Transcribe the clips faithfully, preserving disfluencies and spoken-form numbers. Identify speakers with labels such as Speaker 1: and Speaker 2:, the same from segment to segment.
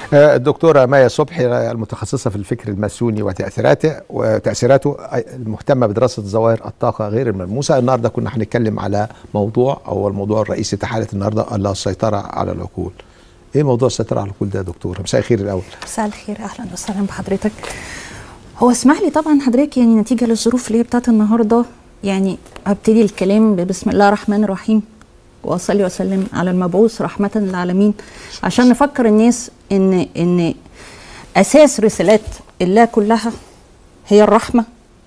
Speaker 1: الدكتورة مايا صبحي المتخصصة في الفكر الماسوني وتأثيراته وتأثيراته المهتمة بدراسة ظواهر الطاقة غير الملموسة. النهاردة كنا هنتكلم على موضوع أو الموضوع الرئيسي تحالة النهاردة الله السيطرة على العقول. ايه موضوع السيطرة على العقول ده يا دكتورة؟ مساء الخير الأول.
Speaker 2: مساء الخير، أهلا وسهلا بحضرتك. هو اسمح لي طبعا حضرتك يعني نتيجة للظروف اللي هي بتاعت النهاردة يعني هبتدي الكلام بسم الله الرحمن الرحيم واصلي وسلم على المبعوث رحمة للعالمين، عشان نفكر الناس ان ان اساس رسالات الله كلها هي الرحمة،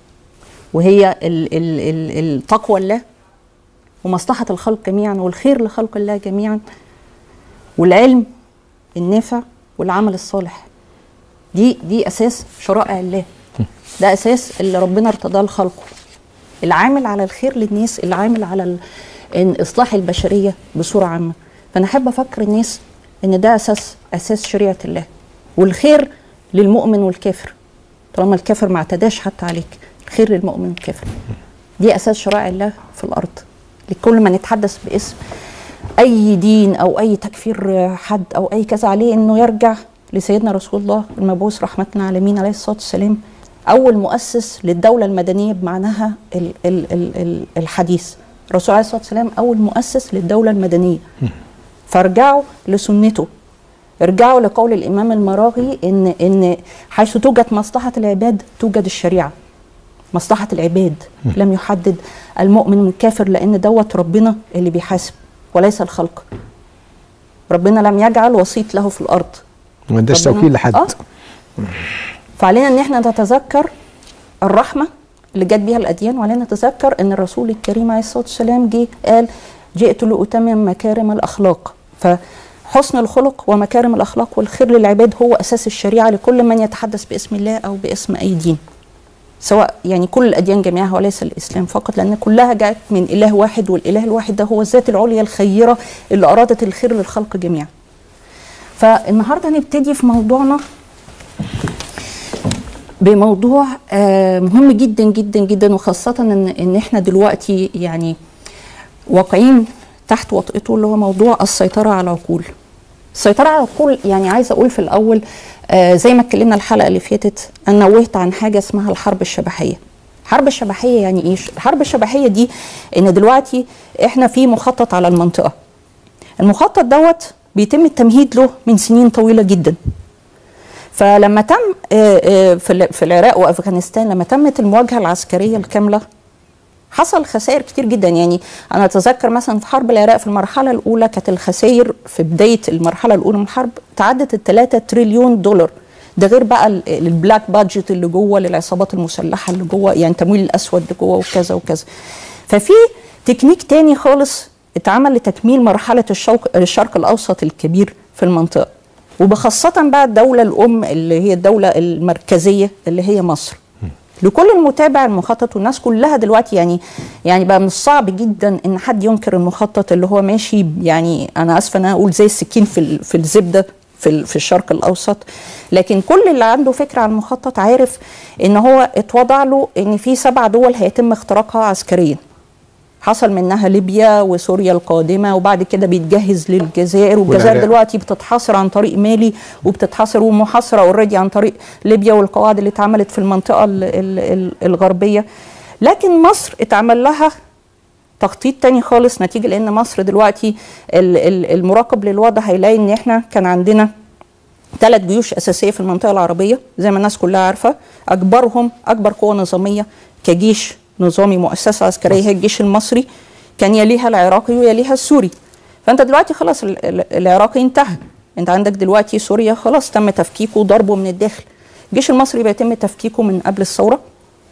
Speaker 2: وهي ال ال ال التقوى الله ومصلحة الخلق جميعا والخير لخلق الله جميعا والعلم النافع والعمل الصالح. دي دي اساس شرائع الله، ده اساس اللي ربنا ارتضاه لخلقه، العامل على الخير للناس، العامل على اصلاح البشريه بصوره عامه. فانا احب افكر الناس ان ده اساس اساس شريعه الله، والخير للمؤمن والكافر طالما الكافر ما اعتداش حتى عليك، الخير للمؤمن والكافر. دي اساس شرائع الله في الارض. لكل ما نتحدث باسم اي دين او اي تكفير حد او اي كذا عليه انه يرجع لسيدنا رسول الله المبعوث رحمة للعالمين عليه الصلاة والسلام، أول مؤسس للدولة المدنية بمعناها ال ال ال الحديث. الرسول عليه الصلاة والسلام أول مؤسس للدولة المدنية، فارجعوا لسنته، ارجعوا لقول الإمام المراغي إن إن حيث توجد مصلحة العباد توجد الشريعة. مصلحة العباد لم يحدد المؤمن من الكافر، لأن دوت ربنا اللي بيحاسب وليس الخلق. ربنا لم يجعل وسيط له في الأرض،
Speaker 1: ما عندناش توكيل لحد.
Speaker 2: آه. فعلينا ان احنا نتذكر الرحمه اللي جت بيها الاديان، وعلينا نتذكر ان الرسول الكريم عليه الصلاه والسلام جه قال جئت لأتمم مكارم الاخلاق. فحسن الخلق ومكارم الاخلاق والخير للعباد هو اساس الشريعه لكل من يتحدث باسم الله او باسم اي دين، سواء يعني كل الاديان جميعها وليس الاسلام فقط، لان كلها جاءت من اله واحد، والاله الواحد ده هو الذات العليا الخيره اللي ارادت الخير للخلق جميعا. فالنهارده هنبتدي في موضوعنا بموضوع مهم جدا جدا جدا، وخاصة ان ان احنا دلوقتي يعني واقعين تحت وطئته، اللي هو موضوع السيطرة على العقول. السيطرة على العقول يعني عايزة اقول في الاول زي ما اتكلمنا الحلقة اللي فاتت، انا نوهت عن حاجة اسمها الحرب الشبحية. الحرب الشبحية يعني ايه؟ الحرب الشبحية دي ان دلوقتي احنا في مخطط على المنطقة. المخطط دوت بيتم التمهيد له من سنين طويلة جدا. فلما تم في العراق وأفغانستان، لما تمت المواجهة العسكرية الكاملة، حصل خسائر كتير جدا. يعني أنا أتذكر مثلا في حرب العراق في المرحلة الأولى كانت الخسائر في بداية المرحلة الأولى من الحرب تعدت الثلاثة تريليون دولار. ده غير بقى البلاك بادجت اللي جوه للعصابات المسلحة اللي جوه، يعني تمويل الأسود اللي جوه وكذا وكذا. ففي تكنيك تاني خالص اتعمل لتكميل مرحلة الشرق, الشرق الأوسط الكبير في المنطقة، وبخاصة بقى الدولة الأم اللي هي الدولة المركزية اللي هي مصر. لكل المتابع المخطط والناس كلها دلوقتي يعني يعني بقى من الصعب جدا ان حد ينكر المخطط اللي هو ماشي، يعني انا اسفه ان انا اقول زي السكين في في الزبده في في الشرق الاوسط، لكن كل اللي عنده فكره عن المخطط عارف ان هو اتوضع له ان في سبع دول هيتم اختراقها عسكريا. حصل منها ليبيا وسوريا القادمه، وبعد كده بيتجهز للجزائر، والجزائر دلوقتي بتتحاصر عن طريق مالي، وبتتحاصر ومحاصره اوريدي عن طريق ليبيا والقواعد اللي اتعملت في المنطقه ال ال الغربيه. لكن مصر اتعمل لها تخطيط تاني خالص، نتيجه لان مصر دلوقتي المراقب للوضع هيلاقي ان احنا كان عندنا ثلاث جيوش اساسيه في المنطقه العربيه زي ما الناس كلها عارفه، اكبرهم اكبر قوه نظاميه كجيش نظامي مؤسسة عسكرية هي الجيش المصري، كان يليها العراقي ويليها السوري. فأنت دلوقتي خلاص العراقي انتهى، أنت عندك دلوقتي سوريا خلاص تم تفكيكه وضربه من الداخل. الجيش المصري بيتم تفكيكه من قبل الثورة،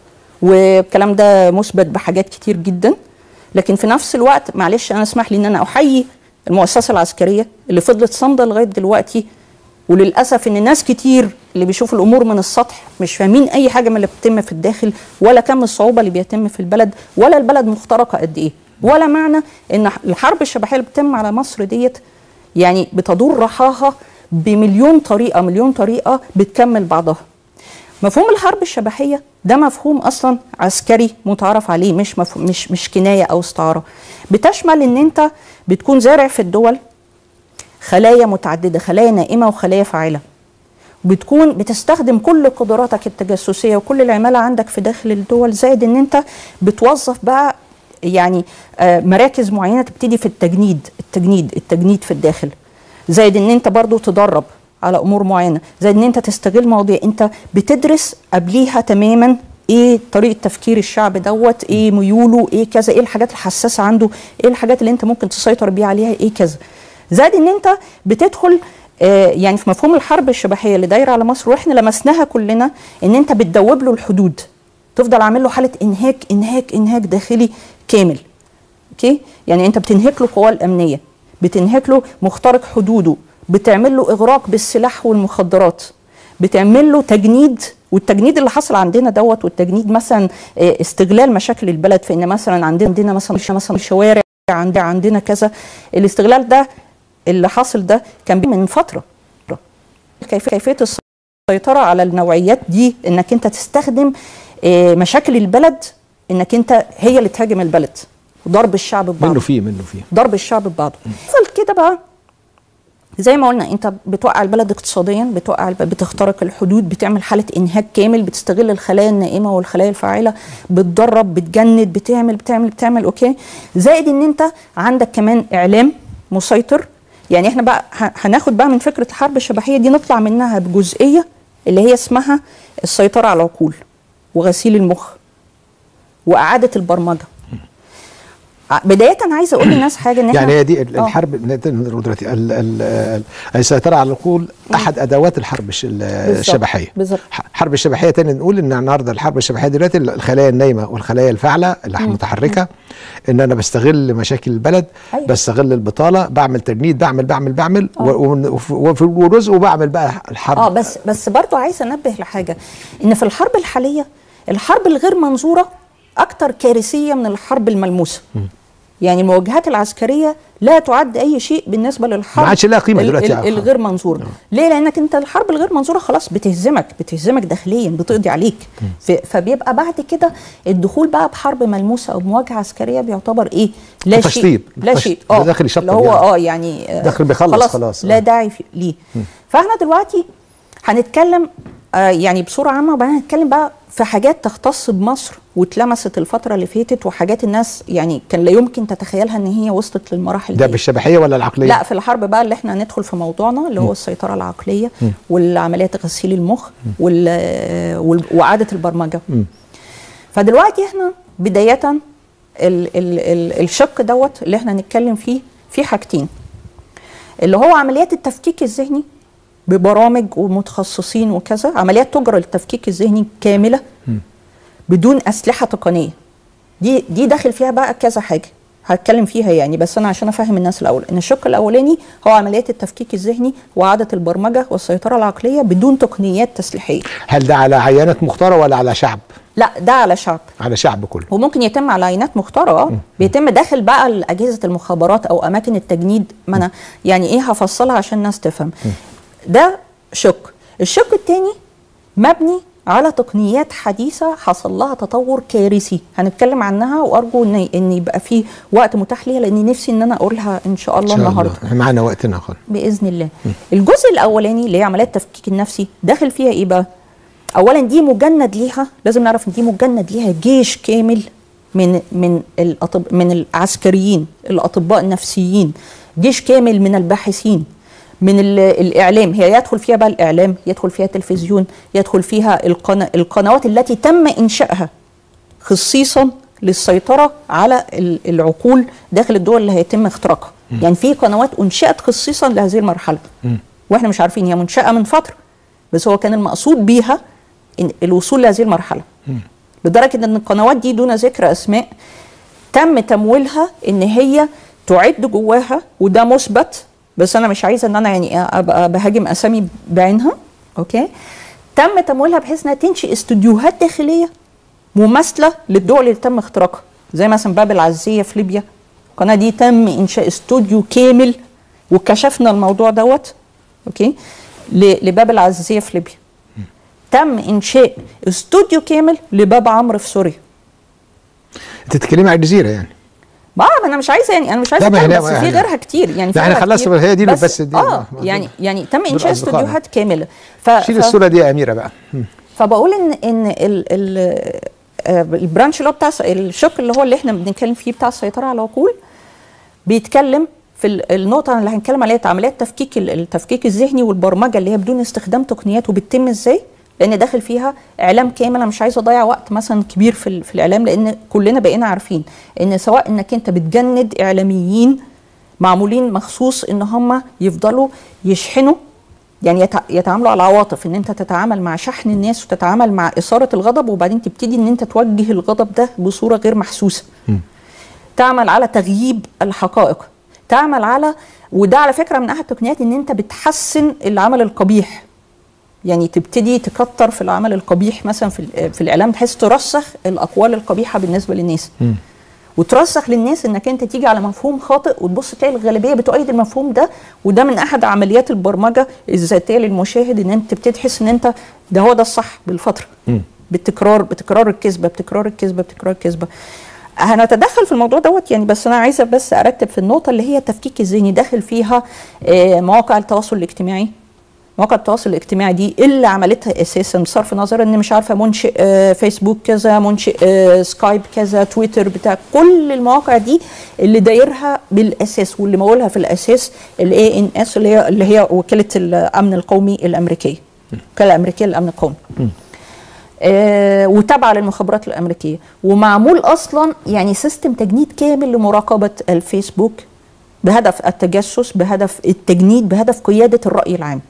Speaker 2: والكلام ده مثبت بحاجات كتير جدا. لكن في نفس الوقت معلش أنا اسمح لي إن أنا أحيي المؤسسة العسكرية اللي فضلت صامدة لغاية دلوقتي، وللأسف إن ناس كتير اللي بيشوفوا الأمور من السطح مش فاهمين أي حاجة من اللي بتتم في الداخل، ولا كم الصعوبة اللي بيتم في البلد، ولا البلد مخترقة قد إيه، ولا معنى إن الحرب الشبحية اللي بتتم على مصر ديت يعني بتدور رحاها بمليون طريقة، مليون طريقة بتكمل بعضها. مفهوم الحرب الشبحية ده مفهوم أصلا عسكري متعارف عليه، مش مفهوم مش مش كناية أو استعارة. بتشمل إن أنت بتكون زارع في الدول خلايا متعددة، خلايا نائمة وخلايا فاعلة. بتكون بتستخدم كل قدراتك التجسسيه وكل العماله عندك في داخل الدول، زائد ان انت بتوظف بقى يعني آه مراكز معينه تبتدي في التجنيد التجنيد التجنيد في الداخل، زائد ان انت برضو تدرب على امور معينه، زائد ان انت تستغل مواضيع انت بتدرس قبليها تماما ايه طريقه تفكير الشعب دوت، ايه ميوله، ايه كذا، ايه الحاجات الحساسه عنده، ايه الحاجات اللي انت ممكن تسيطر بيها عليها، ايه كذا. زائد ان انت بتدخل آه يعني في مفهوم الحرب الشبحيه اللي دايره على مصر واحنا لمسناها كلنا، ان انت بتدوب له الحدود، تفضل عامل له حاله انهاك انهاك انهاك داخلي كامل. اوكي؟ يعني انت بتنهك له قواه الامنيه، بتنهك له مخترق حدوده، بتعمل له اغراق بالسلاح والمخدرات، بتعمل له تجنيد. والتجنيد اللي حصل عندنا دوت، والتجنيد مثلا استغلال مشاكل البلد، في ان مثلا عندنا عندنا مثلا مثلا الشوارع، عندنا عندنا كذا. الاستغلال ده اللي حاصل ده كان من فتره. كيف كيفيه السيطره على النوعيات دي، انك انت تستخدم مشاكل البلد انك انت هي اللي تهاجم البلد، وضرب الشعب ببعضه.
Speaker 1: منه فيه منه فيه
Speaker 2: ضرب الشعب ببعضه. فضل كده بقى زي ما قلنا، انت بتوقع البلد اقتصاديا، بتوقع البلد، بتخترق الحدود، بتعمل حاله انهاك كامل، بتستغل الخلايا النائمه والخلايا الفاعله، بتدرب، بتجند، بتعمل بتعمل بتعمل اوكي. زائد ان انت عندك كمان اعلام مسيطر. يعني احنا بقى هناخد بقى من فكره الحرب الشبحيه دي، نطلع منها بجزئيه اللي هي اسمها السيطره على العقول وغسيل المخ واعاده البرمجه. بداية عايزة أقول للناس حاجة، إن
Speaker 1: يعني هي دي الحرب دلوقتي، السيطرة على العقول أحد أدوات الحرب الشبحية.
Speaker 2: بالظبط.
Speaker 1: حرب الشبحية تاني نقول إن النهارده الحرب الشبحية دلوقتي الخلايا النايمة والخلايا الفاعلة المتحركة، إن أنا بستغل مشاكل البلد. أيوة. بستغل البطالة، بعمل تجنيد، بعمل بعمل بعمل وفي الرزق، وبعمل بقى الحرب.
Speaker 2: اه بس بس برضه عايزة أنبه لحاجة، إن في الحرب الحالية الحرب الغير منظورة أكتر كارثية من الحرب الملموسة. م. يعني المواجهات العسكريه لا تعد اي شيء بالنسبه للحرب
Speaker 1: ما عادش لها قيمه دلوقتي
Speaker 2: الغير منظوره. ليه؟ لانك انت الحرب الغير منظوره خلاص بتهزمك بتهزمك داخليا، بتقضي عليك. فبيبقى بعد كده الدخول بقى بحرب ملموسه او مواجهه عسكريه بيعتبر ايه؟ لا
Speaker 1: تشطيب.
Speaker 2: شيء لا شيء اه
Speaker 1: داخل يشطب،
Speaker 2: اللي هو اه يعني
Speaker 1: داخل بيخلص خلاص, خلاص
Speaker 2: لا داعي ليه. فاحنا دلوقتي هنتكلم آه يعني بصوره عامه، وبعدين هنتكلم بقى في حاجات تختص بمصر واتلمست الفتره اللي فاتت، وحاجات الناس يعني كان لا يمكن تتخيلها ان هي وصلت للمراحل
Speaker 1: ده
Speaker 2: دي.
Speaker 1: بالشبحيه ولا العقليه؟
Speaker 2: لا، في الحرب بقى اللي احنا هندخل في موضوعنا اللي هو م. السيطره العقليه م. والعمليات غسيل المخ واعاده البرمجه. م. فدلوقتي احنا بدايه ال ال ال الشق دوت اللي احنا هنتكلم فيه في حاجتين، اللي هو عمليات التفكيك الذهني ببرامج ومتخصصين وكذا، عمليات تجرى للتفكيك الذهني كامله م. بدون اسلحه تقنيه. دي دي داخل فيها بقى كذا حاجه هتكلم فيها يعني، بس انا عشان افهم الناس الاول ان الشق الاولاني هو عمليات التفكيك الذهني واعاده البرمجه والسيطره العقليه بدون تقنيات تسليحيه.
Speaker 1: هل ده على عينات مختاره ولا على شعب؟
Speaker 2: لا، ده على شعب.
Speaker 1: على شعب كله.
Speaker 2: وممكن يتم على عينات مختاره اه بيتم داخل بقى اجهزه المخابرات او اماكن التجنيد. ما انا يعني ايه هفصلها عشان الناس تفهم. م. ده شق. الشق الثاني مبني على تقنيات حديثه حصل لها تطور كارثي هنتكلم عنها، وارجو ان ان يبقى في وقت متاح ليها، لاني نفسي ان انا اقولها ان شاء الله النهارده.
Speaker 1: معانا وقتنا خالص
Speaker 2: باذن الله. م. الجزء الاولاني اللي هي عمليات التفكيك النفسي داخل فيها ايه بقى؟ اولا دي مجند ليها، لازم نعرف ان دي مجند ليها جيش كامل من من الأطب من العسكريين الاطباء النفسيين، جيش كامل من الباحثين، من الإعلام. هي يدخل فيها بقى الإعلام، يدخل فيها التلفزيون، يدخل فيها القنا... القنوات التي تم إنشائها خصيصا للسيطرة على العقول داخل الدول اللي هيتم اختراقها. م. يعني في قنوات أنشئت خصيصا لهذه المرحلة. م. وإحنا مش عارفين، هي منشأة من فترة، بس هو كان المقصود بيها إن الوصول لهذه المرحلة. م. لدرجة أن القنوات دي دون ذكر أسماء تم تمويلها إن هي تعد جواها، وده مثبت، بس انا مش عايزه ان انا يعني ابقى بهاجم اسامي بعينها. اوكي، تم تمويلها بحيث انها تنشئ استوديوهات داخليه مماثله للدول اللي تم اختراقها، زي مثلا باب العزيه في ليبيا. القناه دي تم انشاء استوديو كامل، وكشفنا الموضوع دوت اوكي لباب العزيه في ليبيا. تم انشاء استوديو كامل لباب عمرو في سوريا.
Speaker 1: انت بتتكلمي على الجزيره يعني؟
Speaker 2: ما انا مش عايزه يعني انا مش عايزه
Speaker 1: لا،
Speaker 2: اتكلم، بس
Speaker 1: يعني
Speaker 2: في غيرها كتير يعني في
Speaker 1: احنا
Speaker 2: غيرها
Speaker 1: خلصنا
Speaker 2: كتير.
Speaker 1: هي دي
Speaker 2: بس,
Speaker 1: بس دي
Speaker 2: اه يعني يعني تم انشاء
Speaker 1: أصدقائنا.
Speaker 2: استوديوهات كامله. ف
Speaker 1: شيل
Speaker 2: ف
Speaker 1: الصوره دي يا اميره بقى.
Speaker 2: فبقول ان ان ال ال البرانش اللي هو بتاع الشق اللي هو اللي احنا بنتكلم فيه بتاع السيطره على العقول بيتكلم في النقطه اللي هنتكلم عليها عمليات تفكيك التفكيك الذهني والبرمجه اللي هي بدون استخدام تقنيات، وبتتم ازاي؟ لان داخل فيها اعلام كامل. انا مش عايزه اضيع وقت مثلا كبير في في الاعلام، لان كلنا بقينا عارفين ان سواء انك انت بتجند اعلاميين معمولين مخصوص ان هم يفضلوا يشحنوا، يعني يتعاملوا على العواطف، ان انت تتعامل مع شحن الناس وتتعامل مع اثاره الغضب، وبعدين تبتدي ان انت توجه الغضب ده بصوره غير محسوسه. م. تعمل على تغييب الحقائق، تعمل على، وده على فكره من احد التقنيات ان انت بتحسن العمل القبيح. يعني تبتدي تكتر في العمل القبيح مثلا في في الاعلام، بحيث ترسخ الاقوال القبيحه بالنسبه للناس. م. وترسخ للناس انك انت تيجي على مفهوم خاطئ وتبص تلاقي الغالبيه بتؤيد المفهوم ده. وده من احد عمليات البرمجه الذاتيه للمشاهد، ان انت تبتدي تحس ان انت ده هو ده الصح بالفتره. م. بالتكرار بتكرار الكذبه بتكرار الكذبه بتكرار الكذبه. هنتدخل في الموضوع دوت يعني، بس انا عايزه بس ارتب في النقطه اللي هي التفكيك الذهني. داخل فيها مواقع التواصل الاجتماعي. مواقع التواصل الاجتماعي دي اللي عملتها اساسا بصرف النظر ان مش عارفه منشئ آه فيسبوك كذا، منشئ آه سكايب كذا، تويتر بتاع، كل المواقع دي اللي دايرها بالاساس واللي مولها في الاساس الاي ان اس اللي هي اللي هي وكاله الامن القومي الامريكيه، الوكاله الامريكيه للامن القومي. آه وتابعه للمخابرات الامريكيه، ومعمول اصلا يعني سيستم تجنيد كامل لمراقبه الفيسبوك بهدف التجسس، بهدف التجنيد، بهدف قياده الراي العام.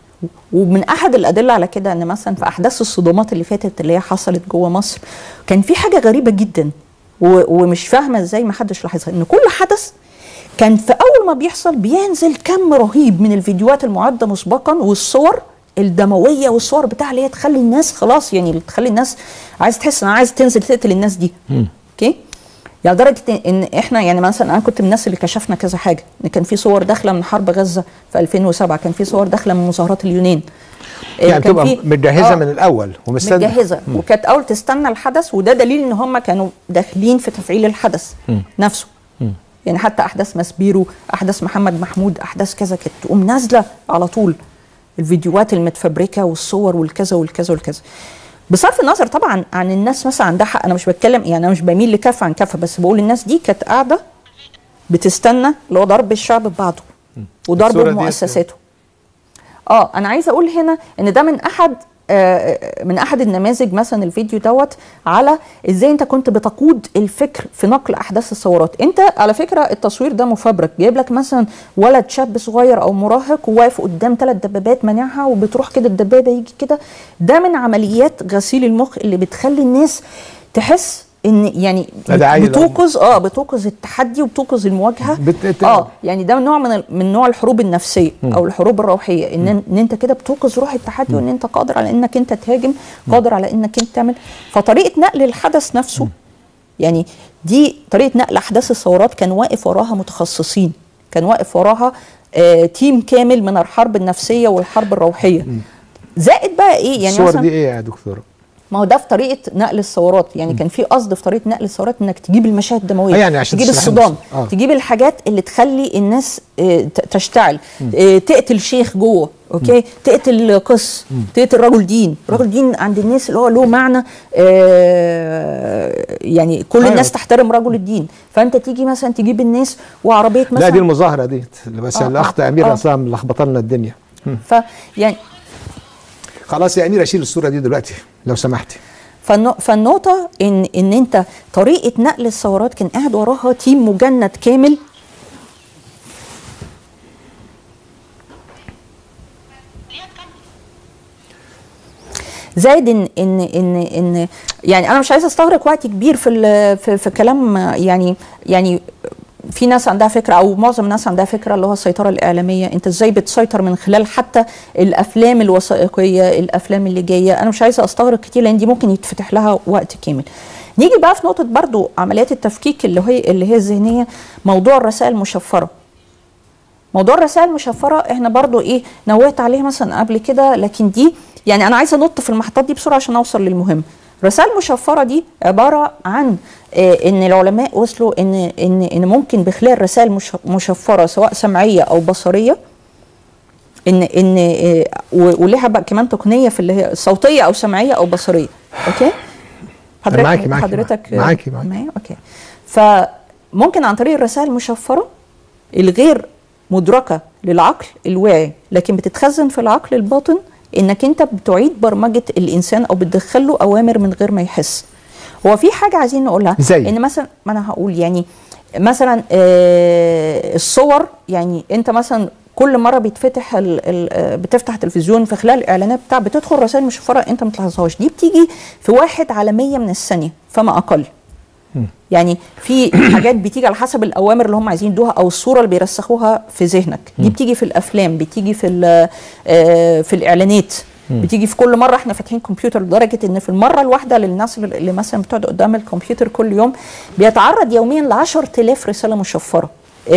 Speaker 2: ومن احد الادله على كده ان مثلا في احداث الصدمات اللي فاتت اللي هي حصلت جوه مصر، كان في حاجه غريبه جدا ومش فاهمه ازاي ما حدش لاحظها، ان كل حدث كان في اول ما بيحصل بينزل كم رهيب من الفيديوهات المعده مسبقا والصور الدمويه والصور بتاع اللي هي تخلي الناس خلاص، يعني تخلي الناس عايز تحس انها عايز تنزل تقتل الناس دي. اوكي؟ يعني لدرجه ان احنا يعني مثلا انا كنت من الناس اللي كشفنا كذا حاجه، ان كان في صور داخله من حرب غزه في ألفين وسبعة، كان في صور داخله من مظاهرات اليونان.
Speaker 1: يعني تبقى متجهزه آه من الاول ومستنيه
Speaker 2: متجهزه، وكانت اول تستنى الحدث، وده دليل ان هم كانوا داخلين في تفعيل الحدث م. نفسه. م. يعني حتى احداث ماسبيرو، احداث محمد محمود، احداث كذا كانت تقوم نازله على طول الفيديوهات المتفبركه والصور والكذا والكذا والكذا. بصرف النظر طبعا عن الناس مثلا عندها حق، انا مش بتكلم يعني انا مش بميل لكفه عن كفه، بس بقول الناس دي كانت قاعده بتستنى اللي هو ضرب الشعب ببعضه وضرب مؤسساته. اه انا عايزه اقول هنا ان ده من احد آه من احد النماذج، مثلا الفيديو دوت على ازاي انت كنت بتقود الفكر في نقل احداث الثورات. انت على فكره التصوير ده مفبرك، جايب لك مثلا ولد شاب صغير او مراهق وواقف قدام ثلاث دبابات مانعها، وبتروح كده الدبابه يجي كده. ده من عمليات غسيل المخ اللي بتخلي الناس تحس ان يعني بتوقظ اه بتوقظ التحدي وبتوقظ المواجهه. بت... اه يعني ده نوع من من نوع الحروب النفسيه م. او الحروب الروحيه، ان م. ان انت كده بتوقظ روح التحدي، م. وان انت قادر على انك انت تهاجم، قادر على انك انت تعمل. فطريقه نقل الحدث نفسه م. يعني دي طريقه نقل احداث الثورات كان واقف وراها متخصصين، كان واقف وراها آه تيم كامل من الحرب النفسيه والحرب الروحيه. م. زائد بقى ايه يعني
Speaker 1: الصور دي ايه يا دكتوره؟
Speaker 2: ما هو ده في طريقه نقل الثورات، يعني كان في قصد في طريقه نقل الثورات انك تجيب المشاهد الدمويه،
Speaker 1: يعني عشان
Speaker 2: تجيب الصدام، آه. تجيب الحاجات اللي تخلي الناس اه تشتعل، اه تقتل شيخ جوه، اوكي، م. تقتل قس، م. تقتل رجل دين. رجل دين عند الناس اللي هو له معنى اه يعني كل أيوة. الناس تحترم رجل الدين، فانت تيجي مثلا تجيب الناس وعربيه مثلا.
Speaker 1: لا دي المظاهره دي بس آه الاخت آه. اميره اصلا آه. ملخبطه لنا الدنيا.
Speaker 2: فيعني
Speaker 1: خلاص يا اميره شيل الصوره دي دلوقتي لو سمحتي.
Speaker 2: فالنقطه ان ان انت طريقه نقل الثورات كان قاعد وراها تيم مجند كامل. زائد ان ان ان ان يعني انا مش عايزه استغرق وقت كبير في في, في كلام يعني يعني في ناس عندها فكره او معظم الناس عندها فكره اللي هو السيطره الاعلاميه، انت ازاي بتسيطر من خلال حتى الافلام الوثائقيه، الافلام اللي جايه. انا مش عايزه استغرق كتير لان دي ممكن يتفتح لها وقت كامل. نيجي بقى في نقطه برضو عمليات التفكيك اللي هي اللي هي الذهنيه، موضوع الرسائل المشفره. موضوع الرسائل المشفره احنا برضو ايه نوهت عليه مثلا قبل كده، لكن دي يعني انا عايزه انط في المحطات دي بسرعه عشان اوصل للمهم. الرسائل المشفره دي عباره عن آه ان العلماء وصلوا ان ان ان ممكن بخلال رسائل مشفره سواء سمعيه او بصريه ان ان آه ولها بقى كمان تقنيه في اللي هي صوتيه او سمعيه او بصريه. اوكي
Speaker 1: حضرتك معاكي معاكي
Speaker 2: حضرتك
Speaker 1: معاكي معاكي
Speaker 2: معايا اوكي. فممكن عن طريق الرسائل المشفره الغير مدركه للعقل الواعي لكن بتتخزن في العقل الباطن انك انت بتعيد برمجه الانسان او بتدخله اوامر من غير ما يحس. هو في حاجه عايزين نقولها
Speaker 1: زي
Speaker 2: ان مثلا ما انا هقول يعني مثلا آه الصور، يعني انت مثلا كل مره بيتفتح ال ال بتفتح التلفزيون في خلال الاعلانات بتاع بتدخل رسائل مشفره انت ما تلاحظهاش، دي بتيجي في واحد على مية من الثانيه فما اقل. يعني في حاجات بتيجي على حسب الاوامر اللي هم عايزين يدوها او الصوره اللي بيرسخوها في ذهنك، دي بتيجي في الافلام، بتيجي في في الاعلانات، بتيجي في كل مره احنا فاتحين كمبيوتر، لدرجه ان في المره الواحده للناس اللي مثلا بتقعد قدام الكمبيوتر كل يوم بيتعرض يوميا ل عشرة آلاف رساله مشفره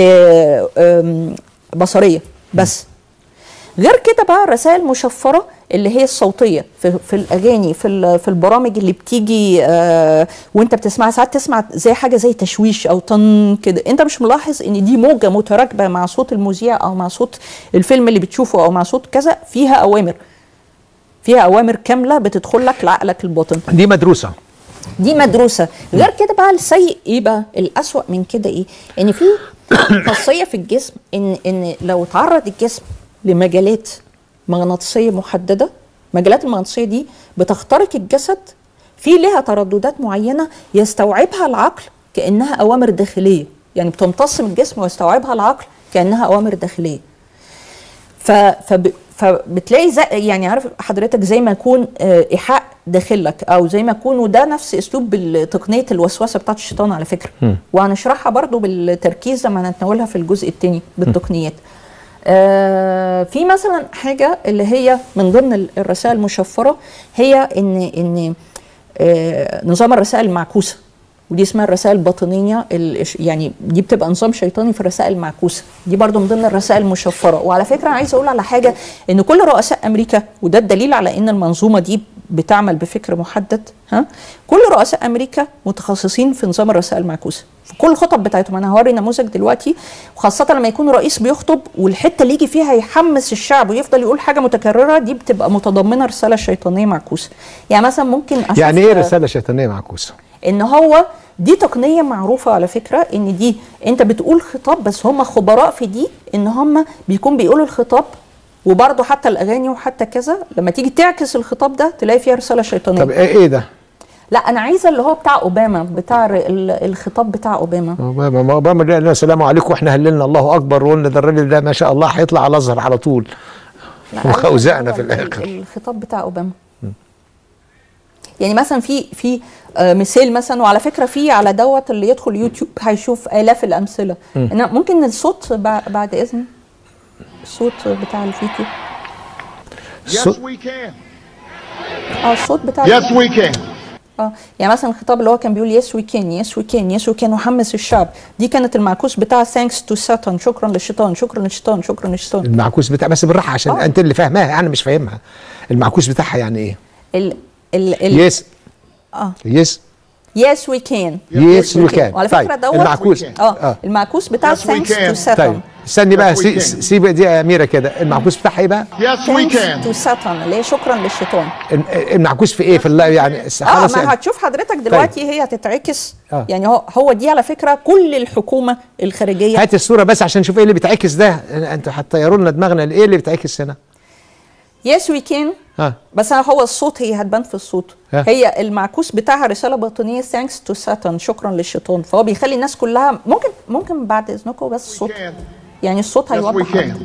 Speaker 2: بصريه بس. غير كده بقى الرسائل المشفره اللي هي الصوتيه في, في الاغاني في في البرامج اللي بتيجي آه وانت بتسمعها، ساعات تسمع زي حاجه زي تشويش او طن كده، انت مش ملاحظ ان دي موجه متراكبه مع صوت المذيع او مع صوت الفيلم اللي بتشوفه او مع صوت كذا، فيها اوامر فيها اوامر كامله بتدخل لك لعقلك الباطن.
Speaker 1: دي مدروسه
Speaker 2: دي مدروسه. غير كده بقى السيء ايه بقى الاسوأ من كده ايه؟ ان في خاصيه في الجسم ان ان لو تعرض الجسم لمجالات مغناطيسيه محدده، مجالات المغناطيسيه دي بتخترق الجسد، في لها ترددات معينه يستوعبها العقل كانها اوامر داخليه، يعني بتمتص من الجسم ويستوعبها العقل كانها اوامر داخليه. ف فب فبتلاقي زي يعني عارف حضرتك زي ما يكون ايحاء داخلك او زي ما يكون، وده نفس اسلوب تقنيه الوسوسه بتاعت الشيطان على فكره، م. وهنشرحها برضو بالتركيز لما نتناولها في الجزء الثاني بالتقنيات. آه في مثلا حاجه اللي هي من ضمن الرسائل المشفره هي ان ان آه نظام الرسائل المعكوسه، ودي اسمها الرسائل الباطنيه، يعني دي بتبقى نظام شيطاني في الرسائل المعكوسه، دي برضو من ضمن الرسائل المشفره. وعلى فكره عايز اقول على حاجه، ان كل رؤساء امريكا، وده الدليل على ان المنظومه دي بتعمل بفكر محدد، ها كل رؤساء امريكا متخصصين في نظام الرسائل المعكوسه في كل الخطب بتاعتهم. انا هوري نموذج دلوقتي، وخاصه لما يكون رئيس بيخطب والحته اللي يجي فيها يحمس الشعب ويفضل يقول حاجه متكرره، دي بتبقى متضمنه رساله شيطانيه معكوسه. يعني مثلا ممكن أشوف
Speaker 1: يعني ايه رساله شيطانيه معكوسه؟
Speaker 2: ان هو دي تقنيه معروفه على فكره، ان دي انت بتقول خطاب، بس هم خبراء في دي ان هم بيكون بيقولوا الخطاب، وبرضه حتى الاغاني وحتى كذا لما تيجي تعكس الخطاب ده تلاقي فيها رساله شيطانيه.
Speaker 1: طب ايه ده؟
Speaker 2: لا انا عايزه اللي هو بتاع اوباما، بتاع الخطاب بتاع اوباما.
Speaker 1: اوباما اوباما قال لنا السلام عليكم واحنا هللنا الله اكبر، وقلنا ده الراجل ده ما شاء الله هيطلع على الازهر على طول، وخوزقنا في الاخر.
Speaker 2: الخطاب بتاع اوباما يعني مثلا في في آه مثال مثلا، وعلى فكره في على دوت اللي يدخل يوتيوب هيشوف الاف الامثله. انا ممكن الصوت بعد اذن الصوت بتاع الفيديو.
Speaker 3: Yes we can.
Speaker 2: اه الصوت بتاع
Speaker 3: Yes we can.
Speaker 2: اه يعني مثلا الخطاب اللي هو كان بيقول يس وي كان يس وي كان يس وي كان وحمس الشعب، دي كانت المعكوس بتاع ثانكس تو ساتان، شكرا للشيطان شكرا للشيطان شكرا للشيطان.
Speaker 1: المعكوس بتاع بس بالراحه عشان آه. انت اللي فاهماها انا مش فاهمها. المعكوس بتاعها يعني ايه؟
Speaker 2: ال ال ال
Speaker 1: يس
Speaker 2: اه
Speaker 1: يس
Speaker 2: يس وي كان
Speaker 1: يس وي كان.
Speaker 2: وعلى فكره دوت
Speaker 1: المعكوس
Speaker 2: اه المعكوس بتاع ثانكس تو ساتان.
Speaker 1: طيب استني بقى سيب سي دي يا اميره كده، المعكوس بتاعها ايه بقى؟
Speaker 3: Yes we can.
Speaker 2: تو ساتان اللي هي شكرا للشيطان.
Speaker 1: المعكوس في ايه؟ في الله يعني
Speaker 2: خلاص. اه ما هتشوف حضرتك دلوقتي. طيب. هي هتتعكس. آه. يعني هو هو دي على فكره كل الحكومه الخارجيه.
Speaker 1: هات الصوره بس عشان نشوف ايه اللي بيتعكس ده، انتوا هتطيروا لنا دماغنا. ايه اللي بيتعكس هنا؟
Speaker 2: يس وي كان. اه بس هو الصوت هي هتبان في الصوت. ها. هي المعكوس بتاعها رساله باطنيه ثانكس تو ساتان شكرا للشيطان، فهو بيخلي الناس كلها ممكن ممكن بعد اذنكم بس الصوت يعني الصوت هيوضح.
Speaker 3: Yes we can.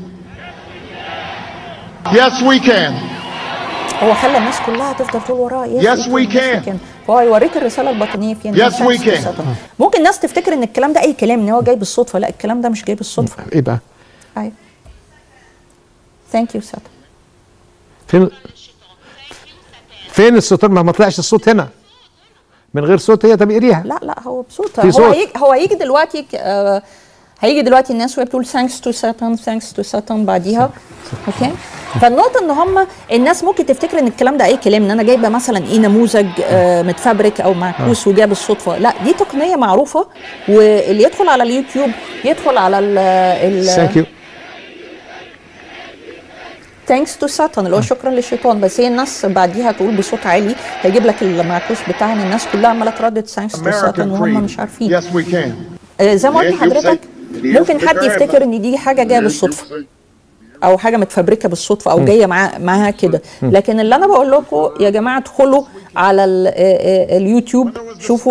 Speaker 3: Yes we can.
Speaker 2: هو خلى الناس كلها تفضل تقول وراه
Speaker 3: Yes we can.
Speaker 2: فهو هيوريك الرساله الباطنيه فين.
Speaker 3: Yes we can.
Speaker 2: ممكن الناس تفتكر ان الكلام ده اي كلام، ان هو جاي بالصدفه، لا الكلام ده مش جاي بالصدفه.
Speaker 1: ايه بقى؟
Speaker 2: ايوه ثانك يو ساتان.
Speaker 1: فين فين الصوت؟ ما ما طلعش الصوت هنا من غير صوت. هي طب اقريها.
Speaker 2: لا لا هو بصوت. هو هيجي هو هيجي دلوقتي. آه هيجي دلوقتي الناس وهي بتقول thanks to Satan thanks to Satan بعديها اوكي. فالنقطه ان هم الناس ممكن تفتكر ان الكلام ده اي كلام، ان انا جايبه مثلا ايه نموذج آه متفبرك او معكوس وجاب الصدفه، لا دي تقنيه معروفه، واللي يدخل على اليوتيوب يدخل على ال
Speaker 1: ثانك يو
Speaker 2: ثانكس تو ساتان اللي هو شكرا للشيطان. بس هي الناس بعديها تقول بصوت عالي، هيجيب لك المعكوس بتاع ان الناس كلها عماله تردد ثانكس تو ساتان وهم مش عارفين.
Speaker 3: Yes, we can.
Speaker 2: آه زي ما قلت لحضرتك ممكن حد يفتكر ان دي حاجه جايه بالصدفه او حاجه متفبركه بالصدفه او جايه معاها معاها كده، لكن اللي انا بقول لكم يا جماعه ادخلوا على اليوتيوب شوفوا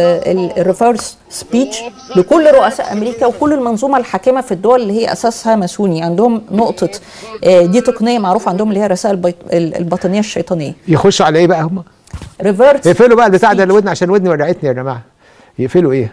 Speaker 2: الريفرس سبيتش لكل رؤساء امريكا وكل المنظومه الحاكمه في الدول اللي هي اساسها ماسوني، عندهم نقطه دي تقنيه معروفه عندهم اللي هي الرسائل الباطنيه الشيطانيه.
Speaker 1: يخشوا على ايه بقى هم؟
Speaker 2: ريفرس
Speaker 1: يقفلوا بقى البتاع ده الودن عشان ودني وجعتني يا جماعه. يقفلوا ايه؟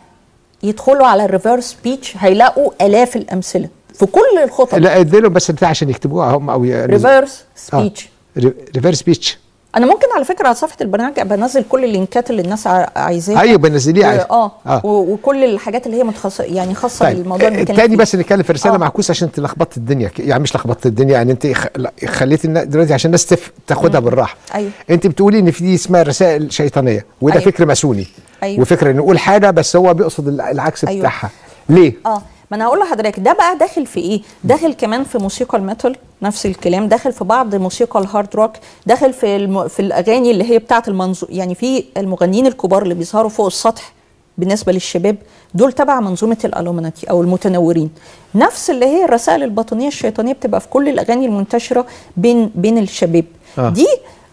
Speaker 2: يدخلوا على الريفرس سبيتش هيلاقوا الاف الامثله في كل الخطط.
Speaker 1: لا اديلهم بس بتاع عشان يكتبوها هم او
Speaker 2: ريفرس سبيتش.
Speaker 1: ريفرس سبيتش.
Speaker 2: انا ممكن على فكره على صفحه البرنامج بنزل كل اللينكات اللي الناس عايزاها.
Speaker 1: ايوه بنزليها.
Speaker 2: اه, آه. وكل الحاجات اللي هي متخصصه يعني خاصه
Speaker 1: طيب.
Speaker 2: بالموضوع اللي بنتكلم
Speaker 1: تاني بس نتكلم في رساله
Speaker 2: آه.
Speaker 1: معكوسه عشان انت لخبطت الدنيا، يعني مش لخبطت الدنيا، يعني انت خليت الناس دلوقتي عشان الناس تاخدها بالراحه.
Speaker 2: ايوه.
Speaker 1: انت بتقولي ان في دي اسمها رسائل شيطانيه وده
Speaker 2: أيوة.
Speaker 1: فكر ماسوني.
Speaker 2: أيوة.
Speaker 1: وفكر نقول حاجه بس هو بيقصد العكس أيوة. بتاعها. ليه؟
Speaker 2: اه ما انا هقول لحضرتك ده بقى داخل في ايه؟ داخل كمان في موسيقى الميتال نفس الكلام، داخل في بعض موسيقى الهارد روك، داخل في الم... في الاغاني اللي هي بتاعه المنظو يعني في المغنيين الكبار اللي بيظهروا فوق السطح بالنسبه للشباب دول تبع منظومه الالومناتي او المتنورين. نفس اللي هي الرسائل الباطنيه الشيطانيه بتبقى في كل الاغاني المنتشره بين بين الشباب. آه. دي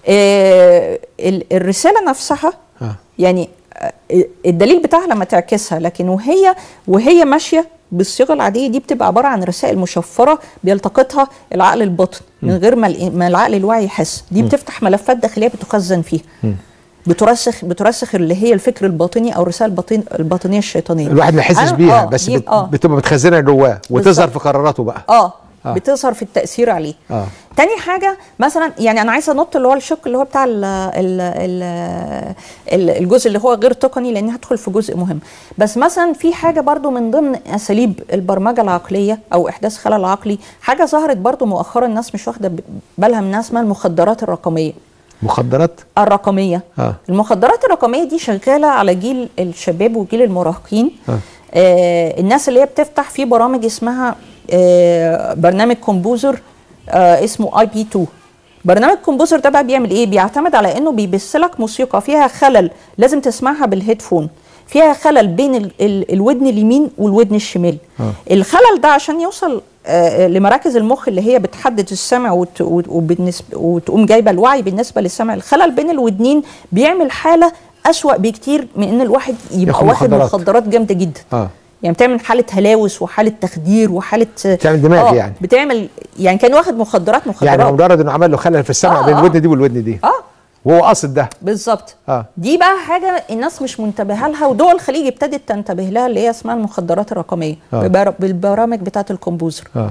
Speaker 2: آه الرساله نفسها آه. يعني الدليل بتاعها لما تعكسها، لكن وهي وهي ماشيه بالصيغه العاديه دي بتبقى عباره عن رسائل مشفره بيلتقطها العقل الباطن من غير ما العقل الواعي يحس. دي بتفتح ملفات داخليه بتخزن فيها، بترسخ بترسخ اللي هي الفكر الباطني او الرسائل الباطن الباطنيه الشيطانيه.
Speaker 1: الواحد ما يحسش بيها آه بس بت آه بتبقى متخزنه جواه وتظهر في قراراته بقى.
Speaker 2: اه آه. بتظهر في التأثير عليه. آه. تاني حاجة مثلا يعني أنا عايزة أنط اللي هو الشق اللي هو بتاع ال ال ال الجزء اللي هو غير تقني لأني هدخل في جزء مهم. بس مثلا في حاجة برضو من ضمن أساليب البرمجة العقلية أو إحداث خلل عقلي، حاجة ظهرت برضو مؤخرا الناس مش واخدة بالها منها اسمها المخدرات الرقمية.
Speaker 1: مخدرات
Speaker 2: الرقمية. آه. المخدرات الرقمية دي شغالة على جيل الشباب وجيل المراهقين. آه. آه الناس اللي هي بتفتح في برامج اسمها آه برنامج كومبوزر آه اسمه اي بي تو. برنامج كومبوزر ده بقى بيعمل ايه؟ بيعتمد على انه بيبثلك موسيقى فيها خلل لازم تسمعها بالهيدفون، فيها خلل بين ال ال الودن اليمين والودن الشمال. آه. الخلل ده عشان يوصل آه لمراكز المخ اللي هي بتحدد السمع وت وبالنسبه وتقوم جايبه الوعي بالنسبه للسمع، الخلل بين الودنين بيعمل حاله أسوأ بكتير من ان الواحد يبقى واخد مخدرات جامده جدا. آه. يعني بتعمل حاله هلاوس وحاله تخدير وحاله
Speaker 1: بتعمل دماغ آه يعني
Speaker 2: بتعمل يعني كان واخد مخدرات مخدرات
Speaker 1: يعني مجرد انه عمل له خلل في السمع آه بين الودن دي والودن دي
Speaker 2: اه
Speaker 1: وهو قاصد ده
Speaker 2: بالظبط. آه. دي بقى حاجه الناس مش منتبهه لها ودول الخليج ابتدت تنتبه لها اللي هي اسمها المخدرات الرقميه. آه. بالبرامج بتاعه الكمبيوتر. آه.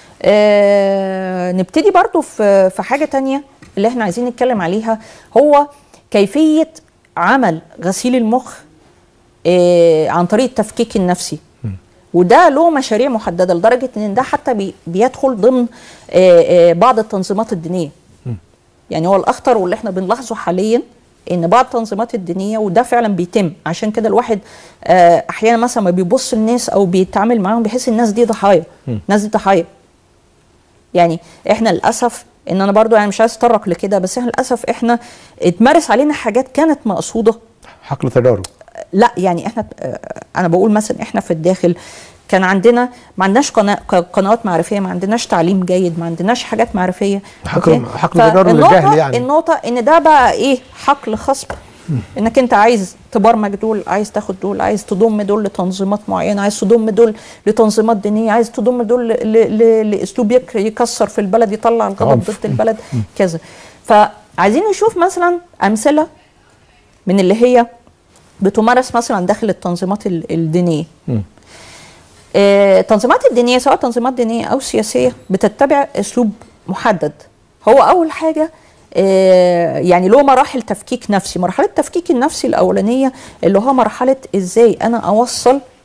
Speaker 2: آه نبتدي برضو في في حاجه تانية اللي احنا عايزين نتكلم عليها، هو كيفيه عمل غسيل المخ آه عن طريق التفكيك النفسي. م. وده له مشاريع محدده لدرجه ان ده حتى بي بيدخل ضمن آه آه بعض التنظيمات الدينيه. م. يعني هو الاخطر واللي احنا بنلاحظه حاليا ان بعض التنظيمات الدينيه وده فعلا بيتم، عشان كده الواحد آه احيانا مثلا ما بيبص الناس او بيتعامل معاهم بيحس الناس دي ضحايا. الناس دي ضحايا. يعني احنا للاسف ان انا برضو يعني مش عايز اتطرق لكده، بس احنا للاسف احنا اتمارس علينا حاجات كانت مقصوده.
Speaker 1: حقل تجارب.
Speaker 2: لا يعني احنا انا بقول مثلا احنا في الداخل كان عندنا ما عندناش قنوات معرفيه، ما عندناش تعليم جيد، ما عندناش حاجات معرفيه.
Speaker 1: حقل حقل تجارب للجهل يعني.
Speaker 2: النقطه ان ده بقى ايه حقل خصب، انك انت عايز تبرمج دول، عايز تاخد دول، عايز تضم دول لتنظيمات معينه، عايز تضم دول لتنظيمات دينيه، عايز تضم دول لاسلوب يكسر في البلد، يطلع الغضب ضد البلد كذا. فعايزين نشوف مثلا امثله من اللي هي بتمارس مثلا داخل التنظيمات الدينيه. آه، التنظيمات الدينيه سواء تنظيمات دينيه او سياسيه بتتبع اسلوب محدد. هو اول حاجه آه يعني له مراحل تفكيك نفسي. مرحله التفكيك النفسي الاولانيه اللي هو مرحله ازاي انا اوصل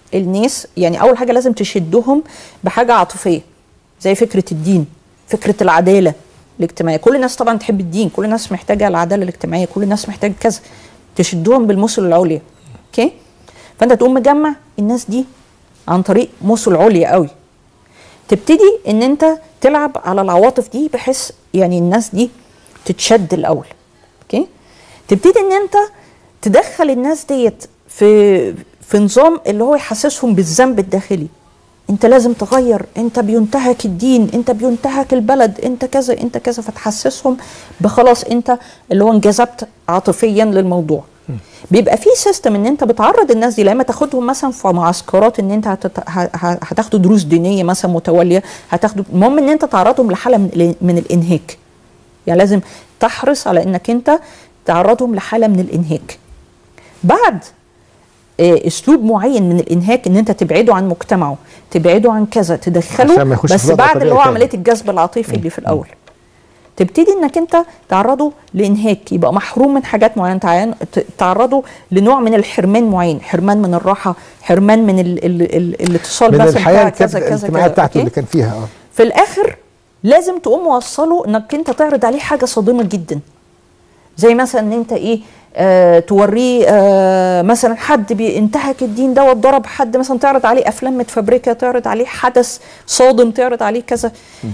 Speaker 2: الناس، يعني اول حاجه لازم تشدهم بحاجه عاطفيه زي فكره الدين، فكره العداله الاجتماعيه. كل الناس طبعا تحب الدين، كل الناس محتاجه العداله الاجتماعيه، كل الناس محتاجه كذا، تشدهم بالمثل العليا. اوكي، فانت تقوم مجمع الناس دي عن طريق مثل عليا قوي، تبتدي ان انت تلعب على العواطف دي بحيث يعني الناس دي تتشد الاول. اوكي، تبتدي ان انت تدخل الناس ديت في في نظام اللي هو يحسسهم بالذنب الداخلي. انت لازم تغير، انت بينتهك الدين، انت بينتهك البلد، انت كذا انت كذا، فتحسسهم بخلاص انت اللي هو انجذبت عاطفيا للموضوع. بيبقى في سيستم ان انت بتعرض الناس دي، لما تاخدهم مثلا في معسكرات ان انت هتت... هتاخدوا دروس دينيه مثلا متواليه، هتاخدوا، المهم ان انت تعرضهم لحاله من, من الانهاك. يعني لازم تحرص على انك انت تعرضهم لحاله من الانهاك. بعد اسلوب معين من الانهاك ان انت تبعده عن مجتمعه، تبعده عن كذا، تدخله، بس بعد اللي هو عمليه الجذب العاطفي اللي في الاول تبتدي انك انت تعرضه لانهاك، يبقى محروم من حاجات معينه، تعرضه لنوع من الحرمان معين، حرمان من الراحه، حرمان من ال ال ال الاتصال
Speaker 1: من
Speaker 2: مثلا
Speaker 1: الحياه
Speaker 2: كذا كذا
Speaker 1: الاجتماعيه بتاعته اللي كان فيها. اه
Speaker 2: في الاخر لازم تقوم موصله انك انت تعرض عليه حاجه صادمه جدا، زي مثلا ان انت ايه آه توريه آه مثلا حد بينتهك الدين ده وضرب حد، مثلا تعرض عليه افلام متفبركه، تعرض عليه حدث صادم، تعرض عليه كذا.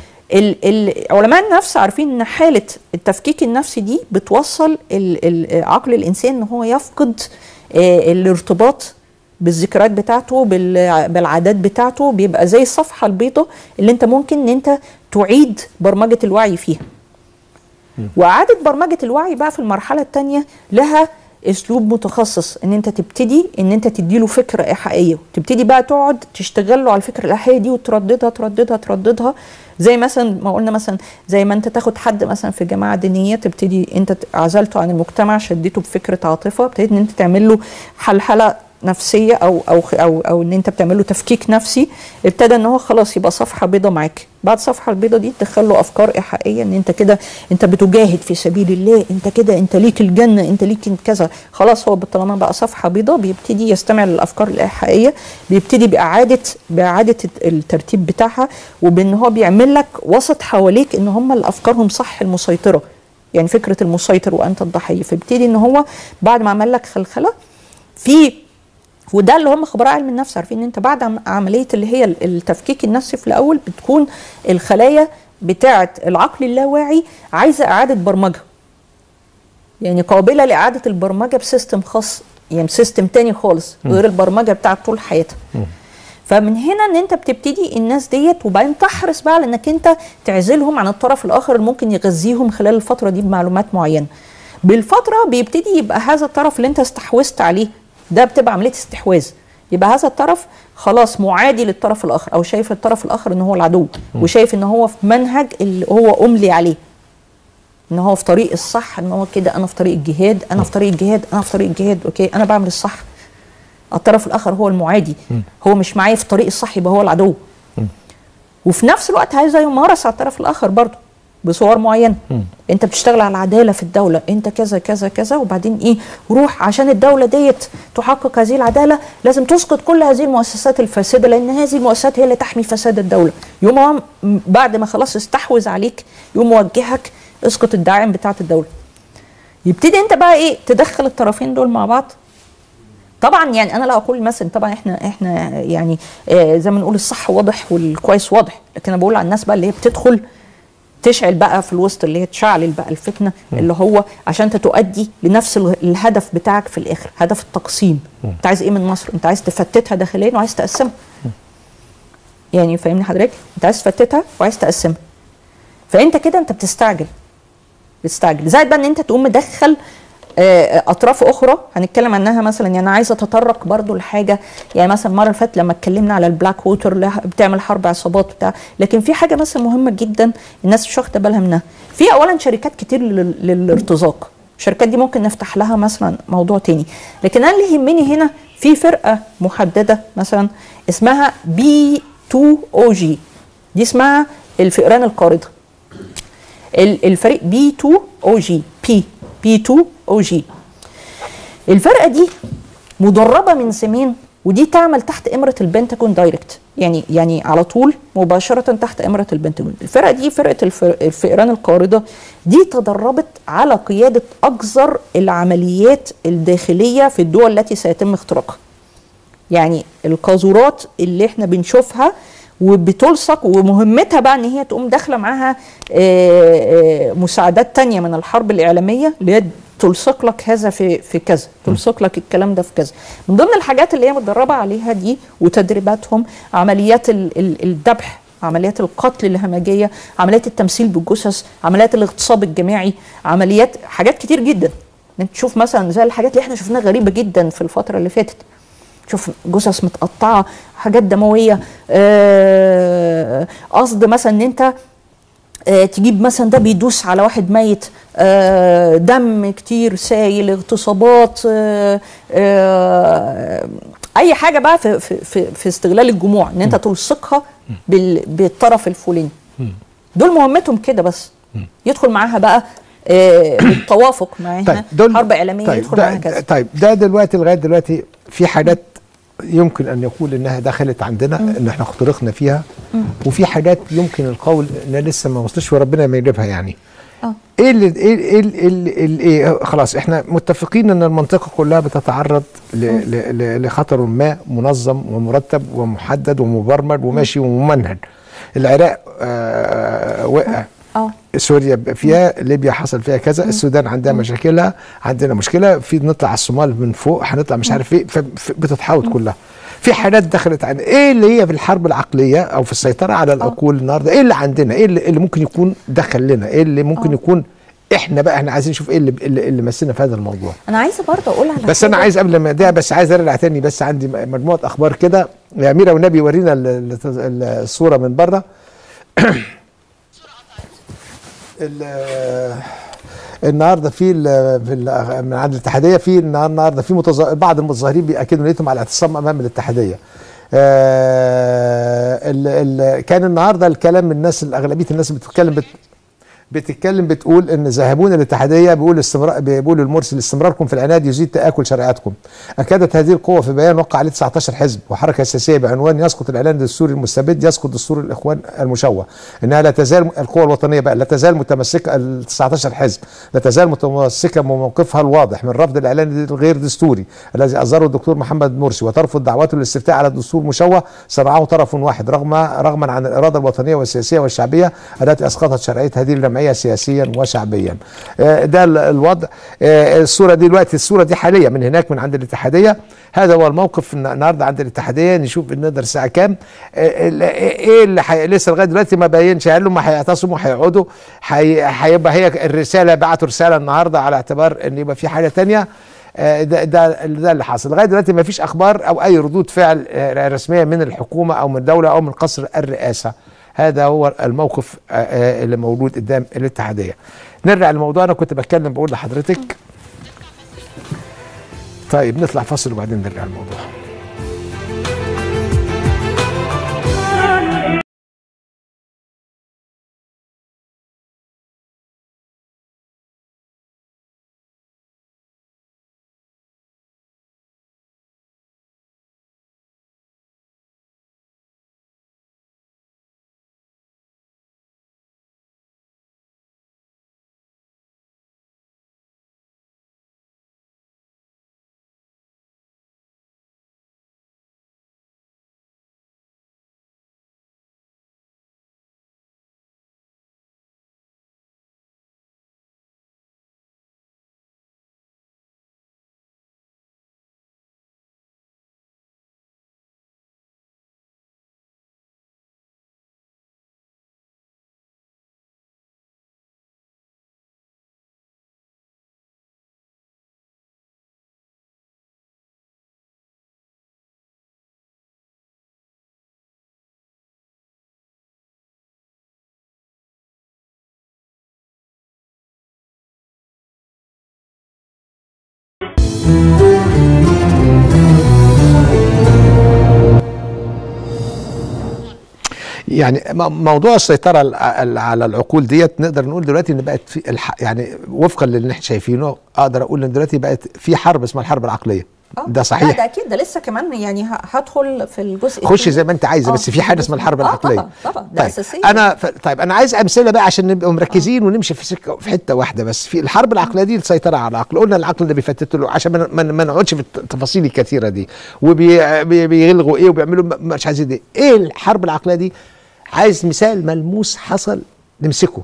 Speaker 2: علماء النفس عارفين ان حاله التفكيك النفسي دي بتوصل عقل الانسان ان هو يفقد آه الارتباط بالذكريات بتاعته، بالعادات بتاعته، بيبقى زي الصفحه البيضاء اللي انت ممكن ان انت تعيد برمجه الوعي فيها. وإعادة برمجة الوعي بقى في المرحلة الثانية لها اسلوب متخصص، ان انت تبتدي ان انت تديله فكرة ايحائية، تبتدي بقى تقعد تشتغل له على الفكرة الايحائية دي وترددها ترددها ترددها زي مثلا ما قلنا، مثلا زي ما انت تاخد حد مثلا في جماعة دينية، تبتدي انت عزلته عن المجتمع، شديته بفكرة عاطفة، ابتديت ان انت تعمل له حلحلة نفسية او او او او ان انت بتعمل له تفكيك نفسي، ابتدى ان هو خلاص يبقى صفحة بيضاء معاك. بعد الصفحة البيضاء دي تدخل له افكار ايحائية ان انت كده انت بتجاهد في سبيل الله، انت كده انت ليك الجنة، انت ليك كذا. خلاص هو طالما بقى صفحة بيضاء بيبتدي يستمع للافكار الايحائية، بيبتدي باعادة باعادة الترتيب بتاعها، وبان هو بيعمل لك وسط حواليك ان هم اللي افكارهم صح المسيطرة، يعني فكرة المسيطر وانت الضحية. فبيبتدي ان هو بعد ما عمل لك خلخلة في، وده اللي هم خبراء علم النفس عارفين ان انت بعد عمليه اللي هي التفكيك النفسي في الاول بتكون الخلايا بتاعه العقل اللاواعي عايزه اعاده برمجه، يعني قابله لاعاده البرمجه بسيستم خاص، يعني سيستم تاني خالص غير البرمجه بتاعه طول حياتها. فمن هنا ان انت بتبتدي الناس ديت، وبعدين تحرص بقى على انك انت تعزلهم عن الطرف الاخر اللي ممكن يغذيهم خلال الفتره دي بمعلومات معينه. بالفتره بيبتدي يبقى هذا الطرف اللي انت استحوذت عليه ده بتبقى عمليه استحواذ، يبقى هذا الطرف خلاص معادي للطرف الاخر، او شايف الطرف الاخر ان هو العدو، وشايف ان هو في منهج اللي هو املي عليه، ان هو في طريق الصح، ان هو كده انا في طريق الجهاد، انا في طريق الجهاد، انا في طريق الجهاد، اوكي انا بعمل الصح. الطرف الاخر هو المعادي، هو مش معايا في طريق الصح، يبقى هو العدو. وفي نفس الوقت عايز يمارس على الطرف الاخر برضه بصور معينه. انت بتشتغل على العداله في الدوله، انت كذا كذا كذا، وبعدين ايه روح عشان الدوله ديت تحقق هذه العداله لازم تسقط كل هذه المؤسسات الفاسده، لان هذه المؤسسات هي اللي تحمي فساد الدوله. يوم بعد ما خلاص استحوذ عليك يوم موجهك اسقط الداعم بتاعه الدوله. يبتدي انت بقى ايه تدخل الطرفين دول مع بعض. طبعا يعني انا لا اقول مثلا طبعا احنا احنا يعني آه زي ما نقول الصح واضح والكويس واضح، لكن انا بقول على الناس بقى اللي هي بتدخل تشعل بقى في الوسط، اللي هي تشعل بقى الفتنه م. اللي هو عشان انت تؤدي لنفس الهدف بتاعك في الاخر، هدف التقسيم. م. انت عايز ايه من مصر؟ انت عايز تفتتها داخليا وعايز تقسمها. م. يعني فاهمني حضرتك؟ انت عايز تفتتها وعايز تقسمها. فانت كده انت بتستعجل بتستعجل زائد بقى ان انت تقوم مدخل اطراف اخرى هنتكلم عنها. مثلا يعني انا عايزه اتطرق برضو لحاجه، يعني مثلا المره اللي فاتت لما اتكلمنا على البلاك ووتر اللي بتعمل حرب عصابات بتاع، لكن في حاجه مثلا مهمه جدا الناس مش واخده بالها منها. في اولا شركات كتير للارتزاق، الشركات دي ممكن نفتح لها مثلا موضوع تاني، لكن انا اللي يهمني هنا في فرقه محدده مثلا اسمها بي تو او جي، دي اسمها الفئران القارضه. الفريق بي تو او جي بي بي تو او جي، الفرقه دي مدربه من زمان ودي تعمل تحت امره البنتاجون دايركت، يعني يعني على طول مباشره تحت امره البنتاجون. الفرقه دي فرقه الفر... الفئران القارده دي تدربت على قياده اكثر العمليات الداخليه في الدول التي سيتم اختراقها. يعني القاذورات اللي احنا بنشوفها وبتلصق، ومهمتها بقى ان هي تقوم داخله معاها مساعدات تانية من الحرب الاعلاميه اللي هي تلصق لك هذا في في كذا، تلصق لك الكلام ده في كذا. من ضمن الحاجات اللي هي متدربه عليها دي وتدريباتهم عمليات الذبح، عمليات القتل الهمجيه، عمليات التمثيل بالجثث، عمليات الاغتصاب الجماعي، عمليات حاجات كتير جدا. انت تشوف مثلا زي الحاجات اللي احنا شفناها غريبه جدا في الفتره اللي فاتت، شوف جثث متقطعه، حاجات دمويه، قصد مثلا ان انت آه تجيب مثلا ده بيدوس على واحد ميت، آه دم كتير سايل، اغتصابات، آه آه اي حاجه بقى في في في استغلال الجموع ان انت تلصقها بالطرف الفلاني. دول مهمتهم كده بس، يدخل معاها بقى آه بالتوافق معاها طيب حرب اعلاميه،
Speaker 1: طيب
Speaker 2: يدخل معاها كذا.
Speaker 1: طيب ده دلوقتي لغايه دلوقتي في حاجات يمكن ان يقول انها دخلت عندنا، مم. ان احنا اخترقنا فيها، مم. وفي حاجات يمكن القول انها لسه ما وصلش وربنا ما يجيبها. يعني اه ايه اللي ايه ايه ايه ايه خلاص احنا متفقين ان المنطقه كلها بتتعرض لخطر ما منظم ومرتب ومحدد ومبرمج وماشي وممنهج. العراق آه وقع، اه سوريا فيها، ليبيا حصل فيها كذا، السودان عندها مشاكلها، عندنا مشكله، في نطلع على الصومال من فوق، هنطلع مش عارف ايه، فبتتحوط كلها. في حاجات دخلت عن ايه اللي هي في الحرب العقليه او في السيطره على العقول النهارده، ايه اللي عندنا، ايه اللي, اللي ممكن يكون دخل لنا، ايه اللي ممكن أوه. يكون احنا بقى احنا عايزين نشوف ايه اللي اللي, اللي مسنا في هذا الموضوع.
Speaker 2: انا عايزه برضه اقول على
Speaker 1: بس انا عايز قبل ما ده بس عايز ارجع تاني، بس عندي مجموعه اخبار كده يا اميره والنبي ورينا الصوره من بره. النهارده في من عند الاتحاديه، في النهارده في متظاهر، بعض المتظاهرين بيأكدوا نيتهم على الاعتصام امام الاتحاديه. آه ال ال كان النهارده الكلام من الناس، اغلبيه الناس بتتكلم بت بتتكلم بتقول ان ذاهبون الاتحاديه بيقول استمرار بيقولوا المرسل استمراركم في العناد يزيد تآكل شريعتكم. اكدت هذه القوه في بيان وقع عليه تسعة عشر حزب وحركه سياسيه بعنوان يسقط الاعلان الدستوري المستبد، يسقط دستور الاخوان المشوه، انها لا تزال القوى الوطنيه بقى لا تزال متمسكه، ال تسعة عشر حزب لا تزال متمسكه بموقفها الواضح من رفض الاعلان الغير دستوري الذي اصدره الدكتور محمد مرسي، وترفض دعوته للاستفتاء على الدستور المشوه صنعه طرف واحد رغم رغما عن الاراده الوطنيه والسياسيه والشعبيه التي اسقطت شرعيه هذه الجمعيه سياسيا وشعبيا. ده الوضع. الصوره دي دلوقتي، الصوره دي حاليا من هناك من عند الاتحاديه. هذا هو الموقف النهارده عند الاتحاديه. نشوف نقدر الساعه كام، ايه اللي حي... لسه لغايه دلوقتي ما بينش. قال لهم هيعتصموا هيقعدوا، هيبقى هي الرساله، بعتوا رساله النهارده على اعتبار ان يبقى في حاجه ثانيه. ده ده ده اللي حاصل لغايه دلوقتي. ما فيش اخبار او اي ردود فعل رسميه من الحكومه او من الدوله او من قصر الرئاسه. هذا هو الموقف اللي موجود قدام الاتحاديه. نرجع للموضوع. انا كنت بتكلم بقول لحضرتك طيب نطلع فاصل وبعدين نرجع للموضوع. يعني موضوع السيطره على العقول ديت نقدر نقول دلوقتي ان بقت في الح... يعني وفقا للي احنا شايفينه اقدر اقول ان دلوقتي بقت في حرب اسمها الحرب العقليه. ده صحيح.
Speaker 2: لا ده اكيد، ده لسه كمان يعني هدخل في الجزء
Speaker 1: خش زي ما انت عايزه، بس في حاجه اسمها الحرب العقليه.
Speaker 2: طبعا طبعا ده
Speaker 1: طيب
Speaker 2: اساسي.
Speaker 1: انا ف... طيب انا عايز امثله بقى عشان نبقى مركزين ونمشي في سكه في حته واحده بس. في الحرب العقليه دي السيطره على العقل، قلنا العقل ده بيفتت له عشان ما, ما نقعدش في التفاصيل الكثيره دي، وبيلغوا ايه وبيعملوا مش عايزين ايه. ايه الحرب العقليه دي؟ عايز مثال ملموس حصل نمسكه.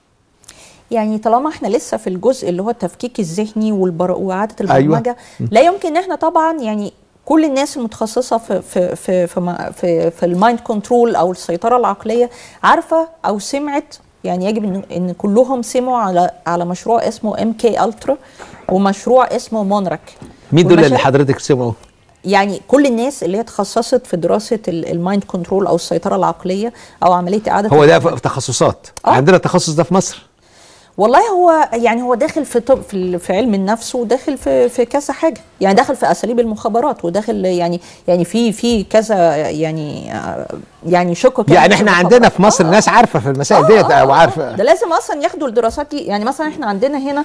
Speaker 2: يعني طالما احنا لسه في الجزء اللي هو التفكيك الذهني والبر... واعاده البرمجه، أيوة. لا يمكن ان احنا طبعا يعني كل الناس المتخصصه في في في في في, في المايند كنترول او السيطره العقليه عارفه او سمعت، يعني يجب ان ان كلهم سمعوا على على مشروع اسمه ام كي الترا ومشروع اسمه مونرك.
Speaker 1: مين دول اللي حضرتك سمعوا؟
Speaker 2: يعني كل الناس اللي هي تخصصت في دراسه المايند كنترول او السيطره العقليه او عمليه اعاده.
Speaker 1: هو ده في تخصصات. آه. عندنا التخصص ده في مصر؟
Speaker 2: والله هو يعني هو داخل في طب في, في علم النفس، وداخل في في كذا حاجه، يعني داخل في اساليب المخابرات، وداخل يعني يعني في في كذا يعني يعني شق
Speaker 1: يعني احنا عندنا في مصر آه. ناس عارفه في المسائل
Speaker 2: آه
Speaker 1: ديت
Speaker 2: آه
Speaker 1: او عارفه.
Speaker 2: ده لازم اصلا ياخدوا الدراسات دي. يعني مثلا احنا عندنا هنا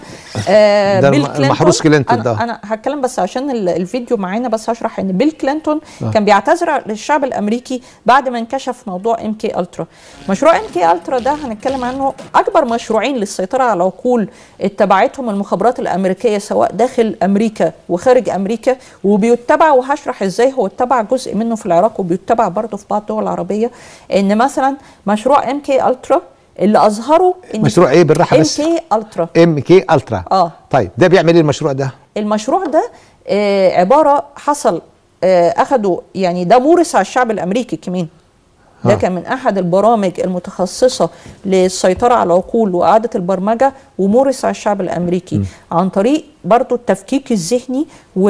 Speaker 2: آه
Speaker 1: ده
Speaker 2: بيل كلينتون.
Speaker 1: المحروس كلينتون ده.
Speaker 2: انا, أنا هتكلم بس عشان الفيديو معانا، بس هشرح ان بيل كلينتون آه. كان بيعتذر للشعب الامريكي بعد ما انكشف موضوع ام كي الترا. مشروع ام كي الترا ده هنتكلم عنه، اكبر مشروعين للسيطره على العقول اتبعتهم المخابرات الامريكيه سواء داخل امريكا وخارج امريكا، وبيتبع، وهشرح ازاي هو اتبع جزء منه في العراق وبيتبع برضه في بعض الدول العربيه. ان مثلا مشروع ام كي الترا اللي اظهره
Speaker 1: مشروع ايه بالراحه بس؟
Speaker 2: ام كي الترا.
Speaker 1: ام كي الترا
Speaker 2: اه
Speaker 1: طيب ده بيعمل ايه المشروع ده؟
Speaker 2: المشروع ده آه عباره حصل آه اخذوا، يعني ده مورس على الشعب الامريكي كمان. ده كان من احد البرامج المتخصصه للسيطره على العقول واعاده البرمجه، ومورس على الشعب الامريكي م. عن طريق برضو التفكيك الذهني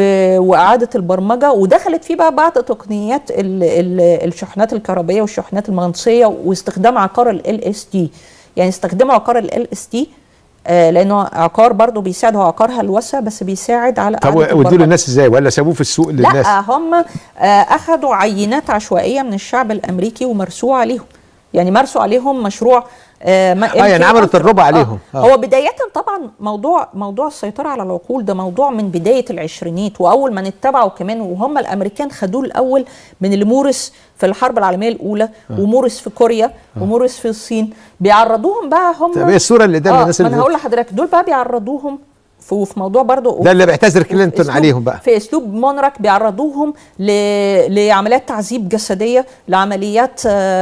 Speaker 2: واعاده البرمجه، ودخلت فيه بقى بعض تقنيات ال ال الشحنات الكهربائيه والشحنات المغناطيسيه واستخدام عقار ال اس دي. يعني استخدموا عقار ال اس دي آه لانه عقار برضو بيساعد، هو عقار هلوسه بس بيساعد على
Speaker 1: طب ودول الناس ازاي ولا سابوه في السوق للناس؟
Speaker 2: لا هم آه اخذوا عينات عشوائيه من الشعب الامريكي ومارسوه عليهم، يعني مارسوا عليهم مشروع
Speaker 1: اه, آه يعني عملوا تجربه عليهم.
Speaker 2: آه. آه. هو بدايه طبعا موضوع موضوع السيطره على العقول ده موضوع من بدايه العشرينات، واول ما اتبعوا كمان وهم الامريكان خدوه الاول من اللي مورس في الحرب العالميه الاولى آه. ومورس في كوريا آه. ومورس في الصين، بيعرضوهم بقى هم.
Speaker 1: طب ايه الصوره اللي قدام
Speaker 2: آه
Speaker 1: الناس
Speaker 2: اللي انا هقول لحضرتك دول بقى بيعرضوهم في موضوع برضو
Speaker 1: ده اللي بيعتذر كلينتون عليهم بقى
Speaker 2: في اسلوب مونرك، بيعرضوهم ل... لعمليات تعذيب جسديه، لعمليات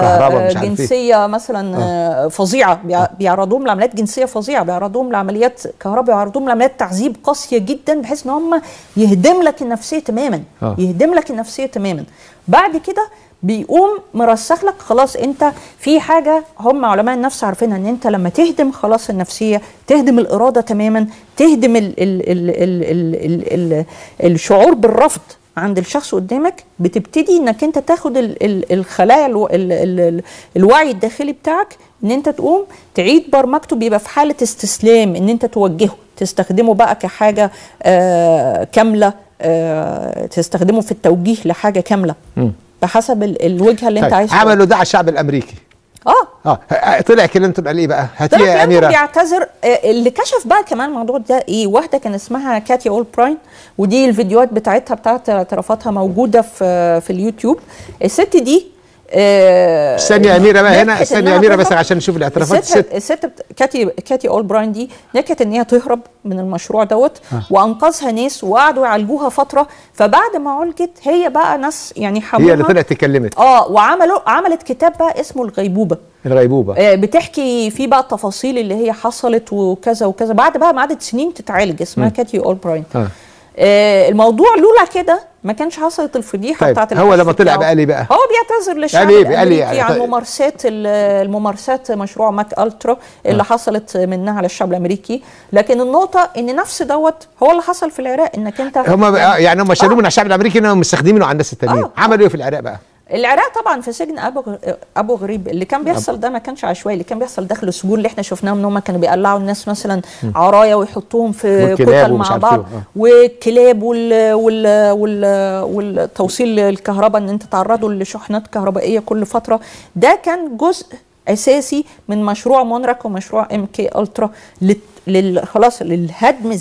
Speaker 2: آه جنسيه مثلا آه. فظيعه، بيع... بيعرضوهم لعمليات جنسيه فظيعه، بيعرضوهم لعمليات كهرباء، بيعرضوهم لعمليات تعذيب قاسيه جدا بحيث ان هم يهدم لك النفسيه تماما آه. يهدم لك النفسيه تماما. بعد كده بيقوم مرسخ لك خلاص انت في حاجه هم علماء النفس عارفينها، ان انت لما تهدم خلاص النفسيه، تهدم الاراده تماما، تهدم ال ال ال ال ال ال ال الشعور بالرفض عند الشخص قدامك، بتبتدي انك انت تاخد ال ال الخلايا ال ال ال الوعي الداخلي بتاعك، ان انت تقوم تعيد برمجته، بيبقى في حاله استسلام، ان انت توجهه تستخدمه بقى كحاجه آه كامله، آه تستخدمه في التوجيه لحاجه كامله م. بحسب الوجهه اللي انت عايز.
Speaker 1: عملوا ده على الشعب الامريكي.
Speaker 2: اه
Speaker 1: اه طلع كلينتون قال ايه بقى؟
Speaker 2: هاتيه يا اميره. بيعتذر. اللي كشف بقى كمان الموضوع ده ايه؟ واحده كان اسمها كاتي اولبراين، ودي الفيديوهات بتاعتها بتاعت اعترافاتها موجوده في في اليوتيوب. الست دي
Speaker 1: آه استني يا اميره بقى هنا، استني يا اميره بس عشان نشوف الاعترافات.
Speaker 2: الست الست كاتي كاتي اولبراين دي نكت ان هي تهرب من المشروع دوت آه. وانقذها ناس وقعدوا يعالجوها فتره، فبعد ما عالجت هي بقى ناس يعني حموها،
Speaker 1: هي اللي طلعت اتكلمت
Speaker 2: اه وعملوا عملت كتاب بقى اسمه الغيبوبه.
Speaker 1: الغيبوبه
Speaker 2: آه بتحكي فيه بقى التفاصيل اللي هي حصلت وكذا وكذا بعد بقى ما قعدت سنين تتعالج. اسمها م. كاتي اولبراين. آه. آه الموضوع لولا كده ما كانش حصلت الفضيحه
Speaker 1: طيب
Speaker 2: بتاعت
Speaker 1: هو لما طلع بقى لي بقى
Speaker 2: هو بيعتذر للشعب
Speaker 1: يعني
Speaker 2: الامريكي
Speaker 1: يعني
Speaker 2: عن ممارسات الممارسات مشروع ماك الترا اللي آه. حصلت منها على الشعب الامريكي، لكن النقطه ان نفس دوت هو اللي حصل في العراق، انك انت
Speaker 1: هم يعني هم شالوه من الشعب الامريكي انهم مستخدمينه على الناس التانيين. آه. عملوا ايه في العراق بقى؟
Speaker 2: العراق طبعا في سجن ابو ابو غريب اللي كان بيحصل ده ما كانش عشوائي، اللي كان بيحصل داخل السجون اللي احنا شفناهم ان هم كانوا بيقلعوا الناس مثلا عرايا ويحطوهم في كتل مع بعض، آه. والكلاب وال وال وال والتوصيل الكهرباء ان انت تعرضوا لشحنات كهربائيه كل فتره. ده كان جزء اساسي من مشروع مونرك ومشروع ام كي الترا لل خلاص للهدم الذات.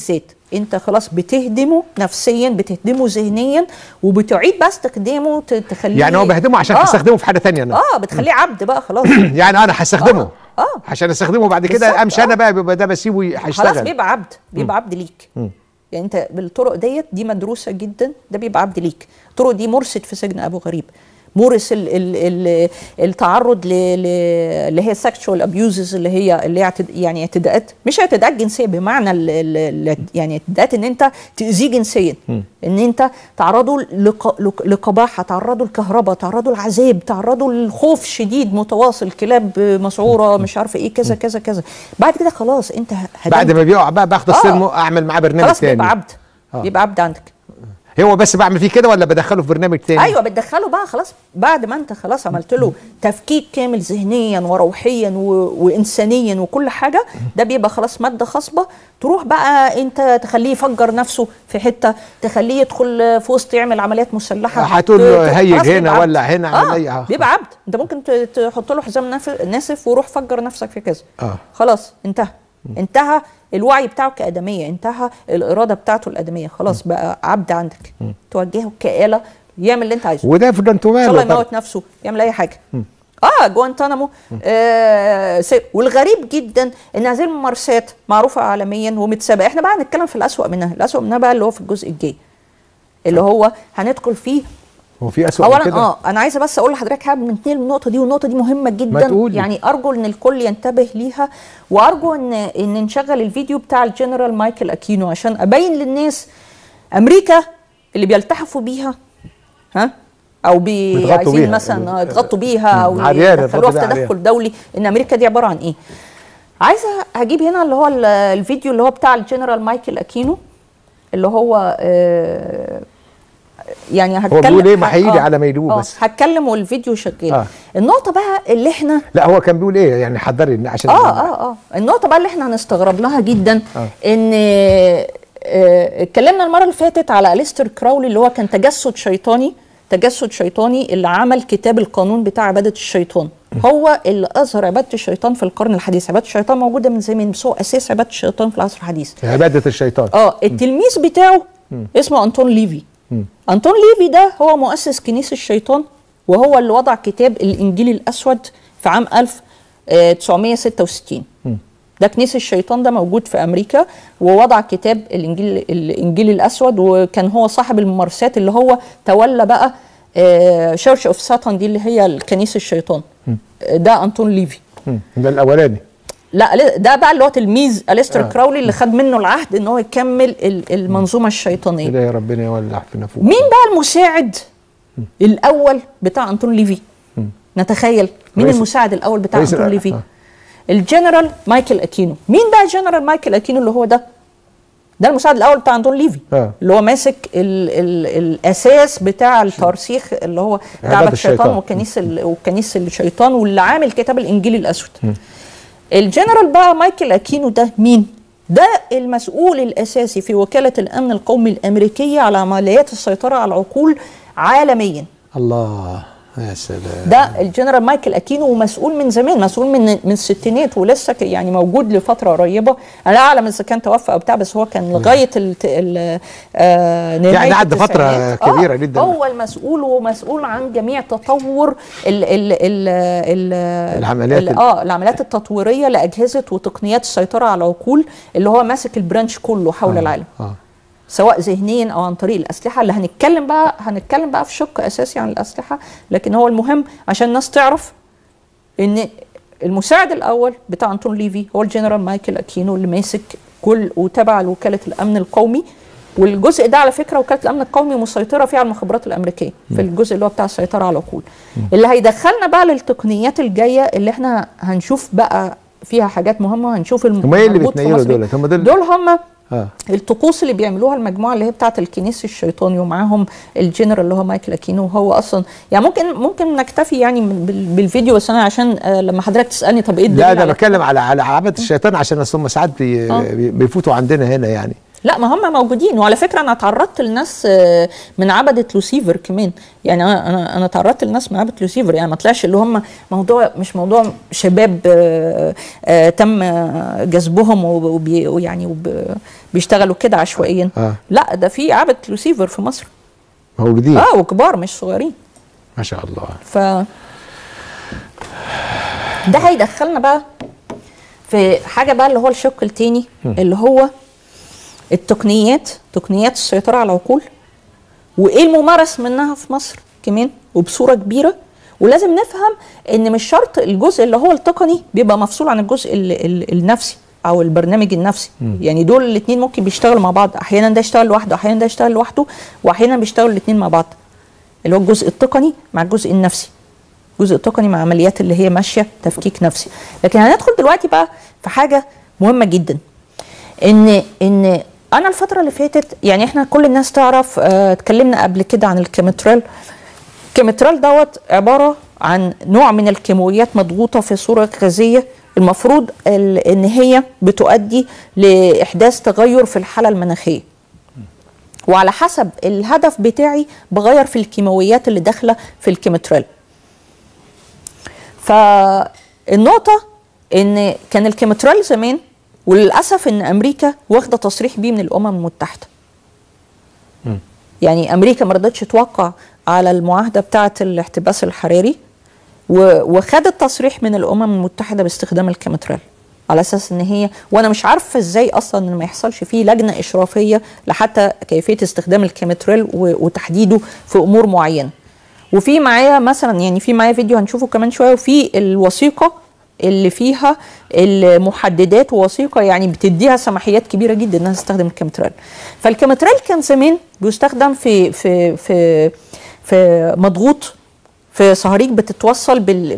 Speaker 2: انت خلاص بتهدمه نفسيا، بتهدمه ذهنيا، وبتعيد بقى استخدامه تخليه
Speaker 1: يعني هو بهدمه عشان
Speaker 2: آه.
Speaker 1: هستخدمه في حاجه ثانيه انا.
Speaker 2: اه بتخليه عبد بقى خلاص.
Speaker 1: يعني انا هستخدمه
Speaker 2: اه, آه.
Speaker 1: عشان استخدمه بعد كده امشي انا بقى، بيبقى ده بسيبه هيشتغل
Speaker 2: خلاص بيبقى عبد، بيبقى عبد ليك. م. يعني انت بالطرق ديت دي مدروسه جدا، ده بيبقى عبد ليك. الطرق دي مورست في سجن ابو غريب، مورس ال ال ال التعرض اللي هي سكشوال ابيوزز، اللي هي اللي هي يعني اعتداءات، مش اعتداءات جنسيه بمعنى ال ال يعني اعتداءات ان انت تاذيه جنسيا، ان انت تعرضه لقباحه، تعرضه لكهرباء، تعرضه لعذاب، تعرضه لخوف شديد متواصل، كلاب مسعوره، مش عارفه ايه، كذا كذا كذا. بعد كده خلاص انت
Speaker 1: بعد ما بيقع بقى باخد السلم آه. اعمل معاه برنامج
Speaker 2: خلاص
Speaker 1: تاني.
Speaker 2: بيبقى عبد آه. بيبقى عبد عندك.
Speaker 1: هو بس بعمل فيه كده ولا بدخله في برنامج تاني؟
Speaker 2: ايوه بتدخله بقى خلاص بعد ما انت خلاص عملت له تفكيك كامل ذهنيا وروحيا و... وانسانيا وكل حاجه، ده بيبقى خلاص ماده خصبه. تروح بقى انت تخليه يفجر نفسه في حته، تخليه يدخل في وسط يعمل عمليات مسلحه،
Speaker 1: هتقول له هيج هنا ولا هنا اعمل
Speaker 2: آه. بيبقى عبد. انت ممكن تحط له حزام ناسف وروح فجر نفسك في كذا.
Speaker 1: آه.
Speaker 2: خلاص انتهى. انتهى الوعي بتاعه كآدمية، انتهى الإرادة بتاعته الآدمية، خلاص بقى عبد عندك. م. توجهه كآلة يعمل اللي انت عايزه،
Speaker 1: وده في جوانتانامو
Speaker 2: ان شاء الله يموت نفسه، يعمل أي حاجة. م. اه جوانتانامو. آه والغريب جدا ان هذه الممارسات معروفة عالميا ومتسابقة. احنا بقى هنتكلم في الأسوأ منها، الأسوأ منها بقى اللي هو في الجزء الجاي اللي هو هندخل فيه.
Speaker 1: هو في أسوأ
Speaker 2: اولا
Speaker 1: من كده؟
Speaker 2: اه انا عايزه بس اقول لحضرتك حاجه من اتنين النقطه دي، والنقطه دي مهمه جدا، يعني ارجو ان الكل ينتبه ليها، وارجو ان ان نشغل الفيديو بتاع الجنرال مايكل اكينو عشان ابين للناس امريكا اللي بيلتحفوا بيها، ها، او بي عايزين مثلا يتغطوا بيها او يدخلوها في تدخل دولي، ان امريكا دي عباره عن ايه. عايزه هجيب هنا اللي هو الفيديو اللي هو بتاع الجنرال مايكل اكينو، اللي هو آه يعني هتكلم.
Speaker 1: هو بيقول ايه؟ ما هيجي
Speaker 2: آه
Speaker 1: على ما يدوب بس
Speaker 2: هتكلم والفيديو شغال. آه. النقطه بقى اللي احنا
Speaker 1: لا هو كان بيقول ايه يعني، حضري عشان
Speaker 2: اه اه اه النقطه بقى اللي احنا هنستغرب لها جدا. آه. ان اتكلمنا آه المره اللي فاتت على أليستر كراولي اللي هو كان تجسد شيطاني، تجسد شيطاني اللي عمل كتاب القانون بتاع عباده الشيطان. هو اللي اظهر عباده الشيطان في القرن الحديث. عباده الشيطان موجوده من زمان، بس هو اساس عباده الشيطان في العصر الحديث.
Speaker 1: عباده الشيطان.
Speaker 2: اه التلميذ بتاعه م. اسمه أنطون ليفي. م. أنطون ليفي ده هو مؤسس كنيسة الشيطان، وهو اللي وضع كتاب الإنجيل الأسود في عام ألف وتسعمائة وستة وستين. م. ده كنيسة الشيطان ده موجود في أمريكا، ووضع كتاب الإنجيل الإنجيل الأسود، وكان هو صاحب الممارسات اللي هو تولى بقى شيرش اوف ساتان دي اللي هي الكنيسة الشيطان. م. ده أنطون ليفي.
Speaker 1: م. ده الأولاني.
Speaker 2: لا ده بقى اللي هو تلميذ أليستر آه. كراولي اللي خد منه العهد ان هو يكمل المنظومه الشيطانيه.
Speaker 1: كده يا ربنا يولع في نفوخ.
Speaker 2: مين بقى المساعد م. الاول بتاع أنطون ليفي؟ م. نتخيل مين رئيس المساعد الاول بتاع أنطون ليفي؟ آه. الجنرال مايكل اكينو. مين بقى الجنرال مايكل اكينو اللي هو ده؟ ده المساعد الاول بتاع أنطون ليفي. آه. اللي هو ماسك ال ال الاساس بتاع الترسيخ اللي هو بتاع الشيطان وكنيسه وكنيسه الشيطان، واللي عامل كتاب الانجيل الاسود. م. الجنرال بقى مايكل اكينو ده مين؟ ده المسؤول الاساسي في وكاله الامن القومي الامريكيه على عمليات السيطره على العقول عالميا.
Speaker 1: الله يا سلام.
Speaker 2: ده الجنرال مايكل اكينو، ومسؤول من زمان، مسؤول من من الستينات، ولسه يعني موجود لفتره قريبه. انا لا اعلم اذا كان توفى او بتاع، بس هو كان لغايه ال ال
Speaker 1: آه يعني قعد فتره كبيره
Speaker 2: آه
Speaker 1: جدا.
Speaker 2: هو المسؤول، ومسؤول عن جميع تطور ال ال ال ال
Speaker 1: العمليات
Speaker 2: ال اه العمليات التطويريه لاجهزه وتقنيات السيطره على العقول، اللي هو ماسك البرانش كله حول آه العالم. آه سواء ذهنيا او عن طريق الاسلحه، اللي هنتكلم بقى هنتكلم بقى في شق اساسي عن الاسلحه، لكن هو المهم عشان الناس تعرف ان المساعد الاول بتاع أنطون ليفي هو الجنرال مايكل اكينو، اللي ماسك كل وتابع لوكاله الامن القومي. والجزء ده على فكره وكاله الامن القومي مسيطره فيه على المخابرات الامريكيه في الجزء اللي هو بتاع السيطره على العقول، اللي هيدخلنا بقى للتقنيات الجايه اللي احنا هنشوف بقى فيها حاجات مهمه. هنشوف
Speaker 1: هم ايه اللي بيتنيلوا دول؟ هم
Speaker 2: دول دول هم آه. الطقوس اللي بيعملوها المجموعه اللي هي بتاعه الكنيسه الشيطاني، ومعاهم الجنرال اللي هو مايكل اكينو. وهو اصلا يعني ممكن ممكن نكتفي يعني بالفيديو، بس انا عشان آه لما حضرتك تسالني طب ايه الدليل؟
Speaker 1: لا انا بتكلم على على عباده الشيطان، عشان هم ساعات بي آه. بيفوتوا عندنا هنا يعني.
Speaker 2: لا ما هم موجودين. وعلى فكره انا تعرضت لناس من عبده لوسيفر كمان، يعني انا انا انا تعرضت لناس من عبده لوسيفر، يعني ما طلعش اللي هم موضوع مش موضوع شباب آآ آآ تم جذبهم ويعني بيشتغلوا كده عشوائيا.
Speaker 1: آه.
Speaker 2: لا ده في عبده لوسيفر في مصر
Speaker 1: موجودين
Speaker 2: اه وكبار مش صغيرين
Speaker 1: ما شاء الله.
Speaker 2: ف ده هيدخلنا بقى في حاجه بقى اللي هو الشق التاني اللي هو التقنيات، تقنيات السيطرة على العقول، وإيه الممارس منها في مصر كمان وبصورة كبيرة. ولازم نفهم إن مش شرط الجزء اللي هو التقني بيبقى مفصول عن الجزء ال ال النفسي أو البرنامج النفسي. م. يعني دول الاتنين ممكن بيشتغلوا مع بعض، أحيانا ده يشتغل لوحده، أحيانا ده يشتغل لوحده، وأحيانا بيشتغلوا الاتنين مع بعض، اللي هو الجزء التقني مع الجزء النفسي. الجزء التقني مع عمليات اللي هي ماشية تفكيك نفسي. لكن هندخل دلوقتي بقى في حاجة مهمة جدا، إن إن أنا الفترة اللي فاتت يعني إحنا كل الناس تعرف اه اتكلمنا قبل كده عن الكيمترال. الكيمترال دوت عبارة عن نوع من الكيماويات مضغوطة في صورة غازية، المفروض إن هي بتؤدي لإحداث تغير في الحالة المناخية. وعلى حسب الهدف بتاعي بغير في الكيماويات اللي داخلة في الكيمترال. فالنقطة إن كان الكيمترال زمان، وللأسف إن أمريكا واخدة تصريح بيه من الأمم المتحدة. م. يعني أمريكا ما رضتش توقع على المعاهدة بتاعة الاحتباس الحراري، وخدت تصريح من الأمم المتحدة باستخدام الكيمترال، على أساس إن هي، وأنا مش عارفة إزاي أصلا إن ما يحصلش فيه لجنة إشرافية لحتى كيفية استخدام الكيمترال وتحديده في أمور معينة. وفي معايا مثلا يعني في معايا فيديو هنشوفه كمان شوية، وفي الوثيقة اللي فيها المحددات، ووثيقه يعني بتديها سماحيات كبيره جدا انها تستخدم الكيمترال. فالكيمترال كان زمان بيستخدم في في في في مضغوط في صهاريج بتتوصل بال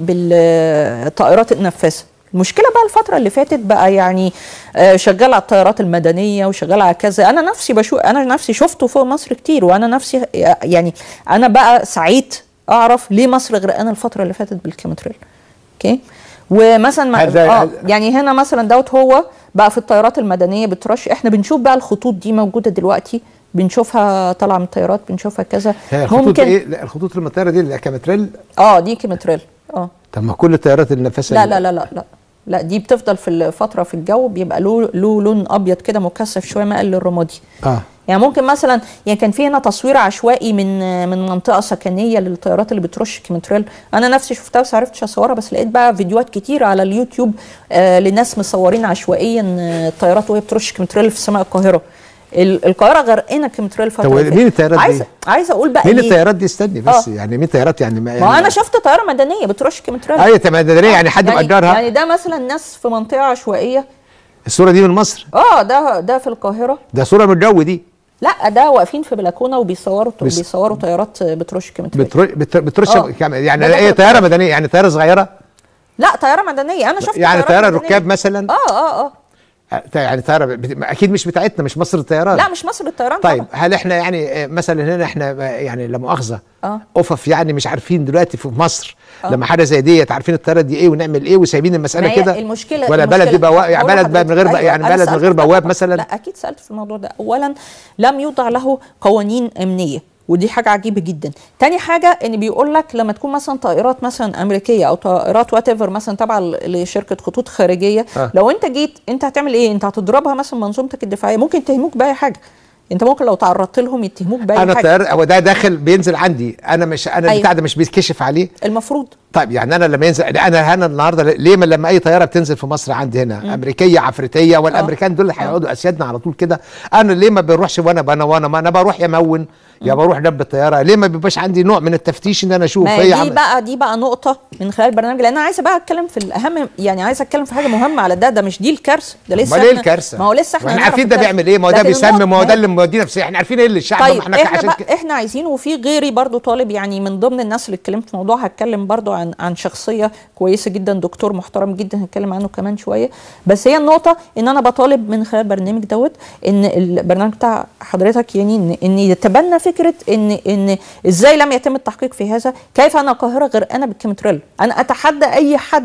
Speaker 2: بالطائرات النفاثه. المشكله بقى الفتره اللي فاتت بقى يعني شغال على الطيارات المدنيه وشغال على كذا. انا نفسي بشوف، انا نفسي شفته فوق مصر كتير، وانا نفسي يعني انا بقى سعيد اعرف ليه مصر غرقانه الفتره اللي فاتت بالكيمترال. اوكي. ومثلا اه يعني هنا مثلا دوت هو بقى في الطيارات المدنيه بترش. احنا بنشوف بقى الخطوط دي موجوده دلوقتي، بنشوفها طالعه من الطيارات، بنشوفها كذا.
Speaker 1: ممكن ايه الخطوط المطيره دي اللي كيمترال؟
Speaker 2: اه دي كيمترال. اه
Speaker 1: طب ما كل الطيارات النفاثه
Speaker 2: لا لا لا لا لا لا دي بتفضل في الفتره في الجو، بيبقى له له لون ابيض كده مكثف شويه مائل للرمادي. اه يعني ممكن مثلا يعني كان في هنا تصوير عشوائي من من منطقه سكنيه للطيارات اللي بترش كيمترال. انا نفسي شفتها بس عرفتش اصورها، بس لقيت بقى فيديوهات كتير على اليوتيوب آه لناس مصورين عشوائيا الطيارات وهي بترش كيمترال في سماء القاهره. القاهره غرقانه كيمترال فتره.
Speaker 1: طب مين الطيارات دي؟
Speaker 2: عايزه عايزه اقول بقى
Speaker 1: مين الطيارات دي؟ استني بس. آه. يعني مين الطيارات يعني ما, يعني
Speaker 2: ما انا شفت طياره مدنيه بترش كيمترال.
Speaker 1: ايوه مدنيه يعني حد
Speaker 2: يعني
Speaker 1: مأجرها؟
Speaker 2: يعني ده مثلا ناس في منطقه عشوائيه.
Speaker 1: الصوره دي من مصر؟
Speaker 2: اه ده ده في القاهره.
Speaker 1: ده صوره من الجو دي؟
Speaker 2: لا ده واقفين في بلكونه وبيصوروا بس بيصوروا طيارات بترش كيمترال.
Speaker 1: بتر... بترش آه. يعني هي طياره مدنيه يعني طياره صغيره؟
Speaker 2: لا طياره مدنيه. انا شفت
Speaker 1: يعني طياره ركاب مثلا؟
Speaker 2: اه اه اه
Speaker 1: يعني طياره بت... اكيد مش بتاعتنا، مش مصر الطيران.
Speaker 2: لا مش مصر الطيران.
Speaker 1: طيب
Speaker 2: طبعا.
Speaker 1: هل احنا يعني مثلا هنا احنا يعني لا مؤاخذه
Speaker 2: اه
Speaker 1: أفف يعني مش عارفين دلوقتي في مصر أوه. لما حاجه زي ديت عارفين الطياره دي ايه ونعمل ايه وسايبين المساله كده؟
Speaker 2: المشكله
Speaker 1: ولا
Speaker 2: المشكلة
Speaker 1: بلد يبقى يعني بلد بقى من غير
Speaker 2: أيوة
Speaker 1: يعني بلد من غير بواب مثلا؟
Speaker 2: لا اكيد سالت في الموضوع ده. اولا لم يوضع له قوانين امنيه، ودي حاجه عجيبه جدا. تاني حاجه ان بيقول لك لما تكون مثلا طائرات مثلا امريكيه او طائرات وات ايفر مثلا تابعه لشركه خطوط خارجيه، أه. لو انت جيت انت هتعمل ايه؟ انت هتضربها مثلا منظومتك الدفاعيه، ممكن يتهموك باي حاجه. انت ممكن لو تعرضت لهم يتهموك باي حاجه.
Speaker 1: انا الطيار هو ده داخل بينزل عندي، انا مش انا
Speaker 2: أيوة.
Speaker 1: البتاع ده مش بيتكشف عليه
Speaker 2: المفروض.
Speaker 1: طيب يعني انا لما ينزل انا هنا النهارده ليه ما لما اي طياره بتنزل في مصر عندي هنا م. امريكيه عفريتيه والامريكان دول اللي هيقعدوا اسيادنا على طول كده، انا ليه ما بنروحش وانا انا وانا ما انا بروح يمون يا بروح جنب الطياره؟ ليه ما بيبقاش عندي نوع من التفتيش ان انا اشوف
Speaker 2: هي دي عم... بقى دي بقى نقطه من خلال البرنامج، لان انا عايزه بقى اتكلم في الاهم، يعني عايزه اتكلم في حاجه مهمه على ده. ده مش دي الكارثه، ده لسه
Speaker 1: ما ليه الكارثه؟
Speaker 2: ما هو لسه احنا
Speaker 1: احنا عارفين ده بيعمل ايه، ما هو ده بيسمم، ما هو ده اللي مودينا في احنا عارفين ايه اللي الشعب.
Speaker 2: طيب
Speaker 1: احنا
Speaker 2: احنا بقى ك... احنا عايزينه. وفي غيري برضو طالب يعني من ضمن الناس اللي اتكلمت في الموضوع، هتكلم برضو عن عن شخصيه كويسه جدا، دكتور محترم جدا، هنتكلم عنه كمان شويه. بس هي النقطه ان انا بطالب من خلال البرنامج دوت ان البرنامج بتاع حضرتك يعني ان, إن يتبنى فكره ان ان ازاي لم يتم التحقيق في هذا، كيف ان القاهره غرقانه بالكيمترال. انا اتحدى اي حد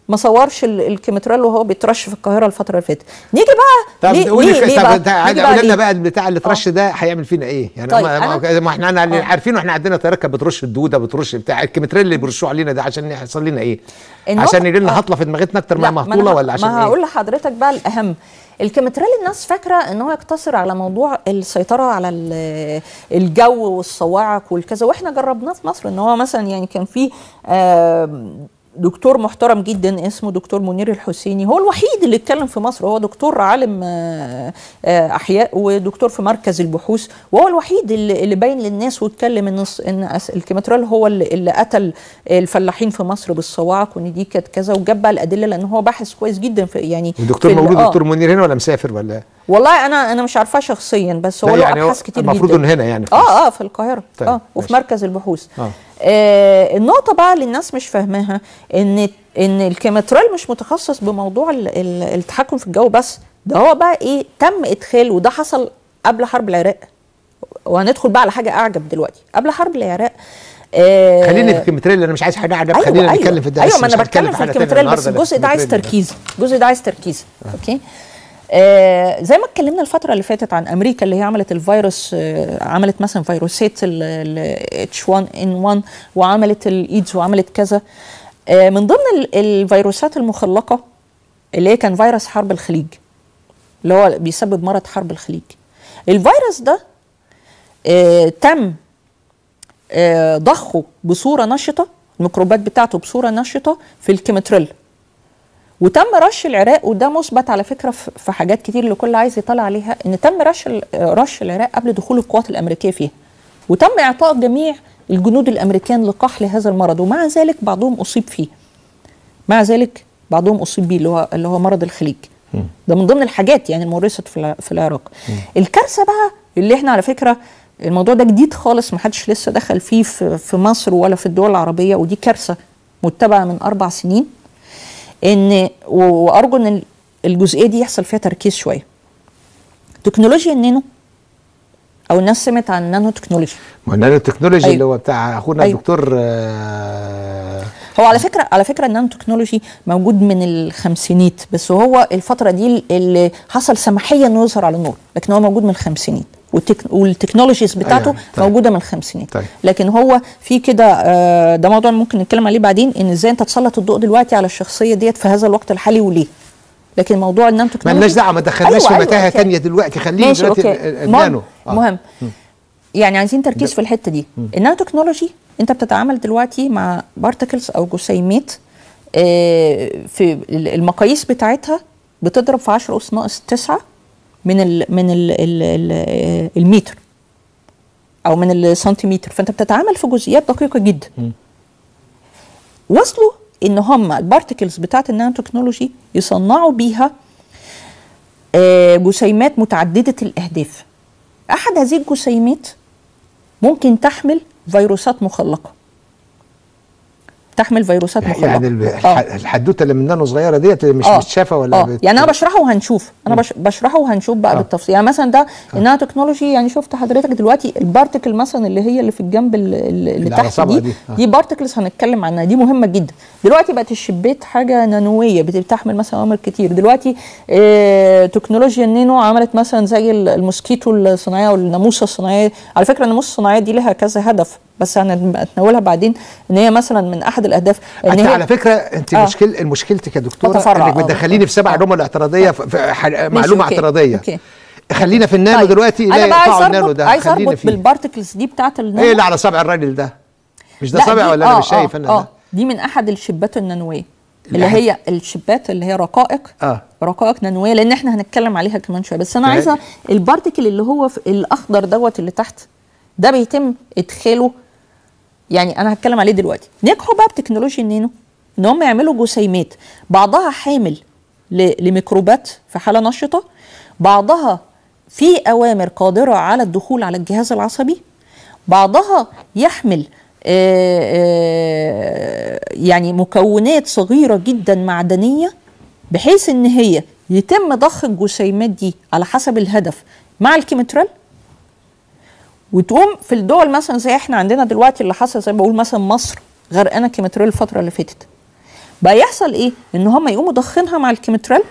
Speaker 2: ما صورش ال- الكيمتريل وهو بيترش في القاهره الفتره اللي فاتت. نيجي بقى
Speaker 1: طب
Speaker 2: ليه
Speaker 1: قولي
Speaker 2: ليه, ليه
Speaker 1: طب
Speaker 2: بقى؟
Speaker 1: انت
Speaker 2: نيجي
Speaker 1: قول لنا
Speaker 2: ليه؟
Speaker 1: بقى البتاع اللي اترش ده هيعمل فينا ايه؟ يعني
Speaker 2: طيب
Speaker 1: ما,
Speaker 2: أنا-
Speaker 1: ما احنا
Speaker 2: آه.
Speaker 1: عارفين واحنا عندنا طيارات كانت بترش الدوده بترش بتاع الكيمتريل اللي بيرشوه علينا ده عشان يحصل لنا ايه؟
Speaker 2: النقطة-
Speaker 1: عشان يجي لنا
Speaker 2: آه.
Speaker 1: هطله في دماغتنا اكتر ما
Speaker 2: لا،
Speaker 1: هي
Speaker 2: ما أنا
Speaker 1: مهطوله
Speaker 2: ه-
Speaker 1: ولا عشان
Speaker 2: ما
Speaker 1: ايه؟
Speaker 2: هقول لحضرتك بقى الاهم. الكيمتريل الناس فاكره ان هو يقتصر على موضوع السيطره على ال- الجو والصواعق والكذا، واحنا جربناه في مصر. ان هو مثلا يعني كان في آه دكتور محترم جدا اسمه دكتور منير الحسيني، هو الوحيد اللي اتكلم في مصر، هو دكتور عالم آه، آه، احياء ودكتور في مركز البحوث، وهو الوحيد اللي اللي باين للناس واتكلم ان الص- ان أس- الكيمتريل هو اللي, اللي قتل الفلاحين في مصر بالصواعق، وان دي كانت كذا، وجاب بقى الادله لان هو باحث كويس جدا في يعني
Speaker 1: الدكتور
Speaker 2: في ال-
Speaker 1: موجود
Speaker 2: آه.
Speaker 1: دكتور منير هنا ولا مسافر ولا؟
Speaker 2: والله انا انا مش عارفاه شخصيا، بس هو
Speaker 1: لا
Speaker 2: له
Speaker 1: يعني هو
Speaker 2: ابحاث كتير جدا.
Speaker 1: المفروض انه هنا يعني في مصر.
Speaker 2: اه اه في القاهره.
Speaker 1: طيب،
Speaker 2: اه وفي
Speaker 1: ماشي.
Speaker 2: مركز البحوث.
Speaker 1: آه.
Speaker 2: آه النقطه بقى اللي الناس مش فاهماها ان ان الكيمتريل مش متخصص بموضوع ال- ال- التحكم في الجو بس، ده هو بقى ايه تم ادخال، وده حصل قبل حرب العراق، وهندخل بقى على حاجه اعجب دلوقتي. قبل حرب العراق آه
Speaker 1: خليني في الكيمتريل، انا مش عايز حاجه اعجب،
Speaker 2: أيوة
Speaker 1: خلينا
Speaker 2: أيوة
Speaker 1: نتكلم في ده.
Speaker 2: ايوه
Speaker 1: بس
Speaker 2: ما
Speaker 1: مش
Speaker 2: انا
Speaker 1: هنتكلم
Speaker 2: بتكلم في
Speaker 1: حاجة تانية
Speaker 2: الكيمتريل، بس
Speaker 1: النهاردة
Speaker 2: الجزء ده عايز
Speaker 1: الكيمتريل.
Speaker 2: تركيز، الجزء ده عايز تركيز. اوكي آه زي ما اتكلمنا الفتره اللي فاتت عن امريكا اللي هي عملت الفيروس، آه عملت مثلا فيروسات ال اتش واحد ان واحد وعملت الايدز وعملت كذا. آه من ضمن ال- الفيروسات المخلقه اللي هي كان فيروس حرب الخليج اللي هو بيسبب مرض حرب الخليج. الفيروس ده آه تم آه ضخه بصوره نشطه، الميكروبات بتاعته بصوره نشطه في الكيمتريل، وتم رش العراق، وده مثبت على فكره في في حاجات كتير اللي كل عايز يطلع عليها، ان تم رش ال- رش العراق قبل دخول القوات الامريكيه فيها، وتم اعطاء جميع الجنود الامريكان لقاح لهذا المرض، ومع ذلك بعضهم اصيب فيه. مع ذلك بعضهم اصيب بيه اللي هو اللي هو مرض الخليج. ده من ضمن الحاجات يعني المورثه في الع- في العراق. الكارثه بقى اللي احنا على فكره الموضوع ده جديد خالص، ما حدش لسه دخل فيه في في مصر ولا في الدول العربيه، ودي كارثه متبعه من اربع سنين. ان و- وارجو ان ال- الجزئيه دي يحصل فيها تركيز شويه. تكنولوجيا النانو، او الناس سمعت عن النانو تكنولوجي.
Speaker 1: ما النانو تكنولوجي
Speaker 2: أيوة.
Speaker 1: اللي هو بتاع اخونا
Speaker 2: أيوة.
Speaker 1: الدكتور آه
Speaker 2: هو على فكره على فكره النانو تكنولوجي موجود من الخمسينات، بس هو الفتره دي اللي حصل سماحيه انه يظهر على النور، لكن هو موجود من الخمسينات، والتك... والتكنولوجيز بتاعته
Speaker 1: أيوة. طيب.
Speaker 2: موجوده من الخمسينات.
Speaker 1: طيب.
Speaker 2: لكن هو في كده آه، ده موضوع ممكن نتكلم عليه بعدين، ان ازاي انت تسلط الضوء دلوقتي على الشخصيه ديت في هذا الوقت الحالي وليه. لكن موضوع النانو تكنولوجي
Speaker 1: مالناش دعوه، ما دخلناش
Speaker 2: أيوة
Speaker 1: في
Speaker 2: أيوة
Speaker 1: متاهه
Speaker 2: أوكي.
Speaker 1: ثانيه دلوقتي، خلينا
Speaker 2: ماشي
Speaker 1: دلوقتي
Speaker 2: اوكي.
Speaker 1: ال- النانو
Speaker 2: مهم, مهم. يعني عايزين تركيز في الحته دي. النانو تكنولوجي انت بتتعامل دلوقتي مع بارتكلز او جسيمات آه، في ال- المقاييس بتاعتها بتضرب في عشرة أس ناقص تسعة من ال من ال ال ال المتر او من السنتيمتر، فانت بتتعامل في جزئيات دقيقه جدا. وصلوا ان هم البارتكلز بتاعت النانو تكنولوجي يصنعوا بيها آه، جسيمات متعدده الاهداف. احد هذه الجسيمات ممكن تحمل فيروسات مخلقه، تحمل فيروسات مخلقه.
Speaker 1: يعني ال-
Speaker 2: آه.
Speaker 1: الحدوته اللي من نانو صغيره ديت مش
Speaker 2: آه.
Speaker 1: متشافه ولا
Speaker 2: آه.
Speaker 1: بت...
Speaker 2: يعني انا بشرحه وهنشوف، انا بش... بشرحه وهنشوف بقى
Speaker 1: آه.
Speaker 2: بالتفصيل. يعني مثلا ده النانو تكنولوجي، يعني شفت حضرتك دلوقتي البارتكل مثلا اللي هي اللي في الجنب ال- ال- اللي
Speaker 1: اللي على
Speaker 2: تحت
Speaker 1: صبعه
Speaker 2: دي
Speaker 1: دي. آه.
Speaker 2: دي بارتكلز هنتكلم عنها، دي مهمه جدا. دلوقتي بقت الشبات حاجه نانويه بت- بتحمل مثلا اوامر كتير. دلوقتي آه تكنولوجيا النانو عملت مثلا زي ال- الموسكيتو الصناعيه والناموسه الصناعيه. على فكره الناموسه الصناعيه دي لها كذا هدف، بس هنتناولها بعدين، ان هي مثلا من احد الاهداف ان
Speaker 1: انت
Speaker 2: هي
Speaker 1: على فكره انت
Speaker 2: آه.
Speaker 1: مشكل مشكلتك يا دكتوره
Speaker 2: تتفرع.
Speaker 1: انك
Speaker 2: آه،
Speaker 1: بتدخليني في سبع
Speaker 2: آه.
Speaker 1: جمل اعتراضيه في- في ح-
Speaker 2: ماشي،
Speaker 1: معلومه
Speaker 2: أوكي.
Speaker 1: اعتراضيه.
Speaker 2: أوكي.
Speaker 1: خلينا في النانو
Speaker 2: طيب.
Speaker 1: دلوقتي.
Speaker 2: انا
Speaker 1: لا
Speaker 2: بقى عايز
Speaker 1: يقطعوا النانو
Speaker 2: اربط
Speaker 1: ده،
Speaker 2: عايز
Speaker 1: خلينا
Speaker 2: اربط
Speaker 1: فيه.
Speaker 2: بالبارتكلز دي بتاعت النانو.
Speaker 1: ايه اللي على صابع الراجل ده؟ مش ده
Speaker 2: لا،
Speaker 1: صابع
Speaker 2: دي-
Speaker 1: ولا انا
Speaker 2: آه
Speaker 1: مش شايف
Speaker 2: آه
Speaker 1: انا
Speaker 2: آه
Speaker 1: ده؟
Speaker 2: دي من احد الشبات النانويه اللي
Speaker 1: اللي
Speaker 2: هي الشبات اللي هي رقائق
Speaker 1: آه.
Speaker 2: رقائق نانويه، لان احنا هنتكلم عليها كمان شويه. بس انا
Speaker 1: تمام.
Speaker 2: عايزه البارتكل اللي هو في الاخضر دوت اللي تحت ده بيتم ادخاله، يعني انا هتكلم عليه دلوقتي. نجحوا بقى بتكنولوجيا النانو ان هم يعملوا جسيمات بعضها حامل ل- لميكروبات في حاله نشطه، بعضها في اوامر قادره على الدخول على الجهاز العصبي، بعضها يحمل آه، آه، يعني مكونات صغيره جدا معدنيه، بحيث ان هي يتم ضخ الجسيمات دي على حسب الهدف مع الكيمتريل، وتقوم في الدول مثلا زي احنا عندنا دلوقتي اللي حصل، زي ما بقول مثلا مصر غرقانه كيمتريل الفتره اللي فاتت. بقى يحصل ايه؟ ان هم يقوموا ضخينها مع الكيمتريل،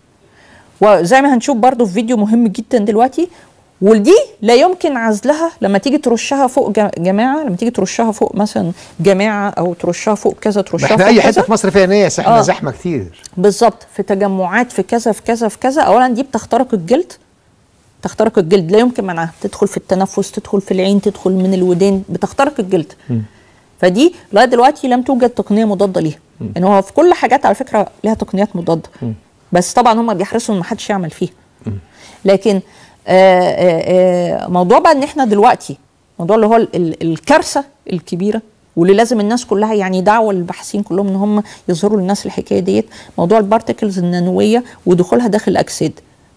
Speaker 2: وزي ما هنشوف برضو في فيديو مهم جدا دلوقتي، ودي لا يمكن عزلها لما تيجي ترشها فوق جماعه، لما تيجي ترشها فوق مثلا جماعه او ترشها فوق كذا، ترشها
Speaker 1: احنا
Speaker 2: فوق
Speaker 1: اي
Speaker 2: كذا.
Speaker 1: حته في مصر فيها ناس، احنا
Speaker 2: آه.
Speaker 1: زحمه كتير
Speaker 2: بالظبط، في تجمعات في كذا في كذا في كذا. اولا دي بتخترق الجلد، تخترق الجلد لا يمكن منعها، تدخل في التنفس، تدخل في العين، تدخل من الودين، بتخترق الجلد. م. فدي لغايه دلوقتي لم توجد تقنيه مضاده ليها. ان هو في كل حاجات على فكره لها تقنيات مضاده، م. بس طبعا هم بيحرصوا ان ما حدش يعمل فيها. م. لكن آآ آآ موضوع بقى ان احنا دلوقتي موضوع اللي هو ال ال الكارثه الكبيره، واللي لازم الناس كلها يعني دعوه للباحثين كلهم ان هم يظهروا للناس الحكايه ديت، موضوع البارتكلز النانويه ودخولها داخل الاجساد.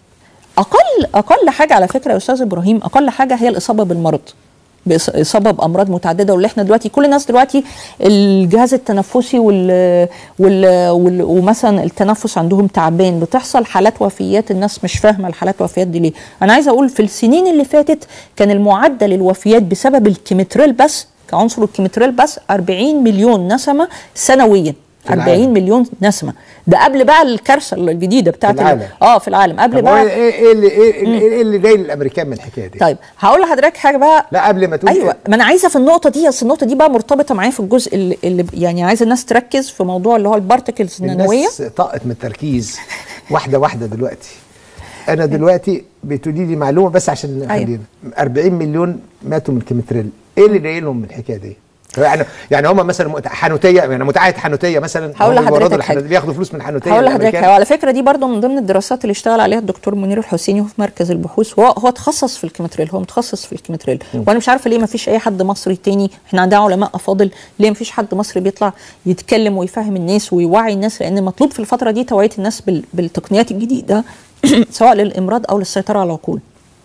Speaker 2: اقل اقل حاجه على فكره يا استاذ ابراهيم، اقل حاجه هي الاصابه بالمرض، باصابه بامراض متعدده. واللي احنا دلوقتي كل الناس دلوقتي الجهاز التنفسي وال, وال... وال... ومثلا التنفس عندهم تعبان، بتحصل حالات وفيات، الناس مش فاهمه الحالات وفيات دي ليه. انا عايزه اقول في السنين اللي فاتت كان المعدل الوفيات بسبب الكيمتريل بس، كعنصر الكيمتريل بس أربعين مليون نسمه سنويا، أربعين مليون نسمه. ده قبل بقى الكارثه الجديده بتاعت
Speaker 1: في العالم.
Speaker 2: اه في العالم قبل بقى.
Speaker 1: ايه ايه اللي ايه, إيه اللي جاي للامريكان من الحكايه دي؟
Speaker 2: طيب هقول لحضرتك حاجه بقى.
Speaker 1: لا قبل ما تقول
Speaker 2: ايوه
Speaker 1: إيه؟
Speaker 2: ما انا عايزه في النقطه دي، اصل النقطه دي بقى مرتبطه معايا في الجزء اللي, اللي يعني عايزه الناس تركز في موضوع اللي هو البارتكلز النانويه.
Speaker 1: الناس طاقت من التركيز واحده واحده دلوقتي. انا دلوقتي بتقولي لي معلومه بس عشان نخلينا أيوة. أربعين مليون ماتوا من كيمتريل، ايه اللي جاي لهم من الحكايه دي؟ يعني يعني هم مثلا حانوتيه، يعني متعهد حانوتيه مثلا،
Speaker 2: هقول لحضرتك حاجه،
Speaker 1: بياخدوا فلوس من حانوتيه.
Speaker 2: هقول لحضرتك وعلى فكره دي برضو من ضمن الدراسات اللي اشتغل عليها الدكتور منير الحسيني في مركز البحوث، هو هو تخصص في الكيمتريل، هو متخصص في الكيمتريل. وانا مش عارفه ليه ما فيش اي حد مصري تاني، احنا عندنا علماء افاضل، ليه ما فيش حد مصري بيطلع يتكلم ويفهم الناس ويوعي الناس؟ لان مطلوب في الفتره دي توعيه الناس بالتقنيات الجديده سواء للامراض او للسيطره على العقول.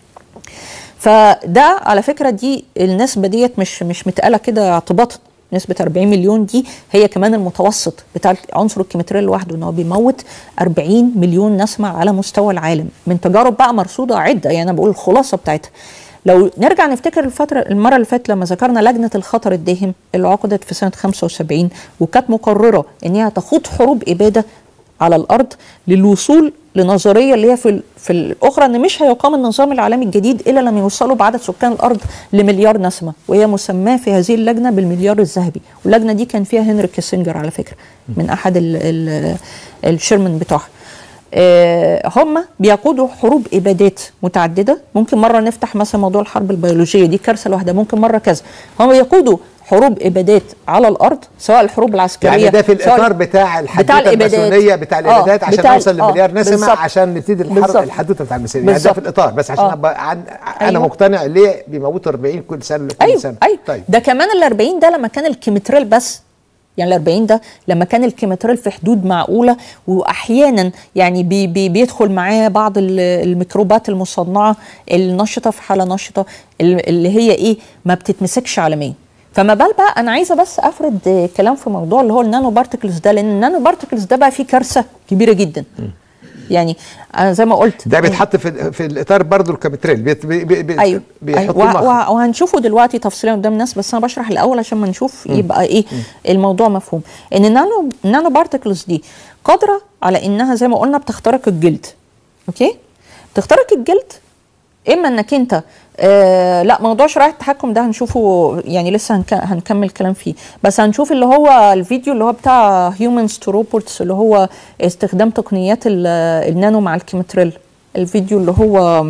Speaker 2: فده على فكره دي النسبه ديت مش مش متقاله كده اعتباطا، نسبة أربعين مليون دي هي كمان المتوسط بتاع عنصر الكيمتريل لوحده، ان هو بيموت أربعين مليون نسمة على مستوى العالم من تجارب بقى مرصودة عدة. يعني انا بقول الخلاصة بتاعتها. لو نرجع نفتكر الفترة المرة اللي فاتت لما ذكرنا لجنة الخطر الداهم اللي عقدت في سنة خمسة وسبعين وكانت مقررة ان هي تخوض حروب إبادة على الأرض للوصول لنظريه اللي هي في في الاخرى ان مش هيقام النظام العالمي الجديد الا لما يوصلوا بعدد سكان الارض لمليار نسمه، وهي مسماه في هذه اللجنه بالمليار الذهبي. واللجنه دي كان فيها هنري كيسنجر على فكره من احد الشيرمان بتوعها. آه هم بيقودوا حروب ابادات متعدده، ممكن مره نفتح مثلا موضوع الحرب البيولوجيه دي كارثه لوحدها، ممكن مره كذا. هم بيقودوا حروب ابادات على الارض، سواء الحروب العسكريه
Speaker 1: يعني ده في الاطار بتاع الحدوته الماسونيه بتاع الابادات، عشان نوصل لمليار نسمه عشان نبتدي الحرب الحدوته بتاع الماسونيه. يعني ده في الاطار بس عشان ابقى عن انا أيوة. مقتنع ليه بيموتوا أربعين كل سنه كل
Speaker 2: أيوة.
Speaker 1: سنه.
Speaker 2: أيوة. طيب ده كمان ال أربعين ده لما كان الكيمتريل بس، يعني ال أربعين ده لما كان الكيمتريل في حدود معقوله، واحيانا يعني بي بي بيدخل معاه بعض الميكروبات المصنعه النشطه في حاله نشطه اللي هي ايه ما بتتمسكش عالميا. فما بال بقى انا عايزه بس افرد كلام في موضوع اللي هو النانو بارتكلز ده، لان النانو بارتكلز ده بقى فيه كارثه كبيره جدا. م. يعني انا زي ما قلت
Speaker 1: ده بيتحط في في الاطار برضه الكيمتريل بي بي بي
Speaker 2: ايوه
Speaker 1: بيحطوه
Speaker 2: أيوة. وهنشوفه دلوقتي تفصيلا قدام الناس، بس انا بشرح الاول عشان ما نشوف م. يبقى ايه م. الموضوع مفهوم. ان النانو النانو بارتكلز دي قادره على انها زي ما قلنا بتخترق الجلد. اوكي، بتخترق الجلد، اما انك انت آه لا موضوع شرائح التحكم ده هنشوفه يعني لسه هنك هنكمل كلام فيه، بس هنشوف اللي هو الفيديو اللي هو بتاع هيومنز تو روبوتس اللي هو استخدام تقنيات النانو مع الكيمتريل. الفيديو اللي هو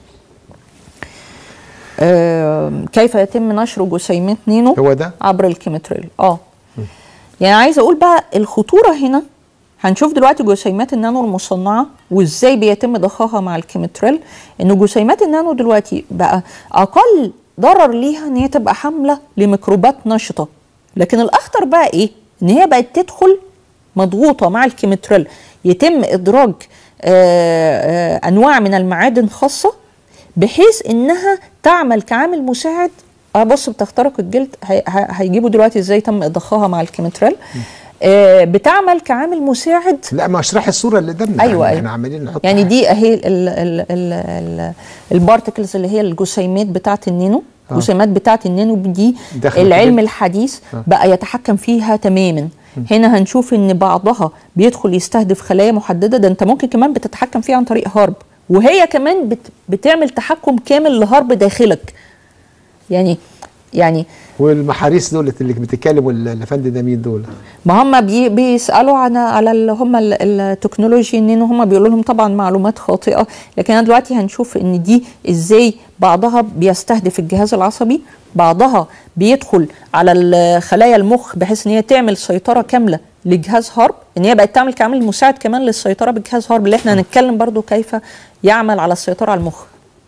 Speaker 2: آه كيف يتم نشر جسيمات نانو
Speaker 1: هو ده
Speaker 2: عبر الكيمتريل. اه م. يعني عايزه اقول بقى الخطوره هنا، هنشوف دلوقتي جسيمات النانو المصنعه وازاي بيتم ضخها مع الكيمتريل. ان جسيمات النانو دلوقتي بقى اقل ضرر ليها ان هي تبقى حامله لميكروبات نشطه، لكن الاخطر بقى ايه؟ ان هي بقت تدخل مضغوطه مع الكيمتريل، يتم ادراج آآ آآ انواع من المعادن خاصه بحيث انها تعمل كعامل مساعد. اه بص بتخترق الجلد، هيجيبوا دلوقتي ازاي تم ضخها مع الكيمتريل. آه بتعمل كعامل مساعد.
Speaker 1: لا ما اشرح الصوره اللي قدامنا.
Speaker 2: ايوه
Speaker 1: يعني
Speaker 2: احنا
Speaker 1: أيوة. عمالين نحط
Speaker 2: يعني دي اهي ال ال ال ال البارتكلز اللي هي الجسيمات بتاعه النانو. الجسيمات بتاعه النانو دي العلم الحديث آه. بقى يتحكم فيها تماما. هنا هنشوف ان بعضها بيدخل يستهدف خلايا محدده، ده انت ممكن كمان بتتحكم فيها عن طريق هارب، وهي كمان بت بتعمل تحكم كامل لهارب داخلك. يعني يعني
Speaker 1: والمحاريس دول اللي بتتكلموا الافندي ده مين دول؟
Speaker 2: ما هم بي بيسالوا عن على اللي هم التكنولوجي، ان هم بيقولوا لهم طبعا معلومات خاطئه، لكن انا دلوقتي هنشوف ان دي ازاي بعضها بيستهدف الجهاز العصبي، بعضها بيدخل على خلايا المخ بحيث ان هي تعمل سيطره كامله لجهاز هارب، ان هي بقت تعمل كعامل مساعد كمان للسيطره بالجهاز هارب، اللي احنا هنتكلم برضو كيف يعمل على السيطره على المخ.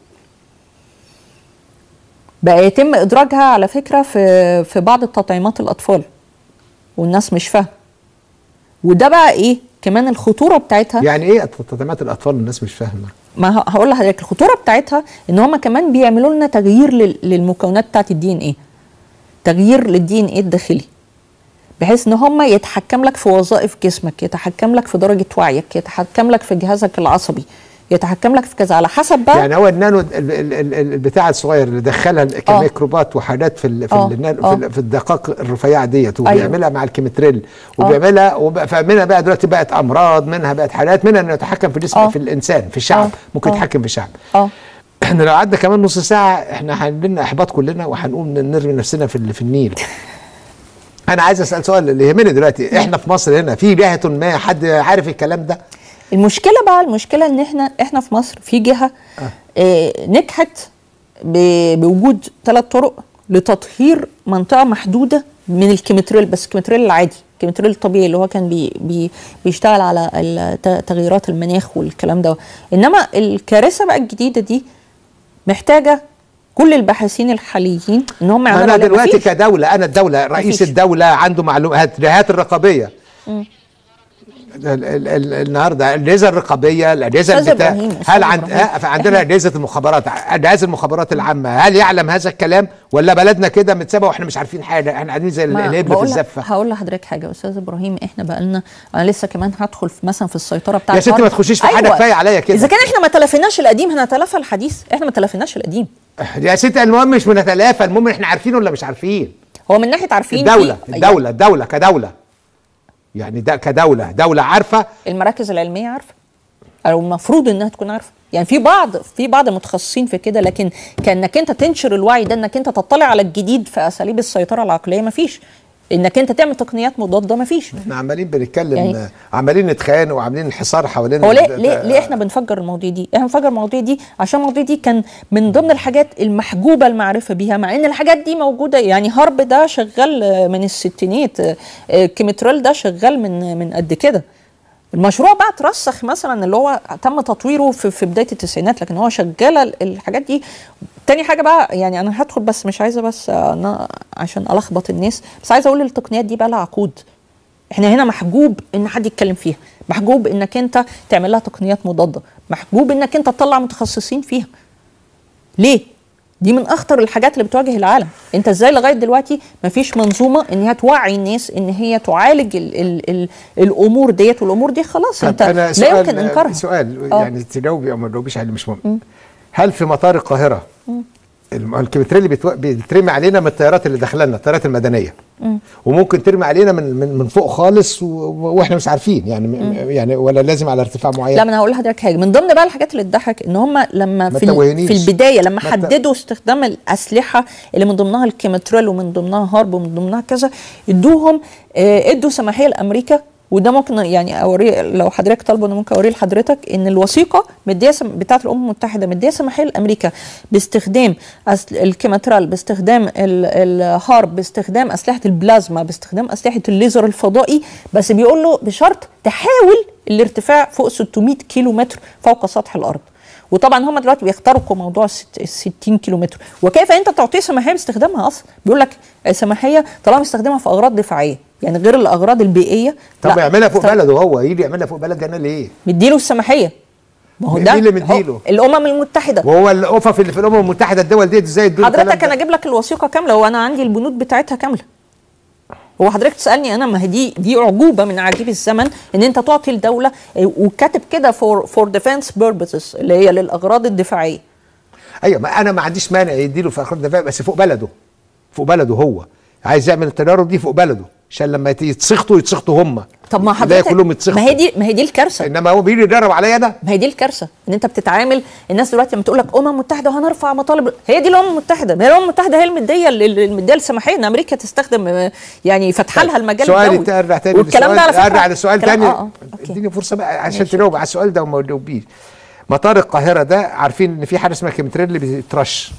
Speaker 2: بقى يتم ادراجها على فكره في في بعض التطعيمات الاطفال والناس مش فاهمه، وده بقى ايه كمان الخطوره بتاعتها.
Speaker 1: يعني ايه تطعيمات الاطفال والناس مش فاهمه؟
Speaker 2: ما هقول لحضرتك الخطوره بتاعتها ان هم كمان بيعملوا لنا تغيير للمكونات بتاعت الدي ان ايه، تغيير للدي ان ايه الداخلي، بحيث ان هم يتحكم لك في وظائف جسمك، يتحكم لك في درجه وعيك، يتحكم لك في جهازك العصبي، يتحكم لك في كذا على حسب بقى.
Speaker 1: يعني هو النانو البتاع الصغير اللي دخلها كميكروبات وحاجات في ال في, ال في الدقائق الرفيعه ديت، وبيعملها أيوة. مع الكيمتريل وبيعملها، فمنها بقى دلوقتي بقت امراض، منها بقت حاجات، منها انه يتحكم في جسم في الانسان في الشعب، ممكن يتحكم في الشعب. اه احنا لو قعدنا كمان نص ساعه احنا هنلنا احباط كلنا وهنقوم نرمي نفسنا في في النيل. انا عايز اسال سؤال اللي يهمني دلوقتي، احنا في مصر هنا في جهه ما حد عارف الكلام ده؟
Speaker 2: المشكله بقى المشكله ان احنا احنا في مصر في جهه آه. آه نجحت بوجود ثلاث طرق لتطهير منطقه محدوده من الكيمتريل، بس الكيمتريل العادي، الكيمتريل الطبيعي اللي هو كان بي بي بيشتغل على تغييرات المناخ والكلام ده. انما الكارثه بقى الجديده دي محتاجه كل الباحثين الحاليين ان هم يعملوا.
Speaker 1: انا دلوقتي كدوله، انا الدوله رئيس مفيش. الدوله عنده معلومات، الجهات الرقابيه م. النهارده الاجهزه الرقابيه، الاجهزه بتاع هل عند عندنا اجهزه المخابرات، جهاز المخابرات العامه، هل يعلم هذا الكلام ولا بلدنا كده متسابه واحنا مش عارفين حاجه؟ احنا قاعدين زي الابن في الزفه.
Speaker 2: هقول لحضرتك حاجه يا استاذ ابراهيم، احنا بقى لنا انا لسه كمان هدخل في مثلا في السيطره بتاعت
Speaker 1: يا ستي ما تخشيش في حاجه كفايه أيوة. عليا كده.
Speaker 2: اذا كان احنا ما تلافيناش القديم هنتلافى الحديث، احنا ما تلافيناش القديم
Speaker 1: يا ستي. المهم مش بنتلافى، المهم احنا عارفين ولا مش عارفين.
Speaker 2: هو من ناحيه عارفين
Speaker 1: الدوله الدوله الدوله كدوله، يعني ده كدوله دوله عارفه،
Speaker 2: المراكز العلميه عارفه او المفروض انها تكون عارفه، يعني في بعض في بعض المتخصصين في كده، لكن كانك انت تنشر الوعي ده، انك انت تطلع على الجديد في اساليب السيطره العقليه مفيش، انك انت تعمل تقنيات مضاده مفيش.
Speaker 1: احنا عمالين بنتكلم يعني عمالين نتخانق وعاملين الحصار حوالين.
Speaker 2: هو ليه ليه, ليه احنا بنفجر المواضيع دي؟ احنا بنفجر المواضيع دي عشان المواضيع دي كان من ضمن الحاجات المحجوبه المعرفه بيها، مع ان الحاجات دي موجوده. يعني هارب ده شغال من الستينات، كيمتريل ده شغال من من قد كده. المشروع بقى اترسخ مثلا اللي هو تم تطويره في, في بدايه التسعينات، لكن هو شغال الحاجات دي. تاني حاجه بقى، يعني انا هدخل بس مش عايزه بس أنا عشان الخبط الناس، بس عايزه اقول التقنيات دي بقى لها عقود. احنا هنا محجوب ان حد يتكلم فيها، محجوب انك انت تعمل لها تقنيات مضاده، محجوب انك انت تطلع متخصصين فيها. ليه؟ دي من اخطر الحاجات اللي بتواجه العالم. انت ازاي لغايه دلوقتي مفيش منظومه ان هي توعي الناس ان هي تعالج ال ال ال الامور ديت، والامور دي خلاص انت لا يمكن انكارها.
Speaker 1: سؤال أوه. يعني تجاوبي او ما تجاوبيش عليه مش مهم. هل في مطار القاهره الكيمتريل اللي بيترمي علينا من الطيارات اللي داخله لنا، الطيارات المدنيه، م. وممكن ترمي علينا من من, من فوق خالص واحنا مش عارفين يعني م. يعني ولا لازم على ارتفاع معين؟
Speaker 2: لا، ما انا هقول لحضرتك حاجه من ضمن بقى الحاجات اللي تضحك ان هم لما في في البدايه لما حددوا استخدام الاسلحه اللي من ضمنها الكيمتريل ومن ضمنها هارب ومن ضمنها كذا، ادوهم اه ادوا سماحيه لامريكا. وده ممكن يعني اوريه لو حضرتك طالبه انا ممكن اوريه لحضرتك ان الوثيقه مديه بتاعه الامم المتحده مديه سماحيه لامريكا باستخدام الكيمتريل، باستخدام الهارب، باستخدام اسلحه البلازما، باستخدام اسلحه الليزر الفضائي، بس بيقول له بشرط تحاول الارتفاع فوق ستمائة كيلو متر فوق سطح الارض. وطبعا هم دلوقتي بيخترقوا موضوع ال ستين كيلو متر، وكيف انت تعطيه سماحيه باستخدامها اصلا؟ بيقول لك سماحيه طالما بيستخدمها في اغراض دفاعيه، يعني غير الاغراض البيئيه.
Speaker 1: طب يعملها فوق بلده، هو يجي يعملها فوق بلدنا ليه؟
Speaker 2: مديله السماحيه. ما هو ده
Speaker 1: اللي مديله
Speaker 2: الامم المتحده،
Speaker 1: وهو الأوفا في, في الامم المتحده الدول دي ازاي ادوا
Speaker 2: حضرتك؟ انا اجيب لك الوثيقه كامله وانا عندي البنود بتاعتها كامله. هو حضرتك تسالني انا، ما هي دي دي اعجوبه من عجيب الزمن ان انت تعطي الدوله وكاتب كده فور فور ديفense بيربسز اللي هي للاغراض الدفاعيه.
Speaker 1: ايوه، ما انا ما عنديش مانع يديله في اغراض الدفاع، بس فوق بلده، فوق بلده هو عايز يعمل التجارب دي فوق بلده، عشان لما يتسخطوا يتسخطوا هم.
Speaker 2: طب ما
Speaker 1: لا
Speaker 2: حضرتك
Speaker 1: كلهم يتسخطوا.
Speaker 2: ما هي دي ما هي دي الكارثه.
Speaker 1: انما هو بيجي يدرب عليا انا.
Speaker 2: ما هي دي الكارثه ان انت بتتعامل. الناس دلوقتي لما تقول لك امم متحده وهنرفع مطالب، هي دي الامم المتحده. ما هي الامم المتحده هي المديه المديه السماحيه ان امريكا تستخدم يعني فاتحه لها المجال
Speaker 1: الدولي.
Speaker 2: الدولي.
Speaker 1: ارجع تاني
Speaker 2: والكلام ده على فكره
Speaker 1: ارجع لسؤال تاني.
Speaker 2: آه آه.
Speaker 1: اديني فرصه بقى عشان تجاوب على السؤال ده وما تجاوبيش. مطار القاهره ده عارفين ان في حاجه اسمها كيمتريل اللي بيترش،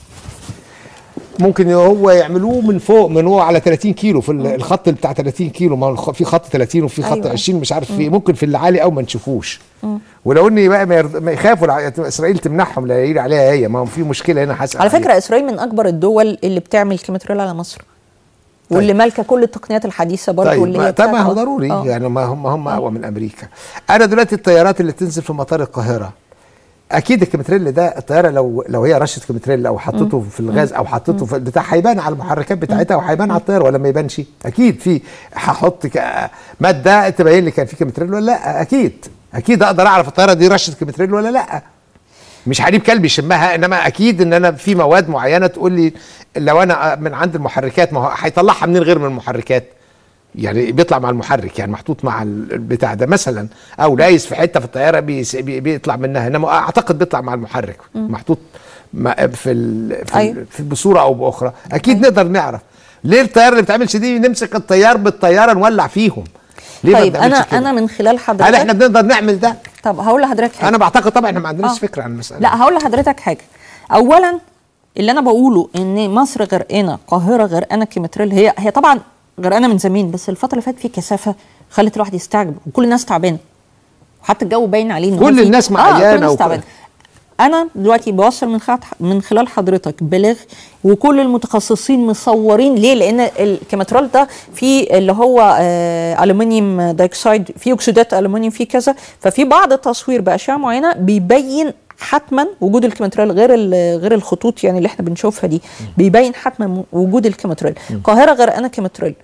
Speaker 1: ممكن هو يعملوه من فوق، من هو على ثلاثين كيلو في الخط بتاع ثلاثين كيلو، ما في خط ثلاثين وفي خط
Speaker 2: أيوة.
Speaker 1: عشرين مش عارف في، ممكن في العالي او ما نشوفوش. ولو اني بقى ما, يرض... ما يخافوا اسرائيل تمنعهم لا يجي عليها هي، ما هو في مشكله هنا حسب
Speaker 2: على فكره عليها. اسرائيل من اكبر الدول اللي بتعمل كيمتريل على مصر. طيب. واللي مالكه كل التقنيات الحديثه برضه.
Speaker 1: طيب
Speaker 2: واللي هي
Speaker 1: طب ما هو ضروري أوه. يعني ما هم هم اقوى من امريكا. انا دلوقتي الطيارات اللي تنزل في مطار القاهره اكيد الكيمتريل ده الطياره لو لو هي رشه كيمتريل او حطته مم. في الغاز او حطته في البتاع هيبان على المحركات بتاعتها وهيبان على الطياره ولا ما يبانش؟ اكيد في هحط ماده تبين لي كان في كيمتريل ولا لا. اكيد اكيد اقدر اعرف الطياره دي رشه كيمتريل ولا لا. مش هجيب كلب يشمها، انما اكيد ان انا في مواد معينه تقول لي لو انا من عند المحركات، ما هو هيطلعها منين غير من المحركات؟ يعني بيطلع مع المحرك، يعني محطوط مع البتاع ده مثلا، او لايس في حته في الطياره بيطلع منها، انما اعتقد بيطلع مع المحرك محطوط في ال في, أيوه. في بصوره او باخرى. اكيد أيوه. نقدر نعرف ليه الطياره اللي بتعملش دي نمسك الطيار بالطياره نولع فيهم. ليه
Speaker 2: طيب انا كده؟ انا من خلال حضرتك
Speaker 1: هل احنا بنقدر نعمل ده؟
Speaker 2: طب هقول لحضرتك حاجه.
Speaker 1: انا بعتقد طبعا احنا ما عندناش فكره عن المساله.
Speaker 2: لا هقول لحضرتك حاجه. اولا اللي انا بقوله ان مصر غرقانه، القاهره غرقانه كيمتريل، هي هي طبعا غرقانه من زمان، بس الفتره اللي فاتت في كثافه خلت الواحد يستعجب، وكل الناس تعبانه وحتى الجو باين عليه ان
Speaker 1: كل الناس معيانه.
Speaker 2: آه وكل انا دلوقتي بوصل من خلال من خلال حضرتك بلاغ، وكل المتخصصين مصورين. ليه؟ لان الكيمترول ده فيه اللي هو آه الومنيوم دايوكسيد، فيه اكسيدات الومنيوم، فيه كذا، ففي بعض التصوير باشعه معينه بيبين حتما وجود الكيمتريل غير غير الخطوط يعني اللي احنا بنشوفها دي، بيبين حتما وجود الكيمتريل. القاهره غرقانه كيمتريل.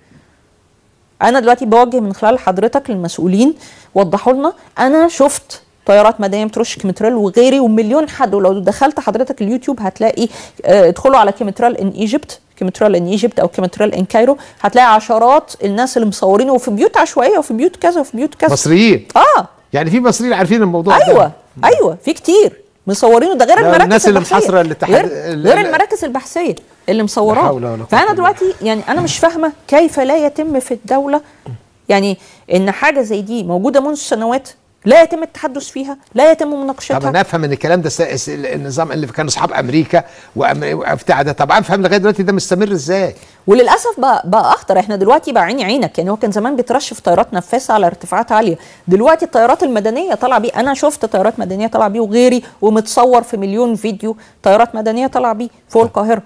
Speaker 2: انا دلوقتي بوجه من خلال حضرتك للمسؤولين وضحوا لنا. انا شفت طيارات مدنيه بترش كيمتريل وغيري ومليون حد، ولو دخلت حضرتك اليوتيوب هتلاقي اه ادخلوا على كيمتريل ان ايجيبت، كيمتريل ان ايجيبت او كيمتريل ان كايرو، هتلاقي عشرات الناس اللي مصورينه، وفي بيوت عشوائيه وفي بيوت كذا وفي بيوت كذا.
Speaker 1: مصريين
Speaker 2: اه
Speaker 1: يعني في مصريين عارفين الموضوع
Speaker 2: ايوه
Speaker 1: ده.
Speaker 2: ايوه في كتير مصورينه، ده غير المراكز
Speaker 1: الناس اللي محاصره الاتحاد،
Speaker 2: غير, غير المراكز البحثيه اللي مصوراه. فانا دلوقتي يعني انا مش فاهمه كيف لا يتم في الدوله يعني ان حاجه زي دي موجوده منذ سنوات لا يتم التحدث فيها، لا يتم مناقشتها.
Speaker 1: طب انا افهم ان الكلام ده النظام اللي كان اصحاب امريكا وبتاع ده، طب افهم لغايه دلوقتي ده مستمر ازاي؟
Speaker 2: وللاسف بقى بقى اخطر. احنا دلوقتي بقى عيني عينك، يعني هو كان زمان بيترش في طيارات نفاثه على ارتفاعات عاليه، دلوقتي الطيارات المدنيه طالعه بيه. انا شفت طيارات مدنيه طالعه بيه وغيري، ومتصور في مليون فيديو طيارات مدنيه طالعه بيه فوق القاهره.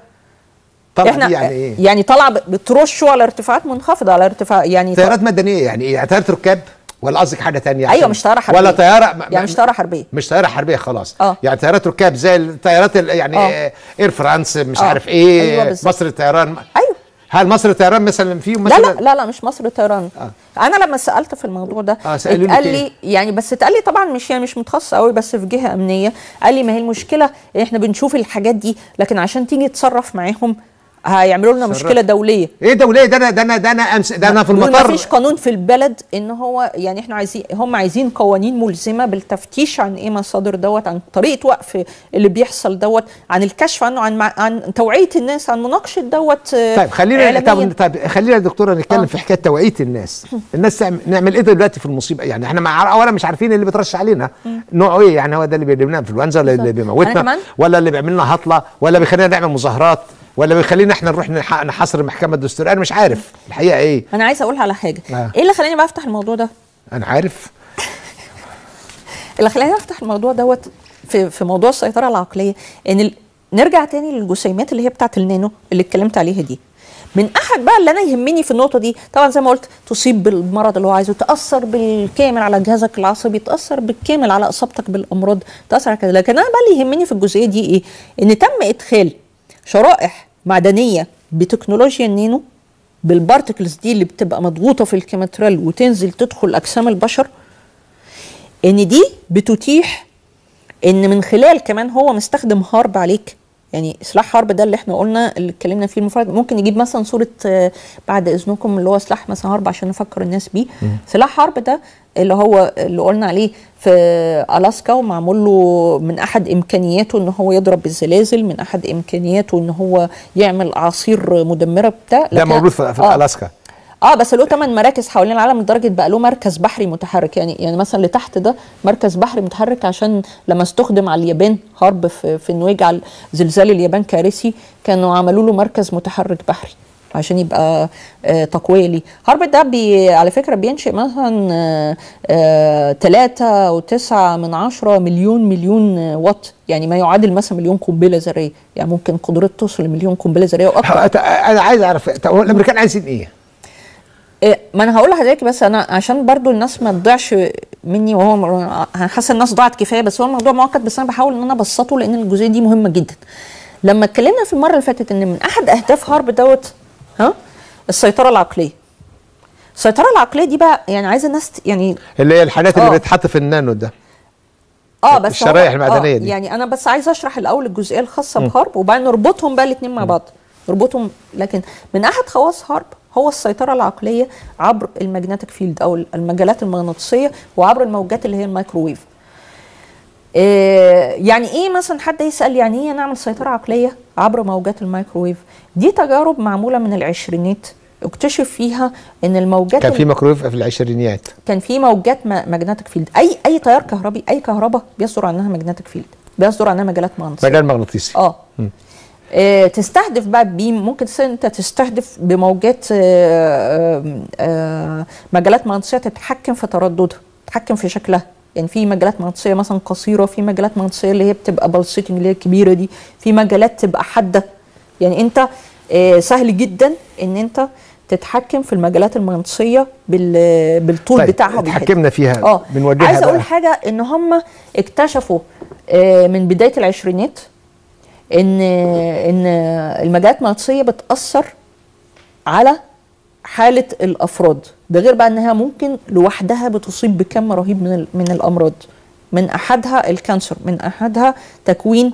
Speaker 1: طبعا يعني ايه؟
Speaker 2: يعني طالعه بترشه على ارتفاعات منخفضه، على ارتفاع يعني
Speaker 1: طيارات مدنيه يعني ايه؟ طيارات ركاب ولا قصدك حاجه ثانيه؟
Speaker 2: ايوه مش طياره حربيه
Speaker 1: ولا طياره
Speaker 2: يعني مش طياره حربيه
Speaker 1: مش طياره حربيه خلاص.
Speaker 2: أوه.
Speaker 1: يعني طيارات ركاب زي الطيارات يعني أوه. اير فرانس مش أوه. عارف ايه. أيوة مصر الطيران.
Speaker 2: ايوه
Speaker 1: هل مصر الطيران مثلا فيهم مثلا؟
Speaker 2: لا لا لا, لا مش مصر الطيران. آه. انا لما سالت في الموضوع ده
Speaker 1: آه
Speaker 2: اتقال لي يعني، بس اتقال لي طبعا مش يعني مش متخصص قوي، بس في جهه امنيه قال لي ما هي المشكله احنا بنشوف الحاجات دي، لكن عشان تيجي تتصرف معاهم هيعملوا لنا مشكله دوليه.
Speaker 1: ايه دوليه؟ ده انا ده انا ده انا أمس ده انا في المطار.
Speaker 2: ما فيش قانون في البلد ان هو يعني احنا عايزين، هم عايزين قوانين ملزمه بالتفتيش عن ايه مصادر دوت، عن طريقه وقف اللي بيحصل دوت، عن الكشف عنه، عن عن توعيه الناس، عن مناقشه دوت.
Speaker 1: طيب خلينا طب طب خلينا يا دكتوره نتكلم آه. في حكايه توعيه الناس. الناس نعمل ايه دلوقتي في المصيبه؟ يعني احنا مع اولا مش عارفين اللي بيترش علينا نوعه ايه، يعني هو ده اللي بيجيب لنا انفلونزا ولا اللي بيموتنا ولا اللي بيعمل لنا هطله ولا بيخلينا نعمل مظاهرات ولا بيخلينا احنا نروح نحاصر المحكمه الدستوريه؟ انا مش عارف الحقيقه ايه.
Speaker 2: انا عايز اقول على حاجه. آه. ايه اللي خلاني بقى افتح الموضوع ده؟
Speaker 1: انا عارف
Speaker 2: اللي خلاني افتح الموضوع دوت في في موضوع السيطره العقليه، ان ال... نرجع تاني للجسيمات اللي هي بتاعه النانو اللي اتكلمت عليها دي. من احد بقى اللي انا يهمني في النقطه دي، طبعا زي ما قلت تصيب بالمرض اللي هو عايزه، تاثر بالكامل على جهازك العصبي، تاثر بالكامل على اصابتك بالامراض، تاثر على كده. لكن انا بقى اللي يهمني في الجزئيه دي ايه؟ ان تم ادخال شرائح معدنيه بتكنولوجيا النانو بالبارتكلز دي اللي بتبقى مضغوطه في الكيمتريل وتنزل تدخل اجسام البشر، ان دي بتتيح ان من خلال كمان هو مستخدم هارب عليك، يعني سلاح حرب ده اللي احنا قلنا اللي اتكلمنا فيه المفرد، ممكن نجيب مثلا صوره آه، بعد اذنكم اللي هو سلاح مثلا حرب عشان نفكر الناس بيه. سلاح حرب ده اللي هو اللي قلنا عليه في ألاسكا، ومعمول له من احد امكانياته ان هو يضرب بالزلازل، من احد امكانياته ان هو يعمل اعاصير مدمره بتاع.
Speaker 1: ده موجود في, في
Speaker 2: آه
Speaker 1: الاسكا.
Speaker 2: اه بس له ثمان مراكز حوالين العالم لدرجه بقى له مركز بحري متحرك. يعني يعني مثلا اللي تحت ده مركز بحري متحرك عشان لما استخدم على اليابان حرب في, في انه يجعل زلزال اليابان كارثي، كانوا عملوا له مركز متحرك بحري عشان يبقى آه تقويه ليه. حرب ده بي على فكره بينشئ مثلا آه آه ثلاثة وتسعة من عشرة مليون مليون واط، يعني ما يعادل مثلا مليون قنبله ذريه، يعني ممكن قدرته توصل لمليون قنبله ذريه واكثر.
Speaker 1: انا عايز اعرف طب الامريكان عايزين ايه؟
Speaker 2: ما انا هقول لحضرتك، بس انا عشان برضو الناس ما تضيعش مني، وهو حاسه الناس ضاعت كفايه، بس هو الموضوع معقد، بس انا بحاول ان انا ابسطه لان الجزئيه دي مهمه جدا. لما اتكلمنا في المره اللي فاتت ان من احد اهداف حرب دوت ها السيطره العقليه. السيطره العقليه دي بقى يعني عايزه الناس يعني
Speaker 1: اللي هي الحاجات اللي
Speaker 2: آه.
Speaker 1: بتتحط في النانو ده.
Speaker 2: اه بس
Speaker 1: الشرايح المعدنيه
Speaker 2: آه
Speaker 1: دي.
Speaker 2: يعني انا بس عايزه اشرح الاول الجزئيه الخاصه بحرب، وبعدين نربطهم بقى الاثنين مع بعض، نربطهم. لكن من احد خواص حرب هو السيطرة العقلية عبر الماجنتيك فيلد أو المجالات المغناطيسية، وعبر الموجات اللي هي الميكروويف. إيه يعني إيه مثلا حد يسأل يعني إيه نعمل سيطرة عقلية عبر موجات الميكروويف؟ دي تجارب معمولة من العشرينات اكتشف فيها إن الموجات
Speaker 1: كان في ميكروويف في العشرينيات،
Speaker 2: كان في موجات ماجنتيك فيلد. أي أي تيار كهربي، أي كهرباء بيصدر عنها ماجنتيك فيلد، بيصدر عنها مجالات مغناطيسية،
Speaker 1: مجال مغناطيسي.
Speaker 2: اه م. آه تستهدف بقى بيم، ممكن انت تستهدف بموجات آه آه مجالات مغناطيسيه تتحكم في ترددها، تتحكم في شكلها. يعني في مجالات مغناطيسيه مثلا قصيره، في مجالات مغناطيسيه اللي هي بتبقى بالسيتنج اللي هي الكبيره دي، في مجالات تبقى حاده. يعني انت آه سهل جدا ان انت تتحكم في المجالات المغناطيسيه بالطول
Speaker 1: طيب
Speaker 2: بتاعها.
Speaker 1: اتحكمنا فيها
Speaker 2: اه
Speaker 1: بنوجهها.
Speaker 2: عايز اقول حاجه، ان هم اكتشفوا آه من بدايه العشرينات ان ان المجالات المغناطيسيه بتاثر على حاله الافراد، ده غير بقى انها ممكن لوحدها بتصيب بكم رهيب من من الامراض. من احدها الكانسر، من احدها تكوين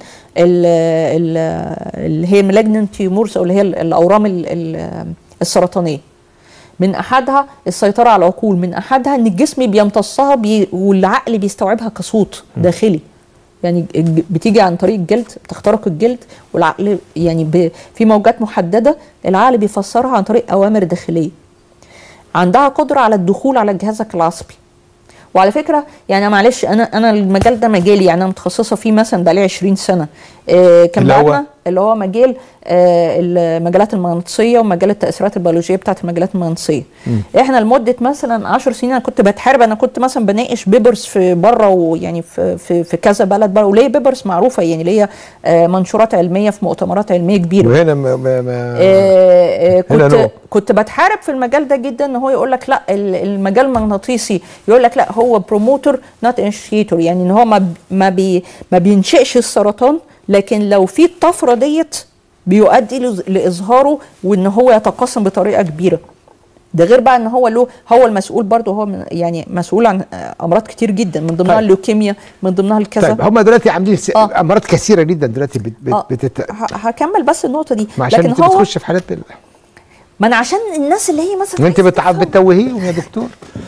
Speaker 2: اللي هي مالجننت تيومورز او اللي هي الاورام السرطانيه، من احدها السيطره على العقول، من احدها ان الجسم بيمتصها بي والعقل بيستوعبها كصوت داخلي. يعني بتيجي عن طريق الجلد، بتخترق الجلد، والعقل يعني في موجات محدده العقل بيفسرها عن طريق اوامر داخليه. عندها قدره على الدخول على جهازك العصبي. وعلى فكره يعني معلش انا انا المجال ده مجالي، يعني انا متخصصه فيه مثلا بقالي عشرين سنه. آه كان
Speaker 1: اللي هو
Speaker 2: اللي هو مجال آه المجالات المغناطيسيه ومجال التاثيرات البيولوجيه بتاعت المجالات المغناطيسيه. احنا لمده مثلا عشر سنين انا كنت بتحارب، انا كنت مثلا بناقش بيبرز في بره، ويعني في في, في كذا بلد بره، وليه بيبرز معروفه، يعني ليا آه منشورات علميه في مؤتمرات علميه كبيره.
Speaker 1: وهنا ما ما ما
Speaker 2: آه آه كنت
Speaker 1: هنا
Speaker 2: كنت بتحارب في المجال ده جدا، ان هو يقول لك لا المجال المغناطيسي، يقول لك لا هو بروموتر نوت انشيتور، يعني ان هو ما ما, بي ما بينشئش السرطان، لكن لو في الطفره ديت بيؤدي لاظهاره وان هو يتقاسم بطريقه كبيره. ده غير بقى ان هو له هو المسؤول برضه، هو يعني مسؤول عن امراض كتير جدا، من ضمنها
Speaker 1: طيب.
Speaker 2: اللوكيميا، من ضمنها الكذا.
Speaker 1: طيب هم دلوقتي عاملين س...
Speaker 2: آه.
Speaker 1: امراض كثيره جدا دلوقتي بت... بت...
Speaker 2: آه.
Speaker 1: بتت...
Speaker 2: هكمل بس النقطه دي.
Speaker 1: عشان
Speaker 2: لكن
Speaker 1: انت
Speaker 2: هو
Speaker 1: بتخش في حالات ال...
Speaker 2: ما انا عشان الناس اللي هي مثلا
Speaker 1: انت بتع... بتتوهيهم يا دكتور.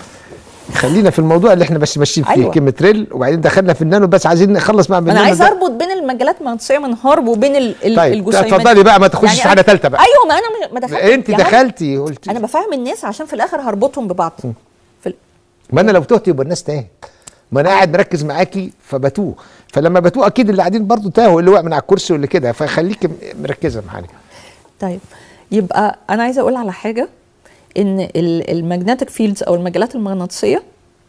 Speaker 1: خلينا في الموضوع اللي احنا بس ماشيين فيه.
Speaker 2: أيوة.
Speaker 1: كلمه تريل، وبعدين دخلنا في النانو، بس عايزين نخلص مع
Speaker 2: انا عايز اربط بين المجالات المغناطيسيه من هارب وبين ال...
Speaker 1: طيب
Speaker 2: الجسيمات.
Speaker 1: اتفضلي بقى، ما تخشش
Speaker 2: يعني
Speaker 1: في حاجه ثالثه بقى.
Speaker 2: ايوه ما انا ما دخلت،
Speaker 1: انت يعني دخلتي قلتي
Speaker 2: انا بفهم الناس عشان في الاخر هربطهم ببعض. في ال...
Speaker 1: ما انا لو تهت يبقى الناس تاهت، ما انا قاعد مركز معاكي فبتوه، فلما بتوه اكيد اللي قاعدين برضو تاهوا، اللي وقع من على الكرسي واللي كده، فخليكي مركزه معايا.
Speaker 2: طيب يبقى انا عايزه اقول على حاجه، ان الماجنتيك فيلدز او المجالات المغناطيسيه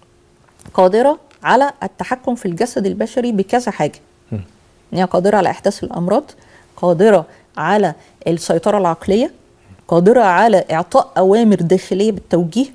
Speaker 2: قادره على التحكم في الجسد البشري بكذا حاجه. ان هي قادره على احداث الامراض، قادره على السيطره العقليه، قادره على اعطاء اوامر داخليه بالتوجيه،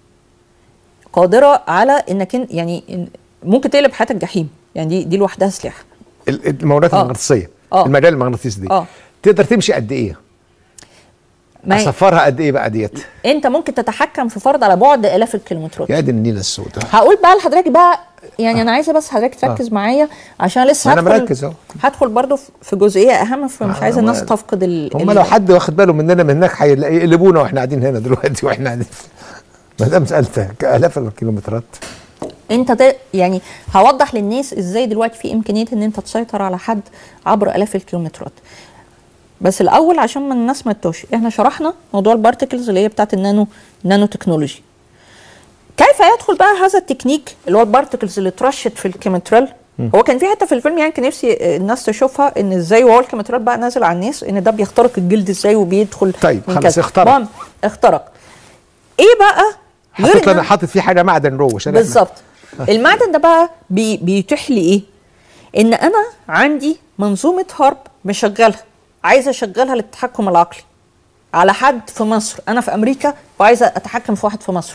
Speaker 2: قادره على انك يعني ممكن تقلب حياتك جحيم. يعني دي دي لوحدها سلاح.
Speaker 1: الموجات المغناطيسيه، المجال المغناطيسي دي
Speaker 2: آه.
Speaker 1: تقدر تمشي قد ايه؟
Speaker 2: ما هي-
Speaker 1: اصفرها قد ايه بقى ديت؟
Speaker 2: انت ممكن تتحكم في فرد على بعد الاف الكيلومترات.
Speaker 1: يا دي النيله السوداء.
Speaker 2: هقول بقى لحضرتك بقى، يعني انا عايزه بس حضرتك تركز معايا عشان لسه
Speaker 1: انا
Speaker 2: هدخل
Speaker 1: مركز اهو.
Speaker 2: هدخل برضو في جزئيه اهم، فمش
Speaker 1: آه،
Speaker 2: عايزه الناس
Speaker 1: هم-
Speaker 2: تفقد ال
Speaker 1: هم
Speaker 2: ال-
Speaker 1: لو حد واخد باله مننا من هناك هيقلبونا واحنا قاعدين هنا دلوقتي واحنا قاعدين ما دام سالتك الاف الكيلومترات.
Speaker 2: انت ده يعني هوضح للناس ازاي دلوقتي في امكانيه ان انت تسيطر على حد عبر الاف الكيلومترات. بس الاول عشان ما الناس ما تتوهش، احنا شرحنا موضوع البارتكلز اللي هي بتاعت النانو نانو تكنولوجي. كيف يدخل بقى هذا التكنيك اللي هو البارتكلز اللي اترشت في الكيمترال؟ هو كان في حته في الفيلم يعني كان نفسي الناس تشوفها، ان ازاي وهو الكيمترال بقى نازل على الناس ان ده بيخترق الجلد ازاي وبيدخل.
Speaker 1: طيب
Speaker 2: من
Speaker 1: خلاص
Speaker 2: كذا.
Speaker 1: اخترق.
Speaker 2: المهم، اخترق ايه بقى؟ غير
Speaker 1: حطيت
Speaker 2: إن
Speaker 1: لنا حاطط فيه حاجه معدن جوه عشان إحنا-
Speaker 2: بالظبط. المعدن ده بقى بي بيتيح لي ايه؟ ان انا عندي منظومه هارب مشغلها، عايزه اشغلها للتحكم العقلي على حد في مصر. انا في امريكا وعايزه اتحكم في واحد في مصر.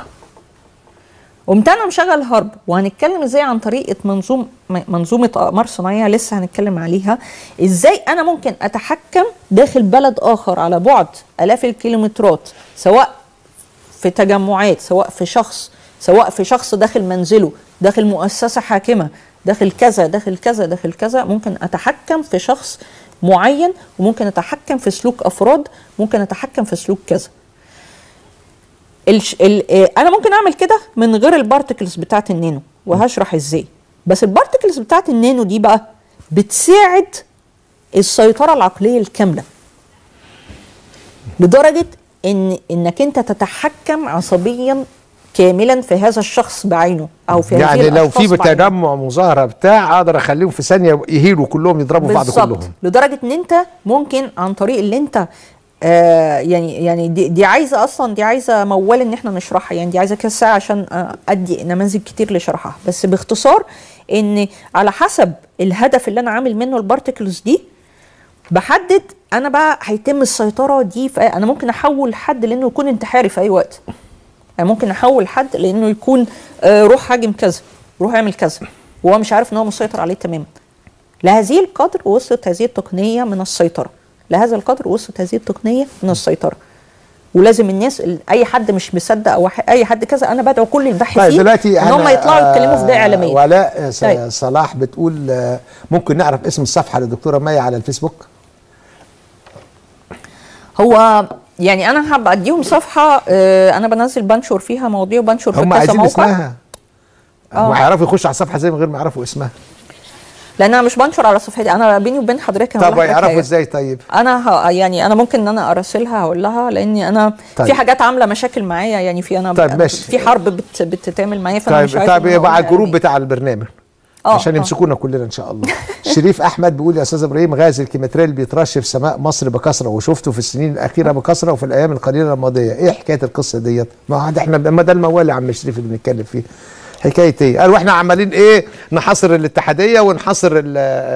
Speaker 2: قمت انا مشغل هارب، وهنتكلم ازاي عن طريقه منظوم منظومه اقمار صناعيه لسه هنتكلم عليها، ازاي انا ممكن اتحكم داخل بلد اخر على بعد الاف الكيلومترات، سواء في تجمعات، سواء في شخص، سواء في شخص داخل منزله، داخل مؤسسة حاكمة، داخل كذا داخل كذا داخل كذا. ممكن أتحكم في شخص معين، وممكن أتحكم في سلوك أفراد، ممكن أتحكم في سلوك كذا. الش... ال... أنا ممكن أعمل كده من غير البارتكلز بتاعت النانو، وهشرح إزاي. بس البارتكلز بتاعت النانو دي بقى بتساعد السيطرة العقلية الكاملة، لدرجة إن إنك أنت تتحكم عصبيا كاملا في هذا الشخص بعينه، او في هذه
Speaker 1: يعني لو في
Speaker 2: الأشخاص بعينهم.
Speaker 1: تجمع مظاهره بتاع اقدر اخليهم في ثانيه يهيلوا كلهم يضربوا في بعض
Speaker 2: بالظبط.
Speaker 1: كلهم.
Speaker 2: لدرجه ان انت ممكن عن طريق اللي انت آه يعني يعني دي, دي عايزه اصلا دي عايزه موال ان احنا نشرحها، يعني دي عايزه كذا ساعه عشان آه ادي نماذج كتير لشرحها. بس باختصار ان على حسب الهدف اللي انا عامل منه البارتكلز دي بحدد انا بقى هيتم السيطره دي في. انا ممكن احول حد لانه يكون انتحاري في اي وقت، يعني ممكن احول حد لانه يكون آه روح هاجم كذا، روح اعمل كذا، وهو مش عارف ان هو مسيطر عليه تماما. لهذه القدر وصلت هذه التقنيه من السيطره، لهذا القدر وصلت هذه التقنيه من السيطره. ولازم الناس، اي حد مش مصدق او اي حد كذا، انا بدعو كل الباحثين
Speaker 1: طيب دلوقتي
Speaker 2: ان هم يطلعوا يتكلموا في داعي عالميه.
Speaker 1: ولاء
Speaker 2: طيب.
Speaker 1: صلاح بتقول آه، ممكن نعرف اسم الصفحه للدكتوره مي على الفيسبوك؟
Speaker 2: هو يعني انا هبقى اديهم صفحه آه انا بنزل بنشر فيها مواضيع وبنشر في
Speaker 1: هم
Speaker 2: كذا
Speaker 1: عايزين
Speaker 2: موقع.
Speaker 1: اسمها. هم هيعرفوا يخشوا على الصفحه زي من غير ما يعرفوا اسمها.
Speaker 2: لان انا مش بنشر على صفحتي، انا بيني وبين حضرتك. أنا
Speaker 1: طب
Speaker 2: هقول لحضرتك
Speaker 1: هيعرفوا
Speaker 2: حاجة.
Speaker 1: ازاي طيب؟
Speaker 2: انا ه... يعني انا ممكن ان انا اراسلها هقول لها، لاني انا
Speaker 1: طيب.
Speaker 2: في حاجات عامله مشاكل معايا، يعني في انا
Speaker 1: طيب
Speaker 2: أنا
Speaker 1: ماشي.
Speaker 2: في حرب بت... بتتعمل معايا، فانا
Speaker 1: طيب
Speaker 2: مش عايزه
Speaker 1: طيب
Speaker 2: إن أنا
Speaker 1: يبقى على
Speaker 2: أقولها
Speaker 1: الجروب
Speaker 2: يعني.
Speaker 1: بتاع البرنامج
Speaker 2: آه،
Speaker 1: عشان
Speaker 2: آه.
Speaker 1: يمسكونا كلنا ان شاء الله. شريف احمد بيقول يا استاذ ابراهيم، غاز الكيمتريل بيترش في سماء مصر بكثره، وشفته في السنين الاخيره بكثره وفي الايام القليله الماضيه، ايه حكايه القصه ديت؟ ما احنا ما ده الموال يا عم شريف اللي بنتكلم فيه. حكايه ايه؟ قال واحنا عمالين ايه؟ نحاصر الاتحاديه ونحاصر ال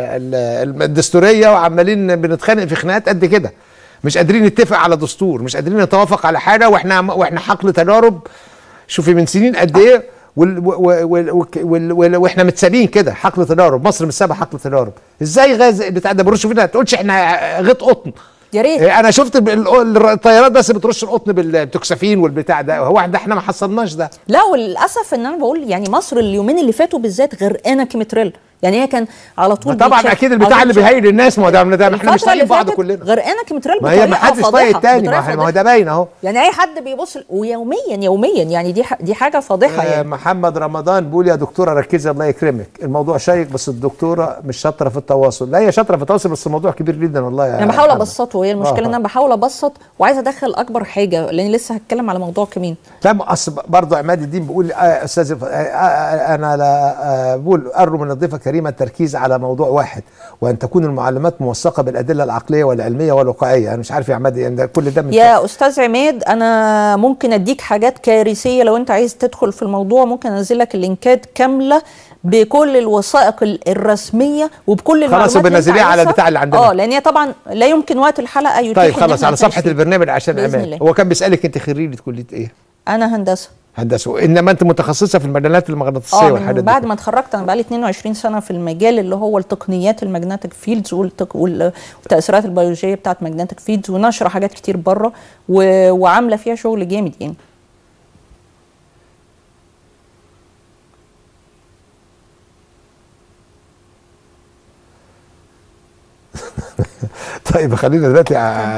Speaker 1: ال الدستوريه، وعمالين بنتخانق في خناقات قد كده. مش قادرين نتفق على دستور، مش قادرين نتوافق على حاجه، واحنا واحنا حقل تجارب. شوفي من سنين قد ايه وال وال وال وال واحنا متسابين كده، حقل تجارب، مصر متسابه حقل تجارب. ازاي غاز بتاع ده بيرشوا فينا؟ ما تقولش احنا غيط قطن.
Speaker 2: يا ريت.
Speaker 1: انا شفت الطيارات بس بترش القطن بالتوكسافين والبتاع ده، هو ده احنا ما حصلناش ده.
Speaker 2: لا، وللاسف ان انا بقول يعني مصر اليومين اللي فاتوا بالذات غرقانه كيمتريل، يعني هي كان على طول
Speaker 1: طبعا
Speaker 2: بيتشاف-
Speaker 1: اكيد البتاع اللي بيهيل الناس، ما هو ده ده ما احنا مش
Speaker 2: الفترة اللي
Speaker 1: طايقين بعض
Speaker 2: فاتت
Speaker 1: كلنا.
Speaker 2: غرقانه كيمتريل
Speaker 1: ما هي
Speaker 2: بطريقه
Speaker 1: ما حدش طايق
Speaker 2: فاضحه،
Speaker 1: التاني،
Speaker 2: بطريقة
Speaker 1: ما هو
Speaker 2: فاضحة.
Speaker 1: ده باين اهو.
Speaker 2: يعني اي حد بيبص ويوميا يوميا، يعني دي ح- دي حاجه فاضحه
Speaker 1: آه
Speaker 2: يعني.
Speaker 1: محمد رمضان بيقول يا دكتوره ركزي الله يكرمك، الموضوع شيق بس الدكتوره مش شاطره في التواصل. لا هي شاطره في التواصل بس الموضوع كبير جدا والله يا
Speaker 2: انا بحاول
Speaker 1: محمد.
Speaker 2: ابسطه، هي المشكله
Speaker 1: آه.
Speaker 2: ان انا بحاول ابسط وعايزه ادخل اكبر حاجه، لان لسه هتكلم على موضوع كمان.
Speaker 1: لا اصل برضه عماد الدين بيقول آه استاذ آه آه انا لا آه بقول ارجو من الضيفه الكريمه التركيز على موضوع واحد، وان تكون المعلومات موثقه بالادله العقليه والعلميه والواقعيه. انا مش عارف يا عماد يعني ده كل ده من
Speaker 2: يا استاذ عماد، انا ممكن اديك حاجات كارثيه لو انت عايز تدخل في الموضوع، ممكن انزل لك اللينكات كامله بكل الوثائق ال- الرسميه وبكل المعلومات
Speaker 1: خلاص
Speaker 2: اللي انت
Speaker 1: وبنزليها على
Speaker 2: عايزها.
Speaker 1: البتاع اللي عندنا.
Speaker 2: اه، لان هي طبعا لا يمكن وقت الحلقه يتيح
Speaker 1: طيب
Speaker 2: إن
Speaker 1: خلاص
Speaker 2: إحنا
Speaker 1: على صفحه
Speaker 2: نتناقش فيه.
Speaker 1: البرنامج عشان
Speaker 2: بإذن
Speaker 1: عماد.
Speaker 2: الله.
Speaker 1: هو كان بيسالك انت خريجه كليه ايه؟
Speaker 2: انا هندسه.
Speaker 1: هندسه، انما انت متخصصه في المجالات المغناطيسيه
Speaker 2: اه
Speaker 1: والحاجات
Speaker 2: من
Speaker 1: دي.
Speaker 2: بعد ما اتخرجت انا بقالي اتنين وعشرين سنه في المجال اللي هو التقنيات الماجنتيك فيلدز والتاثيرات البيولوجيه بتاعت ماجنتيك فيلدز، ونشره حاجات كتير بره وعامله فيها شغل جامد يعني.
Speaker 1: طيب خلينا دلوقتي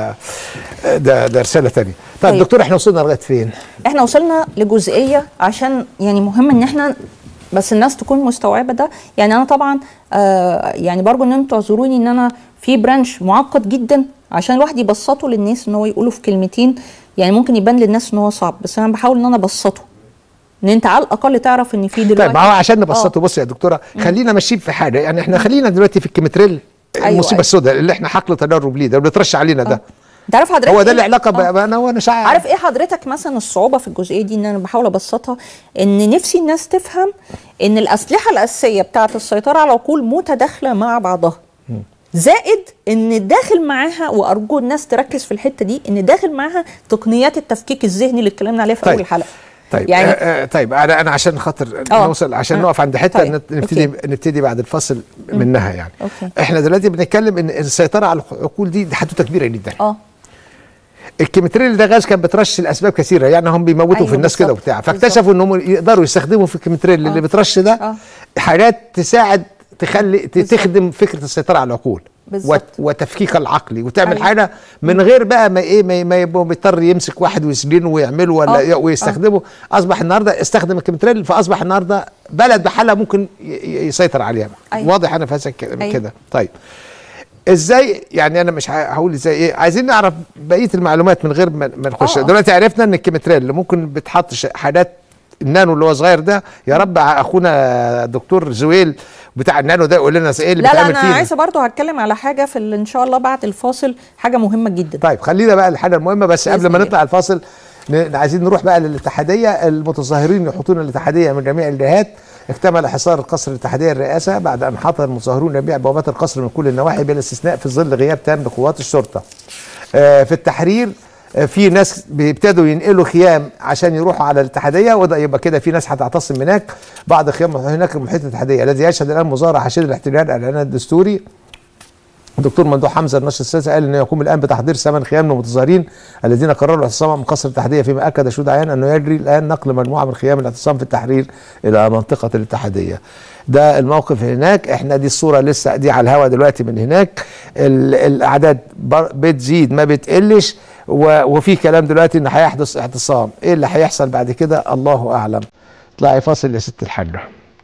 Speaker 1: ده ده رساله ثانيه. طيب, طيب دكتور احنا وصلنا لغايه فين؟
Speaker 2: احنا وصلنا لجزئيه عشان يعني مهم ان احنا بس الناس تكون مستوعبه ده. يعني انا طبعا آه يعني برجو ان انتوا تعذروني ان انا في برانش معقد جدا عشان الواحد يبسطه للناس ان هو يقوله في كلمتين، يعني ممكن يبان للناس ان هو صعب، بس انا بحاول ان انا ابسطه ان انت على الاقل تعرف ان في دلوقتي.
Speaker 1: طيب ما هو عشان نبسطه بص يا دكتوره خلينا ماشيين في حاجه، يعني احنا خلينا دلوقتي في الكيمتريل المصيبه أيوة السوداء اللي احنا حقل تدرب ليه ده اللي بيترش علينا ده.
Speaker 2: انت عارف حضرتك
Speaker 1: هو ده اللي علاقه بانا وانا شاعر.
Speaker 2: عارف ايه حضرتك مثلا الصعوبه في الجزئيه دي ان انا بحاول ابسطها، ان نفسي الناس تفهم ان الاسلحه الاساسيه بتاعه السيطره على العقول متداخله مع بعضها، زائد ان داخل معاها، وارجو الناس تركز في الحته دي، ان داخل معاها تقنيات التفكيك الذهني اللي اتكلمنا عليها في طيب. اول الحلقه.
Speaker 1: طيب يعني آه طيب انا انا عشان خاطر أوه. نوصل عشان أوه. نقف عند حته طيب. نبتدي أوكي. نبتدي بعد الفصل منها يعني. أوكي. احنا دلوقتي بنتكلم ان السيطره على العقول دي دي حدوته كبيره جدا. اه الكيمتريل ده غاز كان بترش لاسباب كثيره، يعني هم بيموتوا أيوه في الناس كده وبتاع، فاكتشفوا انهم يقدروا يستخدموا في الكيمتريل اللي بترش ده أوه. حاجات تساعد تخلي بالزبط. تخدم فكره السيطره على العقول بالزبط. وتفكيك العقلي وتعمل أيوه. حاجه من غير بقى ما ايه ما, ما يبقى بيضطر يمسك واحد ويسجنه ويعمله ولا أوه. ويستخدمه. أوه. اصبح النهارده استخدم الكيمتريل، فاصبح النهارده بلد بحالها ممكن يسيطر عليها. أيوه. واضح انا فاهم أيوه. كده. طيب ازاي يعني انا مش هقول ازاي ايه، عايزين نعرف بقيه المعلومات من غير ما نخش. دلوقتي عرفنا ان الكيمتريل اللي ممكن بتحط حاجات النانو اللي هو صغير ده، يا رب اخونا دكتور زويل بتاع النانو ده يقول لنا ايه اللي بيتعمل فيه.
Speaker 2: لا لا انا عايزه برضه هتكلم على حاجه في ان شاء الله بعد الفاصل، حاجه مهمه جدا.
Speaker 1: طيب خلينا بقى الحاجه المهمه، بس قبل ما نطلع الفاصل عايزين نروح بقى للاتحاديه. المتظاهرين يحطون الاتحاديه من جميع الجهات. اكتمل حصار القصر الاتحاديه الرئاسه بعد ان حاصر المتظاهرون جميع بوابات القصر من كل النواحي بلا استثناء في ظل غياب تام لقوات الشرطه. آه في التحرير آه في ناس بيبتدوا ينقلوا خيام عشان يروحوا على الاتحاديه، وده يبقى كده في ناس هتعتصم هناك. بعض خيام هناك المحيط الاتحاديه الذي يشهد الان مظاهره حشد الاحتلال الاعلان الدستوري. الدكتور ممدوح حمزه النشر السياسي قال انه يقوم الان بتحضير ثمان خيام للمتظاهرين الذين قرروا الاعتصام من قصر الاتحاديه، فيما اكد شهود عيان انه يجري الان نقل مجموعه من خيام الاعتصام في التحرير الى منطقه الاتحاديه. ده الموقف هناك. احنا دي الصوره لسه دي على الهواء دلوقتي من هناك. الاعداد بتزيد ما بتقلش، وفي كلام دلوقتي ان هيحدث اعتصام. ايه اللي هيحصل بعد كده الله اعلم. اطلعي فاصل يا ست الحاجه.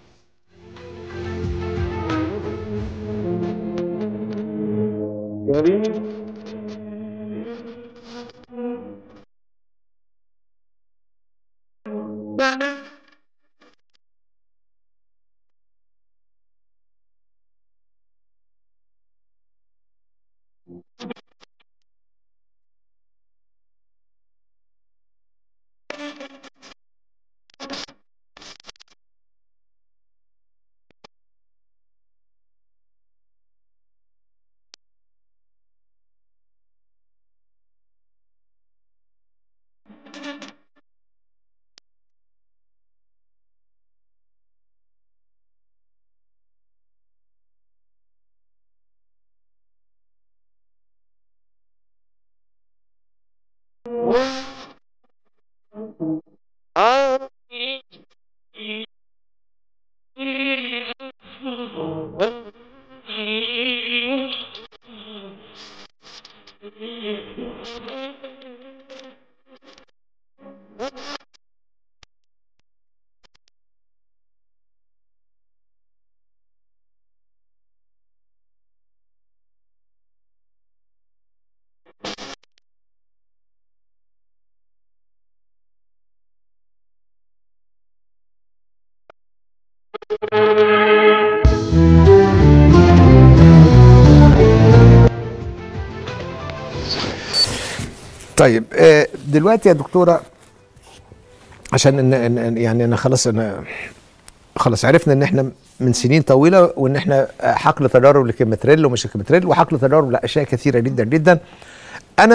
Speaker 1: طيب دلوقتي يا دكتوره عشان إن يعني انا خلاص انا خلاص عرفنا ان احنا من سنين طويله وان احنا حقل تجارب للكيمتريل ومش الكيمتريل، وحقل تجارب لاشياء كثيره جدا جدا. انا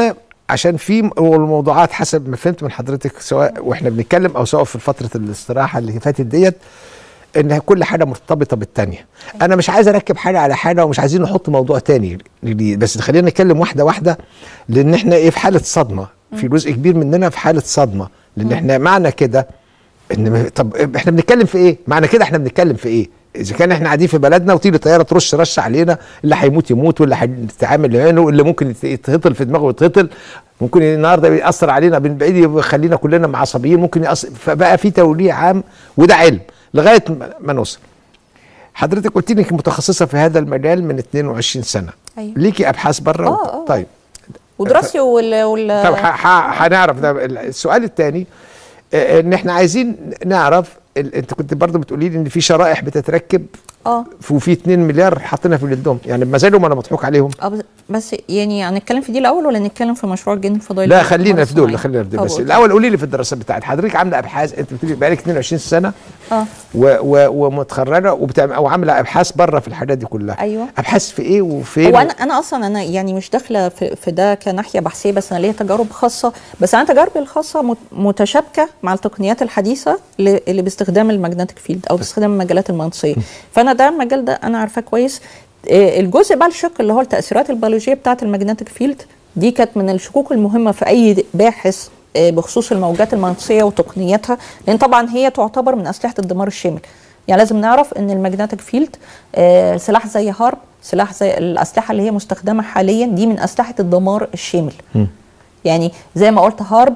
Speaker 1: عشان في الموضوعات حسب ما فهمت من حضرتك سواء واحنا بنتكلم او سواء في فتره الاستراحه اللي فاتت ديت، ان كل حاجه مرتبطه بالتانيه. انا مش عايز اركب حاجه على حاجه ومش عايزين نحط موضوع تاني جديد، بس خلينا نتكلم واحده واحده، لان احنا ايه في حاله صدمه، في جزء كبير مننا في حاله صدمه، لان احنا معنى كده ان طب احنا بنتكلم في ايه؟ معنى كده احنا بنتكلم في ايه؟ اذا كان احنا قاعدين في بلدنا وتيجي طياره ترش رش علينا، اللي هيموت يموت واللي هيتعامل عينه، اللي ممكن يتهطل في دماغه يتهطل، ممكن النهارده ياثر علينا من بعيد يخلينا كلنا معصبيين، ممكن يأثر، فبقى في توليع عام وده علم لغايه ما نوصل. حضرتك قلت لي انك متخصصه في هذا المجال من اتنين وعشرين سنه.
Speaker 2: أيوة.
Speaker 1: ليكي ابحاث بره؟
Speaker 2: اه
Speaker 1: طيب
Speaker 2: ودراستي وال وال
Speaker 1: طب هنعرف ده. السؤال الثاني ان احنا عايزين نعرف، انت كنت برضه بتقولي لي ان في شرائح بتتركب
Speaker 2: اه
Speaker 1: وفي اتنين مليار حاطينها في الجلدهم، يعني ما زالوا ما انا مضحوك عليهم.
Speaker 2: اه بس يعني هنتكلم في دي الاول ولا نتكلم في مشروع الجن الفضائي؟
Speaker 1: لا خلينا في دول، خلينا في دول. بس الاول قولي لي في الدراسات بتاعت حضرتك، عامله ابحاث، انت بتقولي بقالك اتنين وعشرين سنه
Speaker 2: اه
Speaker 1: ومتخرجه وبتعمل او عامله ابحاث بره في الحاجات دي كلها.
Speaker 2: ايوه.
Speaker 1: ابحاث في ايه وفين؟
Speaker 2: هو انا انا اصلا انا يعني مش داخله في, في ده كناحيه بحثيه، بس انا ليا تجارب خاصه، بس انا تجاربي الخاصه متشابكه مع التقنيات الحديثه اللي, اللي باستخدام الماجنتيك فيلد او باستخدام المجالات المغناطيسيه. فانا ده المجال ده انا عارفاه كويس. الجزء بقى الشق اللي هو التاثيرات البيولوجيه بتاعه الماجنتيك فيلد دي كانت من الشكوك المهمه في اي باحث بخصوص الموجات المغناطيسيه وتقنياتها، لان طبعا هي تعتبر من اسلحه الدمار الشامل. يعني لازم نعرف ان الماجنتيك فيلد سلاح زي هارب، سلاح زي الاسلحه اللي هي مستخدمه حاليا دي من اسلحه الدمار الشامل. م. يعني زي ما قلت هارب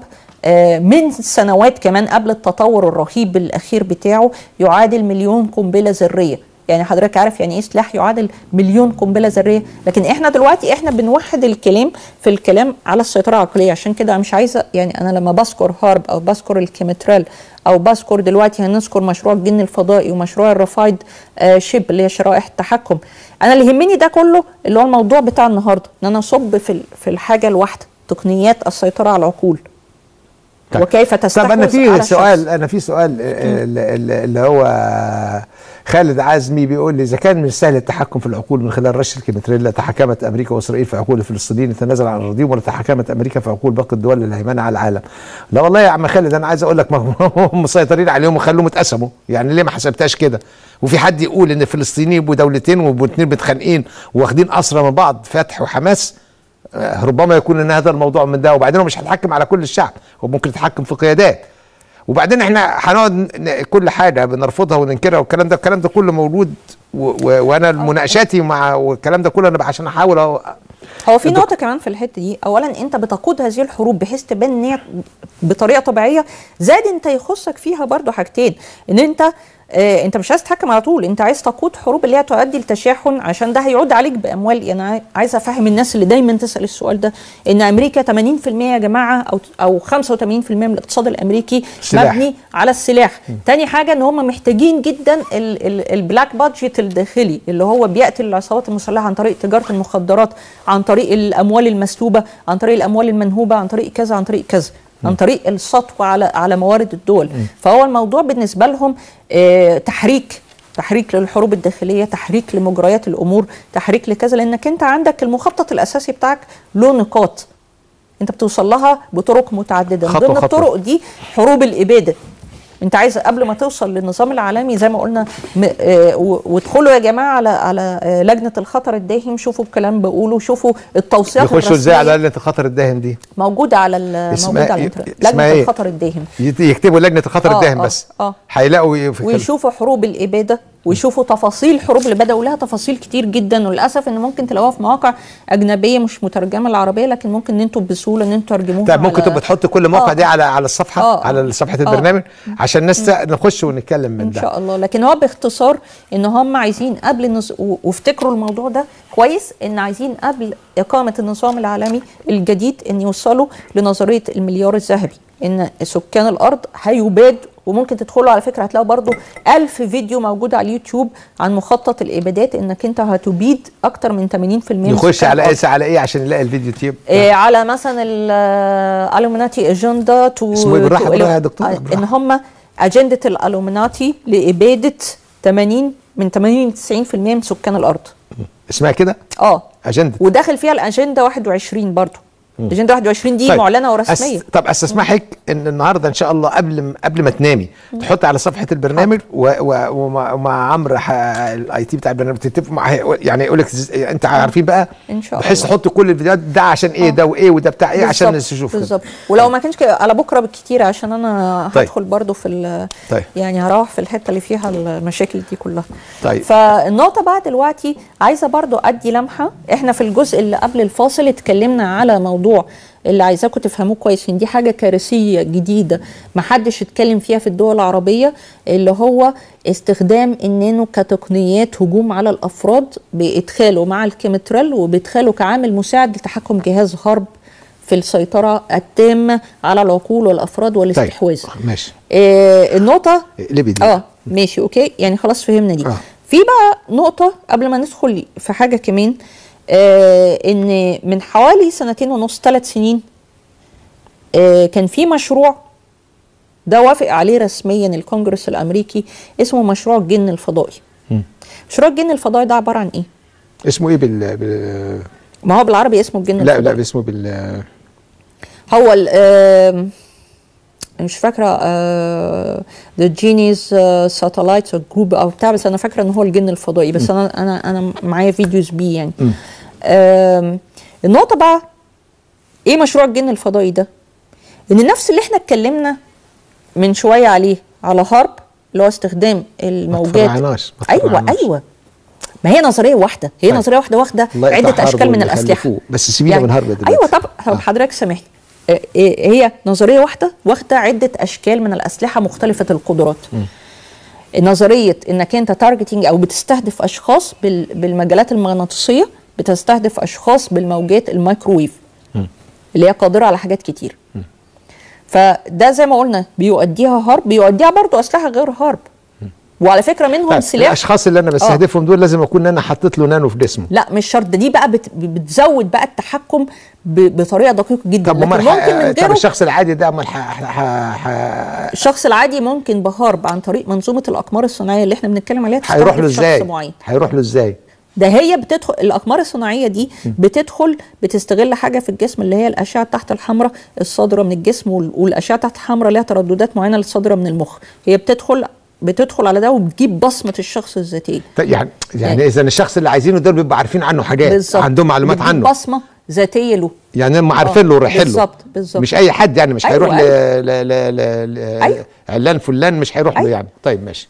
Speaker 2: من سنوات كمان قبل التطور الرهيب الاخير بتاعه يعادل مليون قنبله ذريه. يعني حضرتك عارف يعني ايه سلاح يعادل مليون قنبله ذريه؟ لكن احنا دلوقتي احنا بنوحد الكلام في الكلام على السيطره العقليه. عشان كده مش عايزه، يعني انا لما بذكر هارب او بذكر الكيمترال او بذكر دلوقتي هنذكر مشروع الجن الفضائي ومشروع الرافايد آه شيب اللي هي شرائح التحكم، انا اللي يهمني ده كله اللي هو الموضوع بتاع النهارده، ان انا اصب في في الحاجه الواحده، تقنيات السيطره على العقول. طيب. وكيف تستحوذ
Speaker 1: طب انا في سؤال
Speaker 2: الشخص.
Speaker 1: انا في سؤال اللي هو خالد عزمي بيقول لي اذا كان من السهل التحكم في العقول من خلال رش الكيمتريلا، تحكمت امريكا واسرائيل في عقول الفلسطينيين يتنازل عن اراضيهم، ولا تحكمت امريكا في عقول باقي الدول الهيمنه على العالم؟ لا والله يا عم خالد انا عايز اقول لك ما هم مسيطرين عليهم وخلوهم اتقسموا، يعني ليه ما حسبتهاش كده؟ وفي حد يقول ان الفلسطينيين يبقوا دولتين واثنين متخانقين واخدين اسرى من بعض، فتح وحماس؟ ربما يكون ان هذا الموضوع من ده، وبعدين هو مش هيتحكم على كل الشعب، هو ممكن يتحكم في قيادات، وبعدين احنا هنقعد كل حاجه بنرفضها وننكرها والكلام ده، الكلام ده كله موجود، وانا مناقشاتي مع والكلام ده كله انا عشان احاول أو
Speaker 2: هو في نقطه كمان في الحته دي. اولا انت بتقود هذه الحروب بحيث تبان ان هي بطريقه طبيعيه، زائد انت يخصك فيها برضو حاجتين، ان انت آه انت مش عايز تتحكم على طول، انت عايز تقود حروب اللي هي تؤدي لتشاحن، عشان ده هيعود عليك باموال. يعني عايز افهم الناس اللي دايما تسال السؤال ده ان امريكا ثمانين في المية يا جماعه او او خمسة وثمانين في المية من الاقتصاد الامريكي سلاح. مبني على السلاح. م. تاني حاجه ان هم محتاجين جدا ال ال البلاك بادجت الداخلي اللي هو بيقتل العصابات المسلحه عن طريق تجاره المخدرات، عن طريق الاموال المسلوبه، عن طريق الاموال المنهوبه، عن طريق كذا عن طريق كذا، عن طريق السطو على على موارد الدول. م. فهو الموضوع بالنسبه لهم آه تحريك تحريك للحروب الداخليه، تحريك لمجريات الامور، تحريك لكذا، لانك انت عندك المخطط الاساسي بتاعك له نقاط انت بتوصل لها بطرق متعدده. من ضمن الطرق دي حروب الاباده. انت عايز قبل ما توصل للنظام العالمي زي ما قلنا آه وادخلوا يا جماعه على على آه لجنه الخطر الداهم، شوفوا الكلام بقوله، شوفوا التوصيات الرسميه.
Speaker 1: يخشوا ازاي على لجنه الخطر الداهم دي؟
Speaker 2: موجوده على موجوده على الانترنت، لجنه
Speaker 1: إيه؟
Speaker 2: الخطر الداهم.
Speaker 1: يكتبوا لجنه الخطر آه الداهم بس
Speaker 2: اه
Speaker 1: هيلاقوا
Speaker 2: ويشوفوا حروب الاباده ويشوفوا تفاصيل الحروب اللي بدأوا لها تفاصيل كتير جدا، وللاسف ان ممكن تلاقوها في مواقع اجنبيه مش مترجمه العربيه، لكن ممكن ان انتم بسهوله ان انتم ترجموها.
Speaker 1: طيب ممكن تبقى تحط كل موقع آه. دي على على الصفحه آه. على صفحه البرنامج آه. عشان الناس نخش ونتكلم من
Speaker 2: إن
Speaker 1: ده
Speaker 2: ان شاء الله. لكن هو باختصار ان هم عايزين قبل النز... وافتكروا الموضوع ده كويس، ان عايزين قبل اقامه النظام العالمي الجديد ان يوصلوا لنظريه المليار الذهبي، ان سكان الارض هيباد. وممكن تدخلوا على فكره هتلاقوا برضو ألف فيديو موجود على اليوتيوب عن مخطط الابادات، انك انت هتبيد اكتر من ثمانين في المية.
Speaker 1: يخش على ايه على ايه عشان يلاقي الفيديو تيب؟
Speaker 2: إيه على مثلا الالومناتي اجندا تو
Speaker 1: اسمه ايه بالراحه يا دكتور؟
Speaker 2: ان هم اجنده الالومناتي لاباده ثمانين من ثمانين ل تسعين في المية من سكان الارض.
Speaker 1: اسمها كده؟
Speaker 2: اه
Speaker 1: اجنده،
Speaker 2: وداخل فيها الاجنده واحد وعشرين برضو. اجنده واحد وعشرين دي
Speaker 1: طيب.
Speaker 2: معلنه ورسميه.
Speaker 1: أس... طب استسمحك ان النهارده ان شاء الله قبل قبل ما تنامي تحط على صفحه البرنامج و... و... ومع, ومع عمرو ح... الاي تي بتاع البرنامج تتفقوا مع يعني يقول لك انت عارفين بقى
Speaker 2: ان شاء الله
Speaker 1: بحيث تحط كل الفيديوهات ده عشان ايه ده وايه وده بتاع ايه عشان نشوف
Speaker 2: بالظبط. ولو ما كانش كده على بكره بالكتير عشان انا
Speaker 1: طيب.
Speaker 2: هدخل برضو في ال...
Speaker 1: طيب.
Speaker 2: يعني هروح في الحته اللي فيها المشاكل دي كلها.
Speaker 1: طيب.
Speaker 2: فالنقطه بقى دلوقتي عايزه برضو ادي لمحه. احنا في الجزء اللي قبل الفاصل اتكلمنا على موضوع اللي عايزاكم تفهموه كويس ان دي حاجه كارثيه جديده ما حدش اتكلم فيها في الدول العربيه، اللي هو استخدام النانو كتقنيات هجوم على الافراد بادخاله مع الكيمترال وبادخاله كعامل مساعد لتحكم جهاز هارب في السيطره التامه على العقول والافراد والاستحواذ.
Speaker 1: طيب. ماشي.
Speaker 2: آه النقطه
Speaker 1: ليبي دي
Speaker 2: اه ماشي اوكي يعني خلاص فهمنا دي.
Speaker 1: آه.
Speaker 2: في بقى نقطه قبل ما ندخل في حاجه كمان، آه ان من حوالي سنتين ونص ثلاث سنين آه كان في مشروع ده وافق عليه رسميا الكونجرس الامريكي اسمه مشروع الجن الفضائي. م. مشروع الجن الفضائي ده عباره عن ايه؟
Speaker 1: اسمه ايه بال, بال...
Speaker 2: ما هو بالعربي اسمه الجن
Speaker 1: لا
Speaker 2: الفضائي.
Speaker 1: لا اسمه بال
Speaker 2: هو ال آه مش فاكره ذا جينيز ساتلايت جروب او بتاع، بس انا فاكره ان هو الجن الفضائي، بس م. انا انا انا معايا فيديوز بيه يعني. النقطه بقى ايه مشروع الجن الفضائي ده؟ ان نفس اللي احنا اتكلمنا من شويه عليه على هارب اللي هو استخدام الموجات. ايوه ايوه ما هي نظريه واحده، هي طيب. نظريه واحده واخده عده اشكال من الاسلحه.
Speaker 1: بس سيبينا يعني من هارب دلوقتي.
Speaker 2: ايوه طب آه. حضرتك سامحني، هي نظريه واحده واخده عده اشكال من الاسلحه مختلفه القدرات. م. نظريه انك انت تارجتنج او بتستهدف اشخاص بالمجالات المغناطيسيه، بتستهدف اشخاص بالموجات الميكروويف م. اللي هي قادره على حاجات كتير. م. فده زي ما قلنا بيؤديها هارب، بيؤديها برضو اسلحه غير هارب. م. وعلى فكره منهم طيب. سلاح
Speaker 1: الاشخاص اللي انا بستهدفهم دول لازم اكون انا حطيت له نانو في جسمه.
Speaker 2: لا مش شرط، دي بقى بت بتزود بقى التحكم بطريقه دقيقه جدا.
Speaker 1: طب ممكن من طب الشخص العادي ده امال
Speaker 2: الشخص العادي ممكن بهارب عن طريق منظومه الاقمار الصناعيه اللي احنا بنتكلم عليها
Speaker 1: هيروح له ازاي؟ هيروح له ازاي؟
Speaker 2: ده هي بتدخل الاقمار الصناعيه دي بتدخل بتستغل حاجه في الجسم اللي هي الاشعه تحت الحمراء الصادره من الجسم، والاشعه تحت الحمراء لها ترددات معينه الصادره من المخ، هي بتدخل بتدخل على ده وبتجيب بصمه الشخص الذاتيه.
Speaker 1: يعني يعني, يعني اذا الشخص اللي عايزينه دول بيبقى عارفين عنه حاجات بالزبط. عندهم معلومات عنه،
Speaker 2: بصمه ذاتيه له،
Speaker 1: يعني هم عارفين له ورايحين له
Speaker 2: بالظبط بالظبط،
Speaker 1: مش اي حد يعني مش
Speaker 2: أيوة
Speaker 1: هيروح
Speaker 2: أيوة.
Speaker 1: ل ل ل ل علان فلان مش هيروح أيوة. له يعني. طيب ماشي.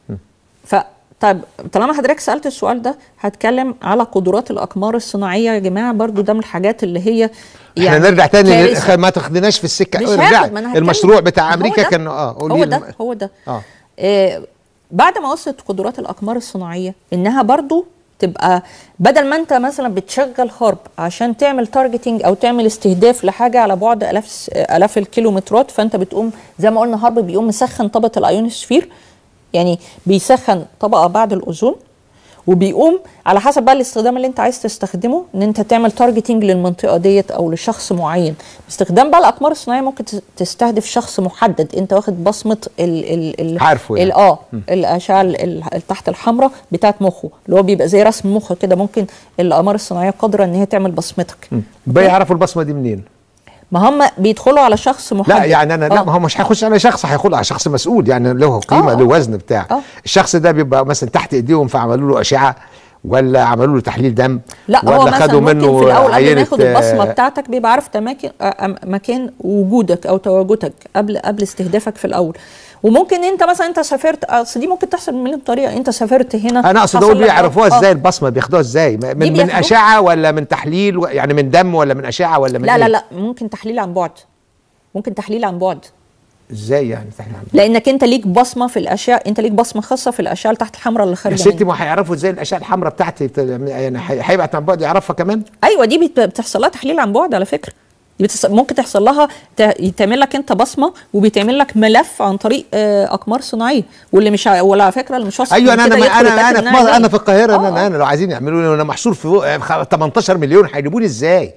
Speaker 2: ف طيب طالما حضرتك سالت السؤال ده هتكلم على قدرات الاقمار الصناعيه يا جماعه، برضو ده من الحاجات اللي هي
Speaker 1: يعني احنا نرجع تاني ما تاخدناش في السكه. ارجع المشروع بتاع امريكا كان اه
Speaker 2: هو ده هو ده اه, آه بعد ما وصلت قدرات الاقمار الصناعيه انها برضو تبقى بدل ما انت مثلا بتشغل هارب عشان تعمل تارجتنج او تعمل استهداف لحاجه على بعد الاف الاف الكيلومترات، فانت بتقوم زي ما قلنا هارب بيقوم مسخن طبقه الايونوسفير، يعني بيسخن طبقه بعد الاوزون، وبيقوم على حسب بقى الاستخدام اللي انت عايز تستخدمه ان انت تعمل تارجتنج للمنطقه ديت او لشخص معين. باستخدام بقى الاقمار الصناعيه ممكن تستهدف شخص محدد انت واخد بصمه ال ال ال
Speaker 1: عارفه يعني.
Speaker 2: اه الاشعه تحت الحمراء بتاعت مخه اللي هو بيبقى زي رسم مخ كده، ممكن الاقمار الصناعيه قادره ان هي تعمل بصمتك.
Speaker 1: بيعرفوا البصمه دي منين؟
Speaker 2: ما هم بيدخلوا على شخص محدد.
Speaker 1: لا يعني انا لا، ما هو مش هيخش على شخص، هيدخل على شخص مسؤول يعني له قيمه له وزن بتاع. أوه. الشخص ده بيبقى مثلا تحت ايديهم فعملوا له اشعه ولا عملوا له تحليل دم،
Speaker 2: لا ولا هو خدوا منه في الاول قبل ما ياخد البصمه بتاعتك بيبقى عارف تماكن مكان وجودك او تواجدك قبل قبل استهدافك في الاول. وممكن انت مثلا انت سافرت، اصل دي ممكن تحصل بمليون طريقه، انت سافرت هنا
Speaker 1: انا اقصد اقول بيعرفوها ازاي البصمه بياخدوها ازاي؟ من من اشعه ولا من تحليل يعني من دم ولا من اشعه ولا من
Speaker 2: لا
Speaker 1: إيه؟
Speaker 2: لا لا ممكن تحليل عن بعد، ممكن تحليل عن بعد.
Speaker 1: ازاي يعني تحليل عن بعد؟
Speaker 2: لانك انت ليك بصمه في الاشعه، انت ليك بصمه خاصه في الاشعه تحت الحمراء اللي خارجه.
Speaker 1: يا ستي ما هيعرفوا ازاي الاشعه الحمراء بتاعتي يعني هيبعت عن بعد يعرفها كمان؟
Speaker 2: ايوه دي بتحصل لها تحليل عن بعد على فكره، ممكن تحصل لها يتعمل لك انت بصمه وبيتعمل لك ملف عن طريق اقمار صناعيه، واللي مش ولا على فكره اللي مش واثق
Speaker 1: ايوه انا انا انا انا في مصر انا في القاهره
Speaker 2: آه.
Speaker 1: انا انا لو عايزين يعملوا لي انا محشور في ثمانية عشر مليون هيجيبوني ازاي؟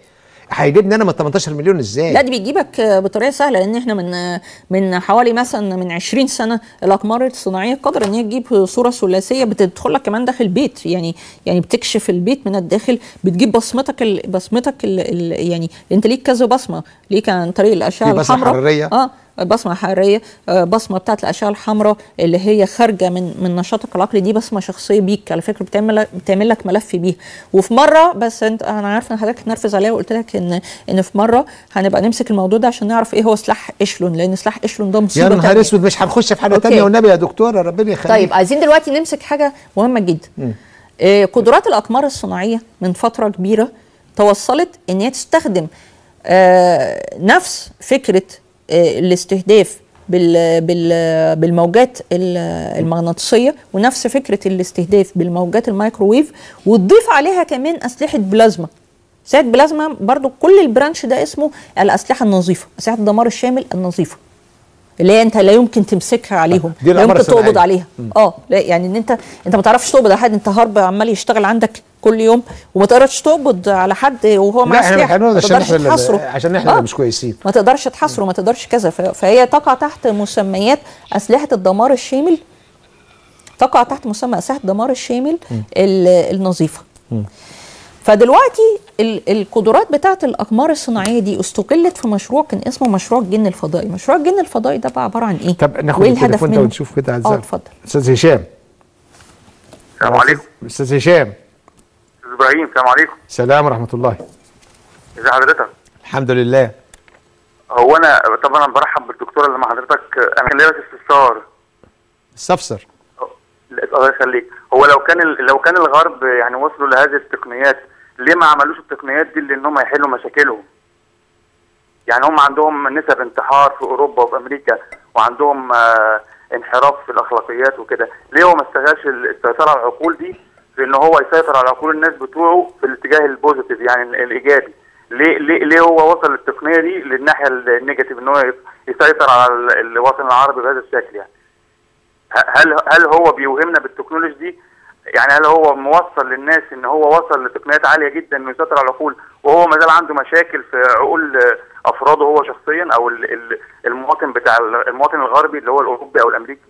Speaker 1: هيجيبني انا من تمنتاشر مليون ازاي؟
Speaker 2: لا دي بيجيبك بطريقه سهله، لان احنا من من حوالي مثلا من عشرين سنه الاقمار الصناعيه قادره ان هي تجيب صوره ثلاثيه بتدخل لك كمان داخل البيت، يعني يعني بتكشف البيت من الداخل، بتجيب بصمتك ال بصمتك ال ال يعني انت ليك كذا بصمه، ليك عن طريق الاشعه الحمراء،
Speaker 1: حراريه
Speaker 2: اه بصمه حراريه، بصمه بتاعت الاشعه الحمراء اللي هي خارجه من من نشاطك العقلي، دي بصمه شخصيه بيك على فكره، بتعمل بتعمل لك ملف بيها. وفي مره بس انت انا عارفه ان حضرتك تنرفز عليا وقلت لك ان ان في مره هنبقى نمسك الموضوع ده عشان نعرف ايه هو سلاح اشلون، لان سلاح اشلون ده مصيبه.
Speaker 1: يا نهار اسود، مش هنخش في حاجه ثانيه والنبي يا دكتوره ربنا يخليك.
Speaker 2: طيب عايزين دلوقتي نمسك حاجه مهمه جدا. آه قدرات الاقمار الصناعيه من فتره كبيره توصلت ان هي تستخدم آه نفس فكره آه الاستهداف بال بال بالموجات المغناطيسيه، ونفس فكره الاستهداف بالموجات الميكروويف، وتضيف عليها كمان اسلحه بلازما. اسلحه بلازما برضو كل البرانش ده اسمه الاسلحه النظيفه، اسلحه الدمار الشامل النظيفه، اللي هي انت لا يمكن تمسكها عليهم، لا يمكن تقبض عليها. اه لا يعني ان انت انت ما تعرفش تقبض على حد، انت هرب عمال يشتغل عندك كل يوم وما تقدرش تقبض على حد وهو معاه سلاح، ما تقدرش تحاصره
Speaker 1: عشان احنا آه. مش كويسين،
Speaker 2: ما تقدرش تحاصره، ما تقدرش كذا. فهي تقع تحت مسميات اسلحه الدمار الشامل، تقع تحت مسمى اسلحه الدمار الشامل النظيفه. م. فدلوقتي القدرات بتاعت الاقمار الصناعيه دي استغلت في مشروع كان اسمه مشروع الجن الفضائي. مشروع الجن الفضائي ده بقى عباره عن ايه؟
Speaker 1: طب ناخد الهدف منه ونشوف كده.
Speaker 2: اه اتفضل
Speaker 1: استاذ هشام.
Speaker 4: السلام عليكم.
Speaker 1: استاذ هشام.
Speaker 4: استاذ ابراهيم السلام عليكم.
Speaker 1: السلام ورحمه الله.
Speaker 4: ازي حضرتك؟
Speaker 1: الحمد لله.
Speaker 4: هو انا طبعا انا برحب بالدكتوره اللي مع حضرتك. انا كان ليا استفسار.
Speaker 1: استفسر.
Speaker 4: الله يخليك. هو لو كان لو كان الغرب يعني وصلوا لهذه التقنيات، ليه ما عملوش التقنيات دي اللي ان هم يحلوا مشاكلهم؟ يعني هم عندهم نسب انتحار في اوروبا وفي امريكا، وعندهم آه انحراف في الاخلاقيات وكده، ليه هو ما استغلش السيطره على العقول دي في ان هو يسيطر على عقول الناس بتوعه في الاتجاه البوزيتيف يعني الايجابي؟ ليه ليه ليه هو وصل للتقنيه دي للناحيه النيجاتيف ان هو يسيطر على الوطن العربي بهذا الشكل؟ يعني هل هل هو بيوهمنا بالتكنولوجيا دي؟ يعني هل هو موصل للناس ان هو وصل لتقنيات عاليه جدا انه يسيطر على العقول، وهو ما زال عنده مشاكل في عقول افراده هو شخصيا، او المواطن بتاع المواطن الغربي اللي هو الاوروبي او الامريكي؟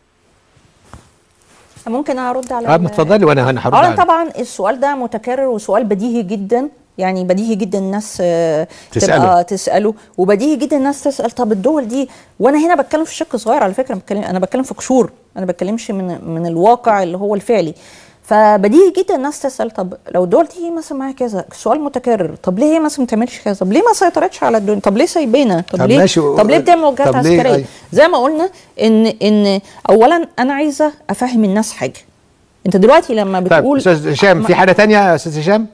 Speaker 2: ممكن ارد على
Speaker 1: اه اتفضلي وانا انا هرد
Speaker 2: عليه. طبعا السؤال ده متكرر وسؤال بديهي جدا، يعني بديهي جدا الناس
Speaker 1: تسأله.
Speaker 2: تبقى تساله، وبديهي جدا الناس تسال طب الدول دي، وانا هنا بتكلم في شق صغير على فكره، بتكلم انا بتكلم في قشور، انا ما بتكلمش من من الواقع اللي هو الفعلي. فبديهي جدا الناس تسال طب لو الدول دي مثلا معاها كذا، سؤال متكرر، طب ليه هي مثلا ما تعملش كذا؟ طب ليه ما سيطرتش على الدنيا؟ طب ليه سايبينا؟ طب, طب ليه ماشي. طب ليه بتعمل وجهات عسكريه؟ أي. زي ما قلنا ان ان اولا انا عايزه افهم الناس حاجه. انت دلوقتي لما بتقول
Speaker 1: طيب استاذ هشام في حاجه ثانيه يا استاذ هشام؟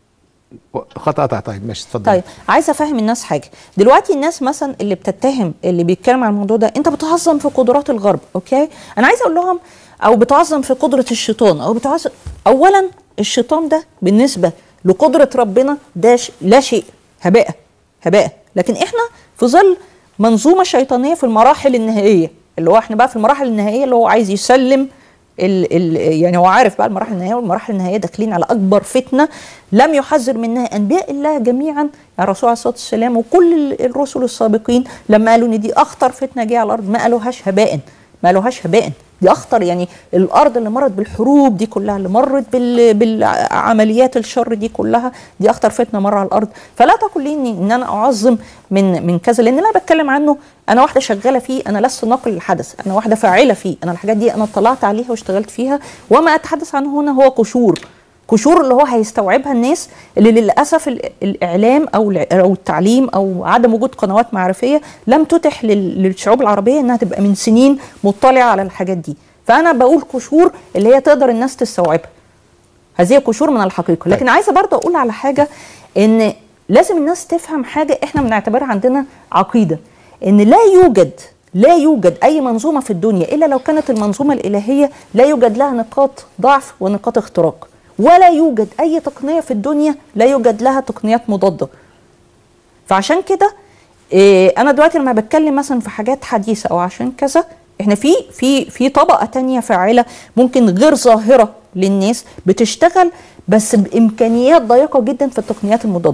Speaker 1: خط قطع. طيب ماشي اتفضل.
Speaker 2: طيب عايزه افهم الناس حاجه. دلوقتي الناس مثلا اللي بتتهم اللي بيتكلم عن الموضوع ده، انت بتعظم في قدرات الغرب، اوكي؟ انا عايزه اقول لهم او بتعظم في قدره الشيطان، او بتعظم اولا الشيطان ده بالنسبه لقدره ربنا ده لا شيء، هباء هباء. لكن احنا في ظل منظومه شيطانيه في المراحل النهائيه، اللي هو احنا بقى في المراحل النهائيه اللي هو عايز يسلم ال ال يعني هو عارف بقى المراحل النهائيه، والمراحل النهائيه داخلين على اكبر فتنه لم يحذر منها انبياء الله جميعا، الرسول عليه الصلاه والسلام وكل الرسل السابقين لما قالوا ان دي اخطر فتنه جايه على الارض، ما قالوهاش هباء، ما قالوهاش هباء، دي اخطر. يعني الارض اللي مرت بالحروب دي كلها، اللي مرت بال بالعمليات الشر دي كلها، دي اخطر فتنه مر على الارض. فلا تقل لي ان انا اعظم من من كذا، لان اللي انا بتكلم عنه انا واحده شغاله فيه، انا لست ناقل الحدث، انا واحده فاعله فيه، انا الحاجات دي انا اطلعت عليها واشتغلت فيها، وما اتحدث عنه هنا هو قشور، قشور اللي هو هيستوعبها الناس اللي للاسف الاعلام او او التعليم او عدم وجود قنوات معرفيه لم تتح للشعوب العربيه انها تبقى من سنين مطلعه على الحاجات دي. فانا بقول قشور اللي هي تقدر الناس تستوعبها، هذه قشور من الحقيقه. لكن عايزه برضه اقول على حاجه، ان لازم الناس تفهم حاجه احنا بنعتبرها عندنا عقيده، ان لا يوجد لا يوجد اي منظومه في الدنيا الا لو كانت المنظومه الالهيه لا يوجد لها نقاط ضعف ونقاط اختراق، ولا يوجد اي تقنيه في الدنيا لا يوجد لها تقنيات مضاده. فعشان كده إيه انا دلوقتي لما بتكلم مثلا في حاجات حديثه او عشان كذا، احنا في في في طبقه تانية فاعله ممكن غير ظاهره للناس بتشتغل بس بامكانيات ضيقه جدا في التقنيات المضاده.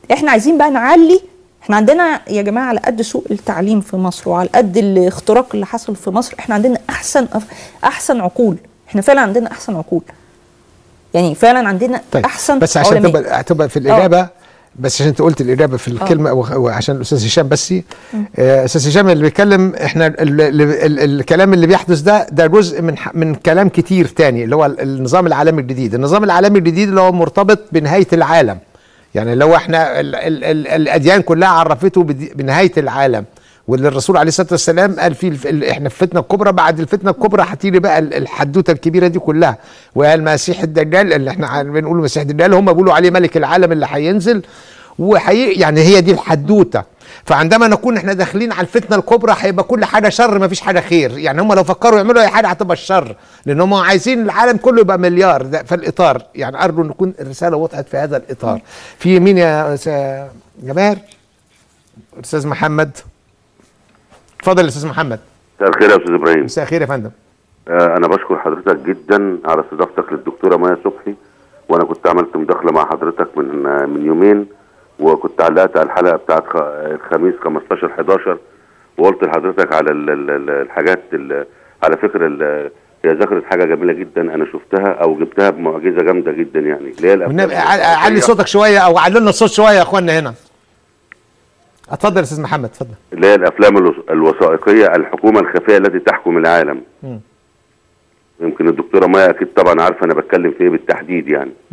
Speaker 2: احنا عايزين بقى نعلي. احنا عندنا يا جماعه على قد سوء التعليم في مصر وعلى قد الاختراق اللي حصل في مصر، احنا عندنا احسن احسن عقول. احنا فعلا عندنا احسن عقول، يعني فعلا عندنا
Speaker 1: طيب.
Speaker 2: احسن
Speaker 1: بس عشان
Speaker 2: علماء.
Speaker 1: تبقى تبقى في الاجابه أوه. بس عشان انت قلت الاجابه في الكلمه أوه. وعشان الاستاذ هشام بس آه استاذ هشام اللي بيتكلم، احنا ال ال ال الكلام اللي بيحدث ده ده جزء من من كلام كتير تاني اللي هو النظام العالمي الجديد. النظام العالمي الجديد اللي هو مرتبط بنهايه العالم، يعني لو احنا ال ال ال الاديان كلها عرفته بنهايه العالم، واللي الرسول عليه الصلاه والسلام قال فيه احنا في الفتنه الكبرى، بعد الفتنه الكبرى هتيجي بقى الحدوته الكبيره دي كلها، والمسيح الدجال اللي احنا بنقول المسيح الدجال هم بيقولوا عليه ملك العالم اللي هينزل وحي يعني هي دي الحدوته. فعندما نكون احنا داخلين على الفتنه الكبرى هيبقى كل حاجه شر، ما فيش حاجه خير. يعني هم لو فكروا يعملوا اي حاجه هتبقى الشر، لان هم عايزين العالم كله يبقى مليار. ده في الاطار، يعني ارجو ان تكون الرساله وضعت في هذا الاطار. في مين يا جماهير؟ استاذ محمد، اتفضل يا استاذ محمد.
Speaker 5: مساء الخير يا استاذ ابراهيم.
Speaker 1: مساء الخير يا فندم.
Speaker 5: آه انا بشكر حضرتك جدا على استضافتك للدكتوره مايا صبحي، وانا كنت عملت مداخله مع حضرتك من آه من يومين، وكنت علقت على الحلقه بتاعت الخميس خمستاشر حداشر، وقلت لحضرتك على ال ال الحاجات ال على فكره هي ذكرت حاجه جميله جدا انا شفتها او جبتها بمعجزه جامده جدا، يعني اللي هي
Speaker 1: علي صوتك شويه او علوا لنا الصوت شويه يا اخوانا هنا. اتفضل يا استاذ محمد، اتفضل.
Speaker 5: اللي هي الافلام الوثائقيه الحكومه الخفيه التي تحكم العالم. م. يمكن الدكتوره مايا اكيد طبعا عارفه انا بتكلم في ايه بالتحديد يعني. م.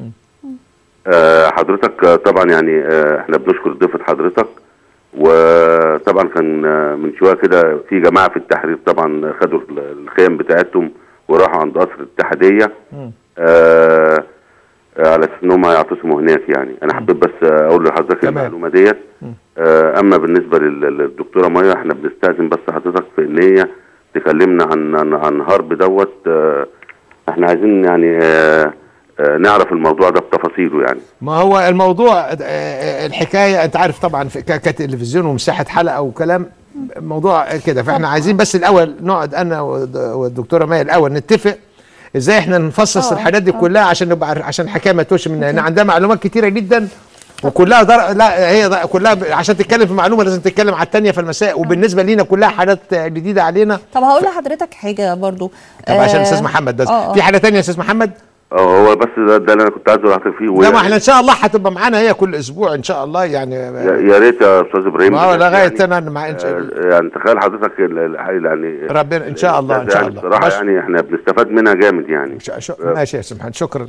Speaker 5: آه حضرتك طبعا يعني آه احنا بنشكر ضيفه حضرتك، وطبعا كان آه من شويه كده في جماعه في التحرير طبعا خدوا الخيم بتاعتهم وراحوا عند قصر الاتحاديه آه على اساس ان هم هيعتصموا هناك. يعني انا حبيت بس اقول لحضرتك المعلومه ديت. آه اما بالنسبه للدكتوره مايا احنا بنستاذن بس حضرتك في ان هي تكلمنا عن عن, عن هرب دوت. آه احنا عايزين يعني آه آه نعرف الموضوع ده بتفاصيله. يعني
Speaker 1: ما هو الموضوع الحكايه انت عارف طبعا كتلفزيون ومساحه حلقه وكلام موضوع كده، فاحنا عايزين بس الاول نقعد انا والدكتوره مايا الاول نتفق ازاي احنا نفصص الحاجات دي كلها عشان نبقى عشان الحكايه ما توش مننا. يعني عندها معلومات كتيره جدا وكلها در... لا هي در... كلها عشان تتكلم في معلومه لازم تتكلم على الثانيه في المساء، وبالنسبه لينا كلها حاجات جديده علينا.
Speaker 2: طب هقول لحضرتك حاجه برضو
Speaker 1: طب عشان الاستاذ محمد بس في حاجه ثانيه يا استاذ محمد.
Speaker 5: اه هو بس ده, ده اللي انا كنت عايز اقول لحضرتك فيه.
Speaker 1: لا ما احنا ان شاء الله هتبقى معانا هي كل اسبوع ان شاء الله يعني.
Speaker 5: يا ريت يا استاذ ابراهيم.
Speaker 1: ما لغايه يعني انا مع
Speaker 5: يعني تخيل حضرتك يعني
Speaker 1: ربنا ان شاء الله ان شاء الله
Speaker 5: بصراحه يعني احنا بنستفاد منها جامد يعني.
Speaker 1: ماشي يا استاذ محمد شكرا.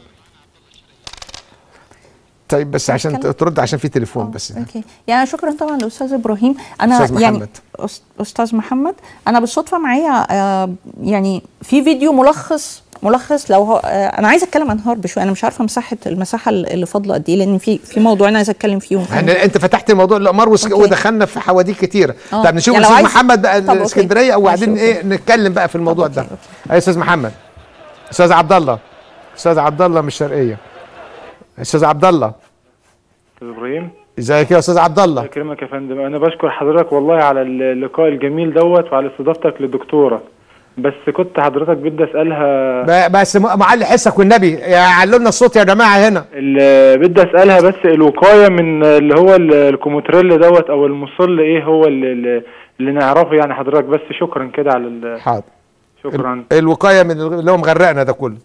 Speaker 1: طيب بس عشان ترد عشان في تليفون بس.
Speaker 2: اوكي يعني شكرا طبعا لاستاذ ابراهيم. انا
Speaker 1: أستاذ
Speaker 2: يعني
Speaker 1: محمد.
Speaker 2: استاذ محمد انا بالصدفه معايا آه يعني في فيديو ملخص ملخص لو هو آه انا عايزه اتكلم عن هارب شويه. انا مش عارفه مساحه المساحه اللي فاضله قد ايه، لان في في موضوع انا عايزه اتكلم فيهم.
Speaker 1: انت فتحت موضوع الاقمار ودخلنا في حواديت كتيره. طب نشوف يعني استاذ محمد بقى الاسكندريه وبعدين ايه نتكلم بقى في الموضوع ده. يا استاذ محمد. استاذ عبد الله. استاذ عبد الله من الشرقيه. استاذ عبد الله.
Speaker 6: استاذ ابراهيم
Speaker 1: ازيك يا استاذ عبد الله؟
Speaker 6: يكرمك يا فندم. انا بشكر حضرتك والله على اللقاء الجميل دوت وعلى استضافتك للدكتوره. بس كنت حضرتك بدي اسالها
Speaker 1: بس معلي حسك والنبي علوا لنا الصوت يا جماعه هنا.
Speaker 6: اللي بدي اسالها بس الوقايه من اللي هو الكوموتريل دوت او المصل ايه هو اللي, اللي نعرفه يعني حضرتك. بس شكرا كده على
Speaker 1: حاضر.
Speaker 6: شكرا.
Speaker 1: الوقايه من اللي هو مغرقنا ده كله.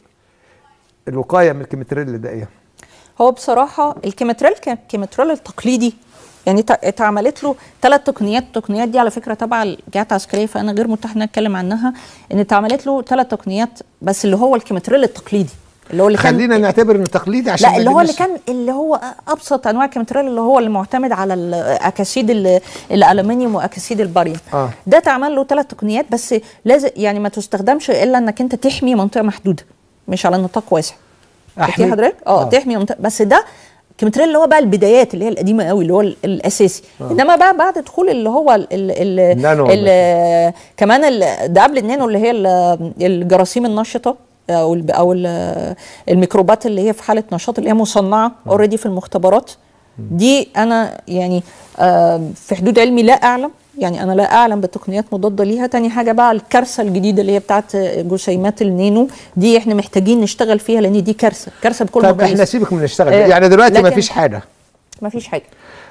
Speaker 1: الوقايه من الكوموتريل ده ايه؟
Speaker 2: هو بصراحه الكيمتريل كيمتريل التقليدي يعني اتعملت له ثلاث تقنيات. التقنيات دي على فكره تبع الجهات العسكريه فانا غير متاح ان اتكلم عنها. ان اتعملت له ثلاث تقنيات بس اللي هو الكيمتريل التقليدي اللي هو اللي كان
Speaker 1: خلينا نعتبر انه تقليدي عشان
Speaker 2: لا اللي هو اللي كان اللي هو ابسط انواع الكيمتريل اللي هو اللي معتمد على الاكاسيد الالومنيوم واكاسيد الباريوم.
Speaker 1: آه.
Speaker 2: ده اتعمل له ثلاث تقنيات بس لازم يعني ما تستخدمش الا انك انت تحمي منطقه محدوده مش على نطاق واسع.
Speaker 1: احمي
Speaker 2: حضرتك اه تحمي منطقه بس ده الكيمتريل اللي هو بقى البدايات اللي هي القديمه قوي اللي هو الاساسي. آه. انما بقى بعد دخول اللي هو ال ال ال كمان ال ده قبل النانو اللي هي الجراثيم النشطه او ال او ال الميكروبات اللي هي في حاله نشاط اللي هي مصنعه اوريدي في المختبرات. دي انا يعني آه في حدود علمي لا اعلم يعني انا لا اعلم بتقنيات مضاده ليها. تاني حاجه بقى الكارثه الجديده اللي هي بتاعت جسيمات النانو دي احنا محتاجين نشتغل فيها لان دي كارثه كارثه بكل
Speaker 1: طب احنا سيبك من نشتغل آه يعني دلوقتي ما فيش حاجه
Speaker 2: مفيش حاجه.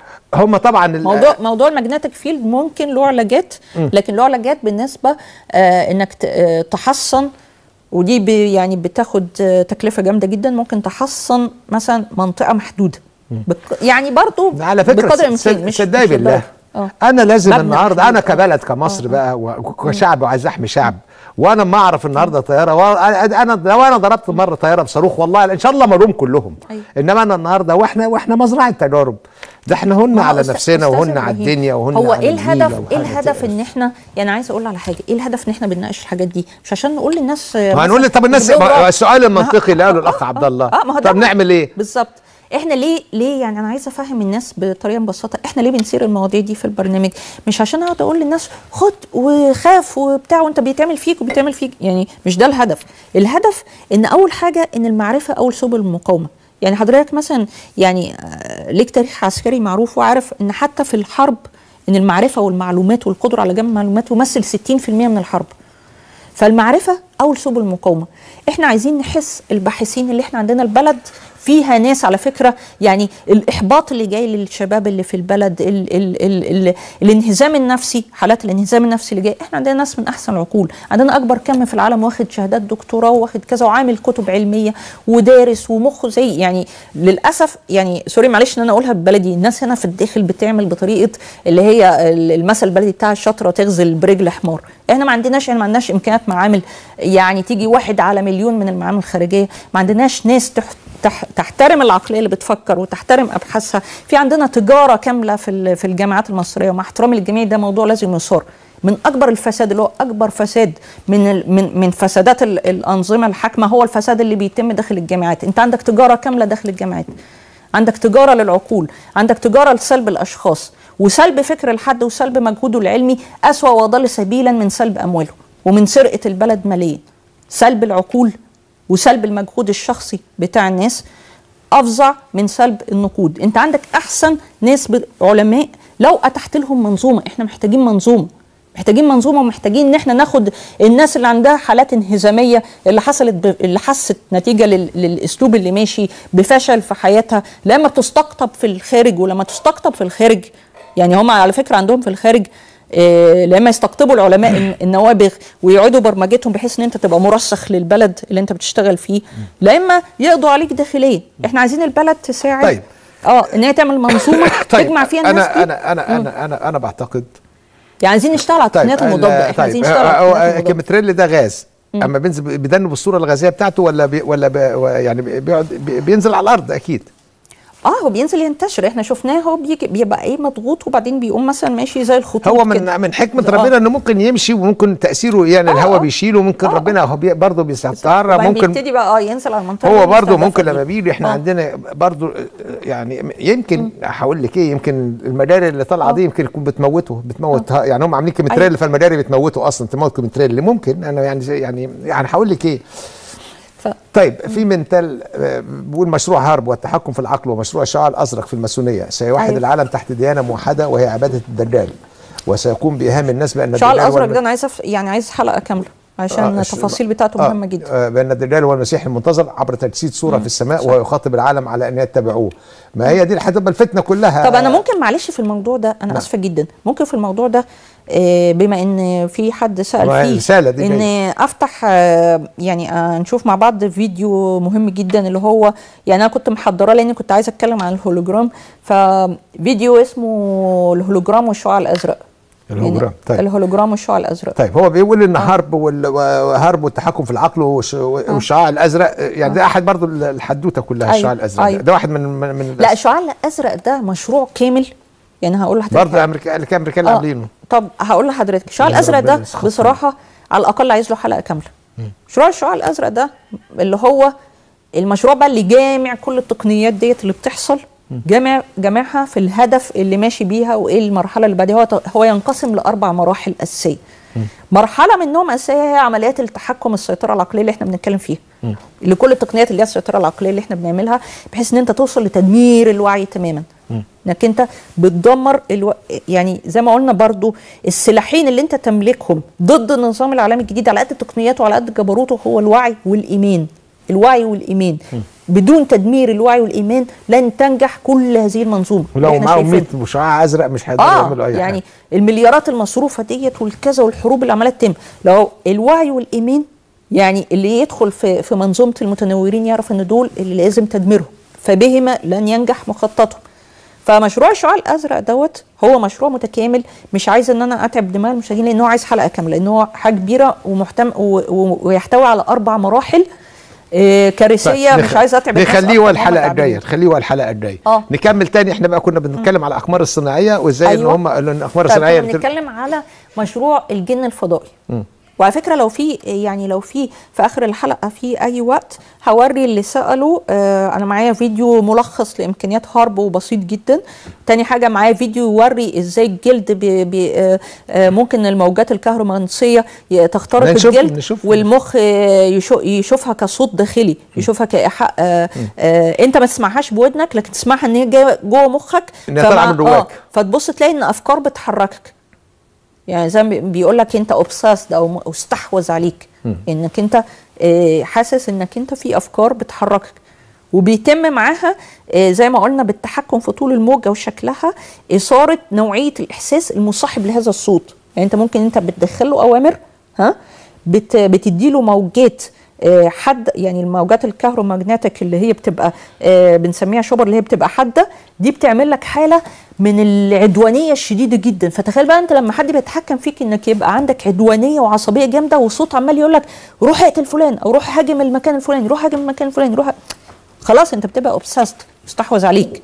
Speaker 1: هم طبعا
Speaker 2: موضوع موضوع الماجنتيك فيلد ممكن له علاجات، لكن له علاجات بالنسبه آه انك آه تحصن، ودي بي يعني بتاخد آه تكلفه جامده جدا. ممكن تحصن مثلا منطقه محدوده بك يعني برضو
Speaker 1: على فكره
Speaker 2: بقدر الامكان.
Speaker 1: مش صدقني بالله
Speaker 2: أوه.
Speaker 1: انا لازم
Speaker 2: مبنى
Speaker 1: النهارده
Speaker 2: محدود.
Speaker 1: انا كبلد كمصر أوه. بقى وكشعب وعايز احمي شعب، وانا ما اعرف النهارده طياره و... انا لو انا ضربت مره طياره بصاروخ والله ان شاء الله مروم كلهم. أيوة. انما انا النهارده واحنا واحنا مزرعه تجارب، ده احنا هن على نفسنا وهن على الدنيا وهن
Speaker 2: هو
Speaker 1: على
Speaker 2: ايه الهدف؟ ايه
Speaker 1: الهدف
Speaker 2: الهدف ان احنا يعني عايز اقول على حاجه، ايه الهدف ان احنا بنناقش الحاجات دي؟ مش عشان نقول للناس
Speaker 1: ما هنقول طب الناس السؤال المنطقي اللي قاله الاخ عبد الله
Speaker 2: اه ما هو
Speaker 1: طب نعمل ايه؟
Speaker 2: بالظبط. احنا ليه ليه يعني انا عايزه افهم الناس بطريقه مبسطه، احنا ليه بنثير المواضيع دي في البرنامج؟ مش عشان اقعد اقول للناس خد وخاف وبتاع وانت بيتعمل فيك وبيتعمل فيك، يعني مش ده الهدف. الهدف ان اول حاجه ان المعرفه اول سبل المقاومه. يعني حضرتك مثلا يعني ليك تاريخ عسكري معروف وعارف ان حتى في الحرب ان المعرفه والمعلومات والقدره على جمع المعلومات تمثل ستين في المية من الحرب. فالمعرفه اول سبل المقاومه. احنا عايزين نحس الباحثين اللي احنا عندنا البلد فيها ناس على فكره، يعني الاحباط اللي جاي للشباب اللي في البلد، ال ال ال ال الانهزام النفسي، حالات الانهزام النفسي اللي جاي، احنا عندنا ناس من احسن العقول، عندنا اكبر كم في العالم واخد شهادات دكتوراه واخد كذا وعامل كتب علميه ودارس ومخه زي يعني للاسف يعني سوري معلش ان انا اقولها ببلدي، الناس هنا في الداخل بتعمل بطريقه اللي هي المثل البلدي بتاع الشطره تغزل برجل حمار. احنا ما عندناش احنا ما عندناش امكانيات معامل يعني تيجي واحد على مليون من المعامل الخارجيه، ما عندناش ناس تحت تح تحترم العقليه اللي بتفكر وتحترم ابحاثها. في عندنا تجاره كامله في في الجامعات المصريه، ومع احترامي للجميع ده موضوع لازم يصار. من اكبر الفساد اللي هو اكبر فساد من من من فسادات الانظمه الحاكمه هو الفساد اللي بيتم داخل الجامعات. انت عندك تجاره كامله داخل الجامعات، عندك تجاره للعقول، عندك تجاره لسلب الاشخاص وسلب فكر الحد وسلب مجهوده العلمي، اسوا واضل سبيلا من سلب امواله ومن سرقه البلد ماليا. سلب العقول وسلب المجهود الشخصي بتاع الناس افظع من سلب النقود. انت عندك احسن ناس علماء لو اتحت لهم منظومه. احنا محتاجين منظومه، محتاجين منظومه ومحتاجين ان احنا ناخد الناس اللي عندها حالات انهزاميه اللي حصلت ب... اللي حست نتيجه لل... للاسلوب اللي ماشي بفشل في حياتها، لما تستقطب في الخارج. ولما تستقطب في الخارج يعني هم على فكره عندهم في الخارج إيه لما يستقطبوا العلماء النوابغ ويعيدوا برمجتهم بحيث ان انت تبقى مرسخ للبلد اللي انت بتشتغل فيه، لا اما يقضوا عليك داخليا. احنا عايزين البلد تساعد
Speaker 1: طيب.
Speaker 2: اه ان هي تعمل منظومه طيب. تجمع فيها الناس
Speaker 1: أنا
Speaker 2: دي.
Speaker 1: انا انا انا انا انا بعتقد
Speaker 2: يعني عايزين نشتغل على التقنيات
Speaker 1: طيب.
Speaker 2: المضاده. احنا
Speaker 1: طيب.
Speaker 2: عايزين نشتغل على التقنيات المضاده.
Speaker 1: الكيمتريل ده غاز مم. اما بينزل بدنه بالصوره الغازيه بتاعته ولا بي ولا بي يعني بيقعد بينزل على الارض اكيد.
Speaker 2: اه هو بينزل ينتشر، احنا شفناه هو بيبقى ايه مضغوط وبعدين بيقوم مثلا ماشي زي الخطوط.
Speaker 1: هو من كده. من حكمه ربنا انه ممكن يمشي وممكن تاثيره يعني الهواء بيشيله، ممكن آه ربنا هو بي برضه بيستعر ممكن
Speaker 2: بيبتدي بقى اه ينزل على المنطقه.
Speaker 1: هو برضه ممكن لما بيجي احنا آه. عندنا برضه يعني يمكن هقول لك ايه، يمكن المداري اللي طالعه دي يمكن تكون بتموته بتموت آه. يعني هم عاملين كيمتريل فالمداري بتموته اصلا تموت كيمتريل اللي ممكن انا يعني يعني يعني هقول لك ايه. ف... طيب في منتال بيقول مشروع هارب والتحكم في العقل ومشروع الشعاع الازرق في الماسونيه سيوحد أيوة. العالم تحت ديانه موحده وهي عباده الدجال، وسيقوم باهام الناس بان
Speaker 2: الشعاع الازرق ده انا عايز يعني عايز حلقه كامله عشان آه التفاصيل بتاعته آه مهمه جدا.
Speaker 1: آه بان الدجال هو المسيح المنتظر عبر تجسيد صوره مم. في السماء وهو يخاطب العالم على ان يتبعوه. ما هي دي اللي هتبقى الفتنه كلها.
Speaker 2: طب انا ممكن معلش في الموضوع ده انا اسفه جدا، ممكن في الموضوع ده بما ان في حد سأل فيه ان افتح يعني نشوف مع بعض فيديو مهم جدا اللي هو يعني انا كنت محضره لاني كنت عايزه اتكلم عن الهولوجرام، ففيديو اسمه الهولوجرام والشعاع الازرق.
Speaker 1: الهولوجرام
Speaker 2: يعني طيب. الهولوجرام والشعاع الازرق.
Speaker 1: طيب هو بيقول ان حرب وهرب والتحكم في العقل والشعاع الازرق يعني ده احد برضو الحدوته كلها. الشعاع الازرق أيوة. ده واحد من من
Speaker 2: لا الشعاع الازرق ده مشروع كامل يعني هقول لحضرتك
Speaker 1: برضه الامريكان اللي كان الامريكان اللي عاملينه.
Speaker 2: طب هقول لحضرتك الشعاع الازرق ده بصراحه على الاقل عايز له حلقه كامله. مشروع الشعاع الازرق ده اللي هو المشروع بقى اللي جامع كل التقنيات ديت اللي بتحصل، جامع جامعها في الهدف اللي ماشي بيها وايه المرحله اللي بعدها. هو هو ينقسم لاربع مراحل اساسيه. مرحله منهم اساسيه هي عمليات التحكم السيطره العقليه اللي احنا بنتكلم فيها. م. لكل التقنيات اللي هي السيطره العقليه اللي احنا بنعملها بحيث ان انت توصل لتدمير الوعي تماما. انك انت بتدمر الو... يعني زي ما قلنا برضو السلاحين اللي انت تملكهم ضد النظام العالمي الجديد على قد تقنياته وعلى قد جبروته هو الوعي والايمان. الوعي والايمان. م. بدون تدمير الوعي والايمان لن تنجح كل هذه المنظومه.
Speaker 1: ولو معاهم مية مشعاع ازرق مش هيقدروا
Speaker 2: آه
Speaker 1: يعملوا اي
Speaker 2: يعني
Speaker 1: حاجه.
Speaker 2: يعني المليارات المصروفه ديت والكذا والحروب اللي عماله تتم، لو الوعي والايمان يعني اللي يدخل في في منظومه المتنورين يعرف ان دول اللي لازم تدميرهم، فبهما لن ينجح مخططهم. فمشروع الشعاع الازرق دوت هو مشروع متكامل، مش عايز ان انا اتعب دماغ المشاهدين لان هو عايز حلقه كامله، لان هو حاجه كبيره ومحتم ويحتوي على اربع مراحل إيه كارثيه. مش عايزه اتعب الناس.
Speaker 1: نخليه الحلقه الجايه، نخليه الحلقه الجايه.
Speaker 2: آه.
Speaker 1: نكمل تاني. احنا بقى كنا بنتكلم على الاقمار الصناعيه وازاي أيوة. ان هم الاقمار الصناعيه
Speaker 2: بنتكلم على مشروع الجن الفضائي. م. وعلى فكره لو في يعني لو في في اخر الحلقه في اي وقت هوري اللي سالوا. آه انا معايا فيديو ملخص لامكانيات هارب وبسيط جدا. تاني حاجه معايا فيديو يوري ازاي الجلد بي بي آه ممكن الموجات الكهرومغناطيسيه تخترق
Speaker 1: نشوف
Speaker 2: الجلد
Speaker 1: نشوف
Speaker 2: والمخ يشوف يشوفها كصوت داخلي، يشوفها كايحاء. آه آه انت ما تسمعهاش بودنك لكن تسمعها ان هي جايه جوه مخك،
Speaker 1: آه
Speaker 2: فتبص تلاقي ان افكار بتحركك. يعني زي ما بيقول لك انت اوبساست او استحوذ عليك، م. انك انت اه حاسس انك انت في افكار بتحركك، وبيتم معاها اه زي ما قلنا بالتحكم في طول الموجه وشكلها اثاره نوعيه الاحساس المصاحب لهذا الصوت. يعني انت ممكن انت بتدخله اوامر، ها بت بتديله موجات اه حد، يعني الموجات الكهرومagnetic اللي هي بتبقى اه بنسميها شوبر، اللي هي بتبقى حاده، دي بتعمل لك حاله من العدوانيه الشديده جدا. فتخيل بقى انت لما حد بيتحكم فيك انك يبقى عندك عدوانيه وعصبيه جامده وصوت عمال يقول لك روح اقتل فلان او روح هاجم المكان الفلاني، روح هاجم المكان الفلاني، روح، خلاص انت بتبقى اوبسست، مستحوذ عليك.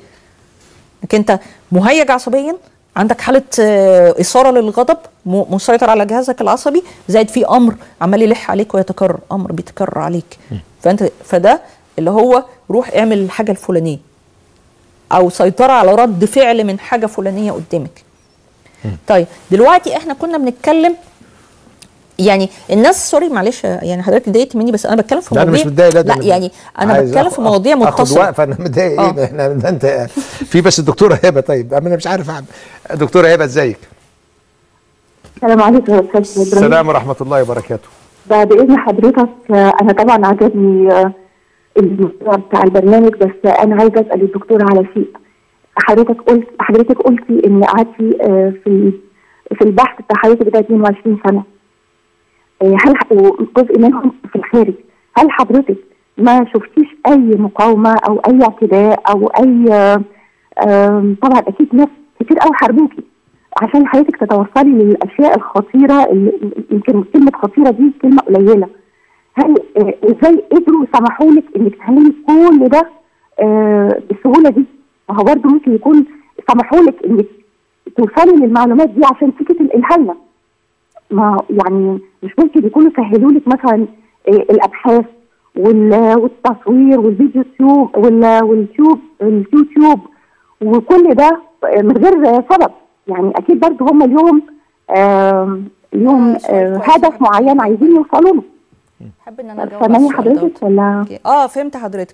Speaker 2: انك انت مهيج عصبيا، عندك حاله اثاره للغضب مسيطر على جهازك العصبي، زائد في امر عمال يلح عليك ويتكرر، امر بيتكرر عليك. فانت فده اللي هو روح اعمل الحاجه الفلانيه، او سيطره على رد فعل من حاجه فلانيه قدامك. م. طيب دلوقتي احنا كنا بنتكلم، يعني الناس سوري معلش يعني حضرتك اتضايقت مني بس انا بتكلم في مواضيع.
Speaker 1: لا انا مش متضايق،
Speaker 2: لا يعني انا بتكلم في مواضيع متصله.
Speaker 1: اخد وقفه، انا متضايق ايه؟ احنا ده انت في بس الدكتوره هبه. طيب انا مش عارف اعمل. دكتوره هبه ازيك؟
Speaker 7: السلام عليكم يا استاذ ابراهيم.
Speaker 1: السلام ورحمه الله وبركاته.
Speaker 7: بعد اذن حضرتك انا طبعا عجبني الموضوع بتاع البرنامج، بس انا عايزه اسال الدكتور على شيء. حضرتك قلت حضرتك قلتي ان قعدتي في في البحث بتاع حضرتك ده اثنين وعشرين سنه، هل جزء منهم في الخارج، هل حضرتك ما شفتيش اي مقاومه او اي اعتداء او اي طبعا اكيد ناس كتير قوي حاربوكي عشان حضرتك تتوصلي للاشياء الخطيره، اللي يمكن كلمه خطيره دي كلمه قليله. هل ازاي قدروا يسمحوا لك انك تعملي كل ده آه بالسهوله دي؟ ما هو برضه ممكن يكون سمحوا لك انك توصلي للمعلومات دي عشان تيجي تنقلها لنا. ما يعني مش ممكن يكونوا سهلوا لك مثلا آه الابحاث والتصوير والفيديو تيوب واليوتيوب اليوتيوب وكل ده من غير سبب؟ يعني اكيد برضه هم اليوم آه اليوم آه هدف معين عايزين يوصلوا له.
Speaker 2: حابب ان انا اجاوب
Speaker 7: فهماني حضرتك ولا؟
Speaker 2: اه فهمت حضرتك.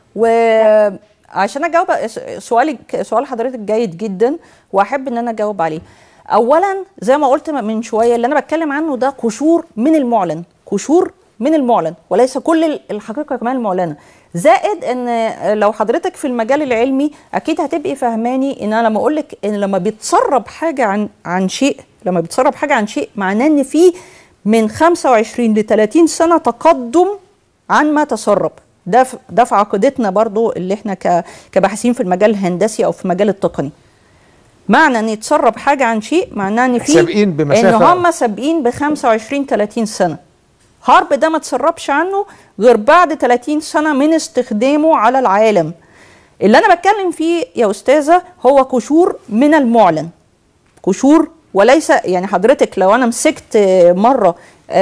Speaker 2: وعشان اجاوب سؤالك، سؤال حضرتك جيد جدا واحب ان انا اجاوب عليه. اولا زي ما قلت من شويه اللي انا بتكلم عنه ده قشور من المعلن، قشور من المعلن وليس كل الحقيقه كمان المعلنه. زائد ان لو حضرتك في المجال العلمي اكيد هتبقي فهماني ان انا لما اقول لك ان لما بيتسرب حاجه عن عن شيء، لما بيتسرب حاجه عن شيء معناه ان في من خمسة وعشرين ل ثلاثين سنه تقدم عن ما تسرب. ده ده في عقيدتنا برضو اللي احنا كباحثين في المجال الهندسي او في المجال التقني. معنى ان يتسرب حاجه عن شيء معناه ان في
Speaker 1: سابقين بمسافه،
Speaker 2: ان هم سابقين ب خمسة وعشرين ثلاثين سنه. هارب ده ما تسربش عنه غير بعد ثلاثين سنه من استخدامه على العالم. اللي انا بتكلم فيه يا استاذه هو قشور من المعلن، قشور وليس يعني حضرتك لو انا مسكت مره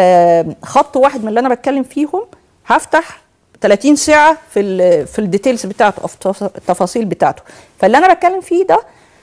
Speaker 2: خط واحد من اللي انا بتكلم فيهم هفتح ثلاثين ساعه في ال في الديتيلز بتاعته، في التفاصيل بتاعته. فاللي انا بتكلم فيه ده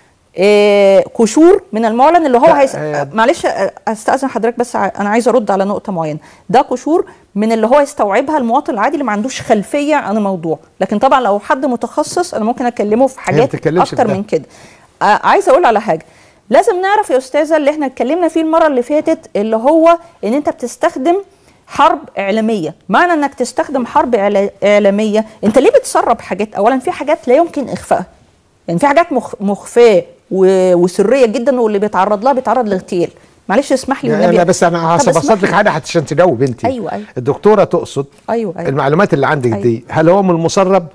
Speaker 2: قشور من المعلن اللي هو هيس... معلش استاذن حضرتك بس انا عايزه ارد على نقطه معينه. ده قشور من اللي هو يستوعبها المواطن العادي اللي ما عندوش خلفيه عن الموضوع، لكن طبعا لو حد متخصص انا ممكن اكلمه في حاجات اكتر من كده. عايزه اقول على حاجه لازم نعرف يا استاذه اللي احنا اتكلمنا فيه المره اللي فاتت، اللي هو ان انت بتستخدم حرب اعلاميه. معنى انك تستخدم حرب اعلاميه، انت ليه بتسرب حاجات؟ اولا في حاجات لا يمكن اخفائها، يعني في حاجات مخ... مخفاه و... وسريه جدا، واللي بيتعرض لها بيتعرض لاغتيال. معلش اسمح لي والنبي.
Speaker 1: لا بس انا هبسط لك حاجه عشان تجاوب انت.
Speaker 2: ايوه ايوه
Speaker 1: الدكتوره تقصد
Speaker 2: ايوه ايوه
Speaker 1: المعلومات اللي عندك
Speaker 2: أيوة.
Speaker 1: دي هل هو من المسرب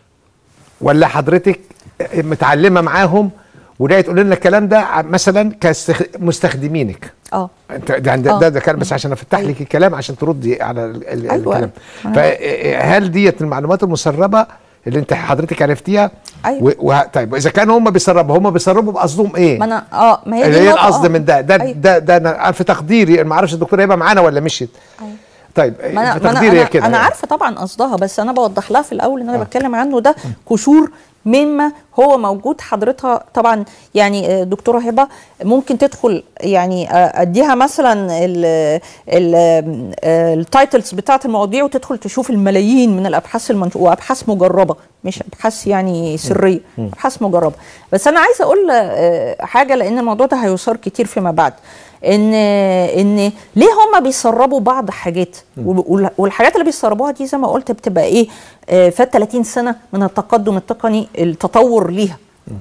Speaker 1: ولا حضرتك متعلمه معاهم وده تقول لنا الكلام ده مثلا كمستخدمينك؟
Speaker 2: اه
Speaker 1: ده ده, ده, ده كان بس عشان افتح أيوة. لك الكلام عشان تردي على ال ال
Speaker 2: أيوة.
Speaker 1: الكلام. فهل ديت المعلومات المسربه اللي انت حضرتك عرفتيها؟
Speaker 2: ايوه
Speaker 1: و... طيب اذا كانوا هم بيسربوا، هم بيسربوا بقصدهم ايه؟
Speaker 2: ما انا اه ما هي دي
Speaker 1: ايه القصد من ده؟ ده
Speaker 2: أيوة.
Speaker 1: ده, ده انا في تقديري، ما اعرفش الدكتوره هيبقى معانا ولا مشيت.
Speaker 2: أيوة.
Speaker 1: طيب
Speaker 2: ما
Speaker 1: في تقديري كده
Speaker 2: انا عارفه طبعا قصدها، بس انا بوضح لها في الاول ان انا آه. بتكلم عنه ده قشور مما هو موجود. حضرتها طبعا يعني دكتوره هبه ممكن تدخل يعني اديها مثلا التايتلز بتاعه المواضيع وتدخل تشوف الملايين من الابحاث المنشوره، وابحاث مجربه مش ابحاث يعني سريه، ابحاث مجربه. بس انا عايزه اقول حاجه، لان الموضوع ده هيثار كتير فيما بعد، ان ان ليه هم بيسربوا بعض حاجات، والحاجات اللي بيسربوها دي زي ما قلت بتبقى ايه، فات ثلاثين سنه من التقدم التقني، التطور ليها.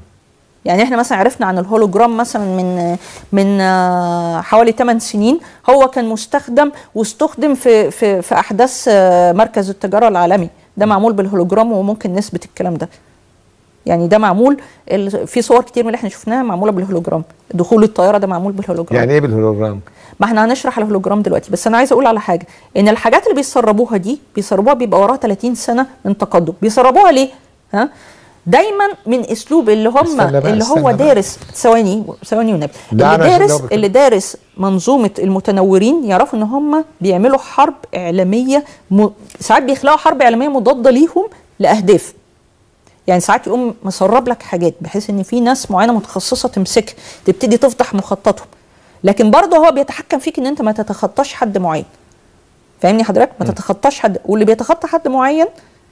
Speaker 2: يعني احنا مثلا عرفنا عن الهولوجرام مثلا من من حوالي ثمان سنين، هو كان مستخدم واستخدم في في في احداث مركز التجاره العالمي، ده معمول بالهولوجرام وممكن نثبت الكلام ده. يعني ده معمول في صور كتير من اللي احنا شفناها معموله بالهولوجرام، دخول الطياره ده معمول بالهولوجرام.
Speaker 1: يعني ايه بالهولوجرام؟
Speaker 2: ما احنا هنشرح الهولوجرام دلوقتي، بس انا عايزه اقول على حاجه، ان الحاجات اللي بيسربوها دي بيسربوها بيبقى وراها ثلاثين سنه من تقدم. بيسربوها ليه؟ ها؟ دايما من اسلوب اللي هم اللي هو دارس ثواني ثواني والنبي اللي دارس اللي دارس منظومه المتنورين يعرفوا ان هم بيعملوا حرب اعلاميه م... ساعات بيخلقوا حرب اعلاميه مضاده ليهم لاهداف. يعني ساعات يقوم مسرب لك حاجات بحيث ان في ناس معينه متخصصه تمسك تبتدي تفضح مخططهم، لكن برضه هو بيتحكم فيك ان انت ما تتخطاش حد معين. فاهمني حضرتك؟ ما تتخطاش حد، واللي بيتخطى حد معين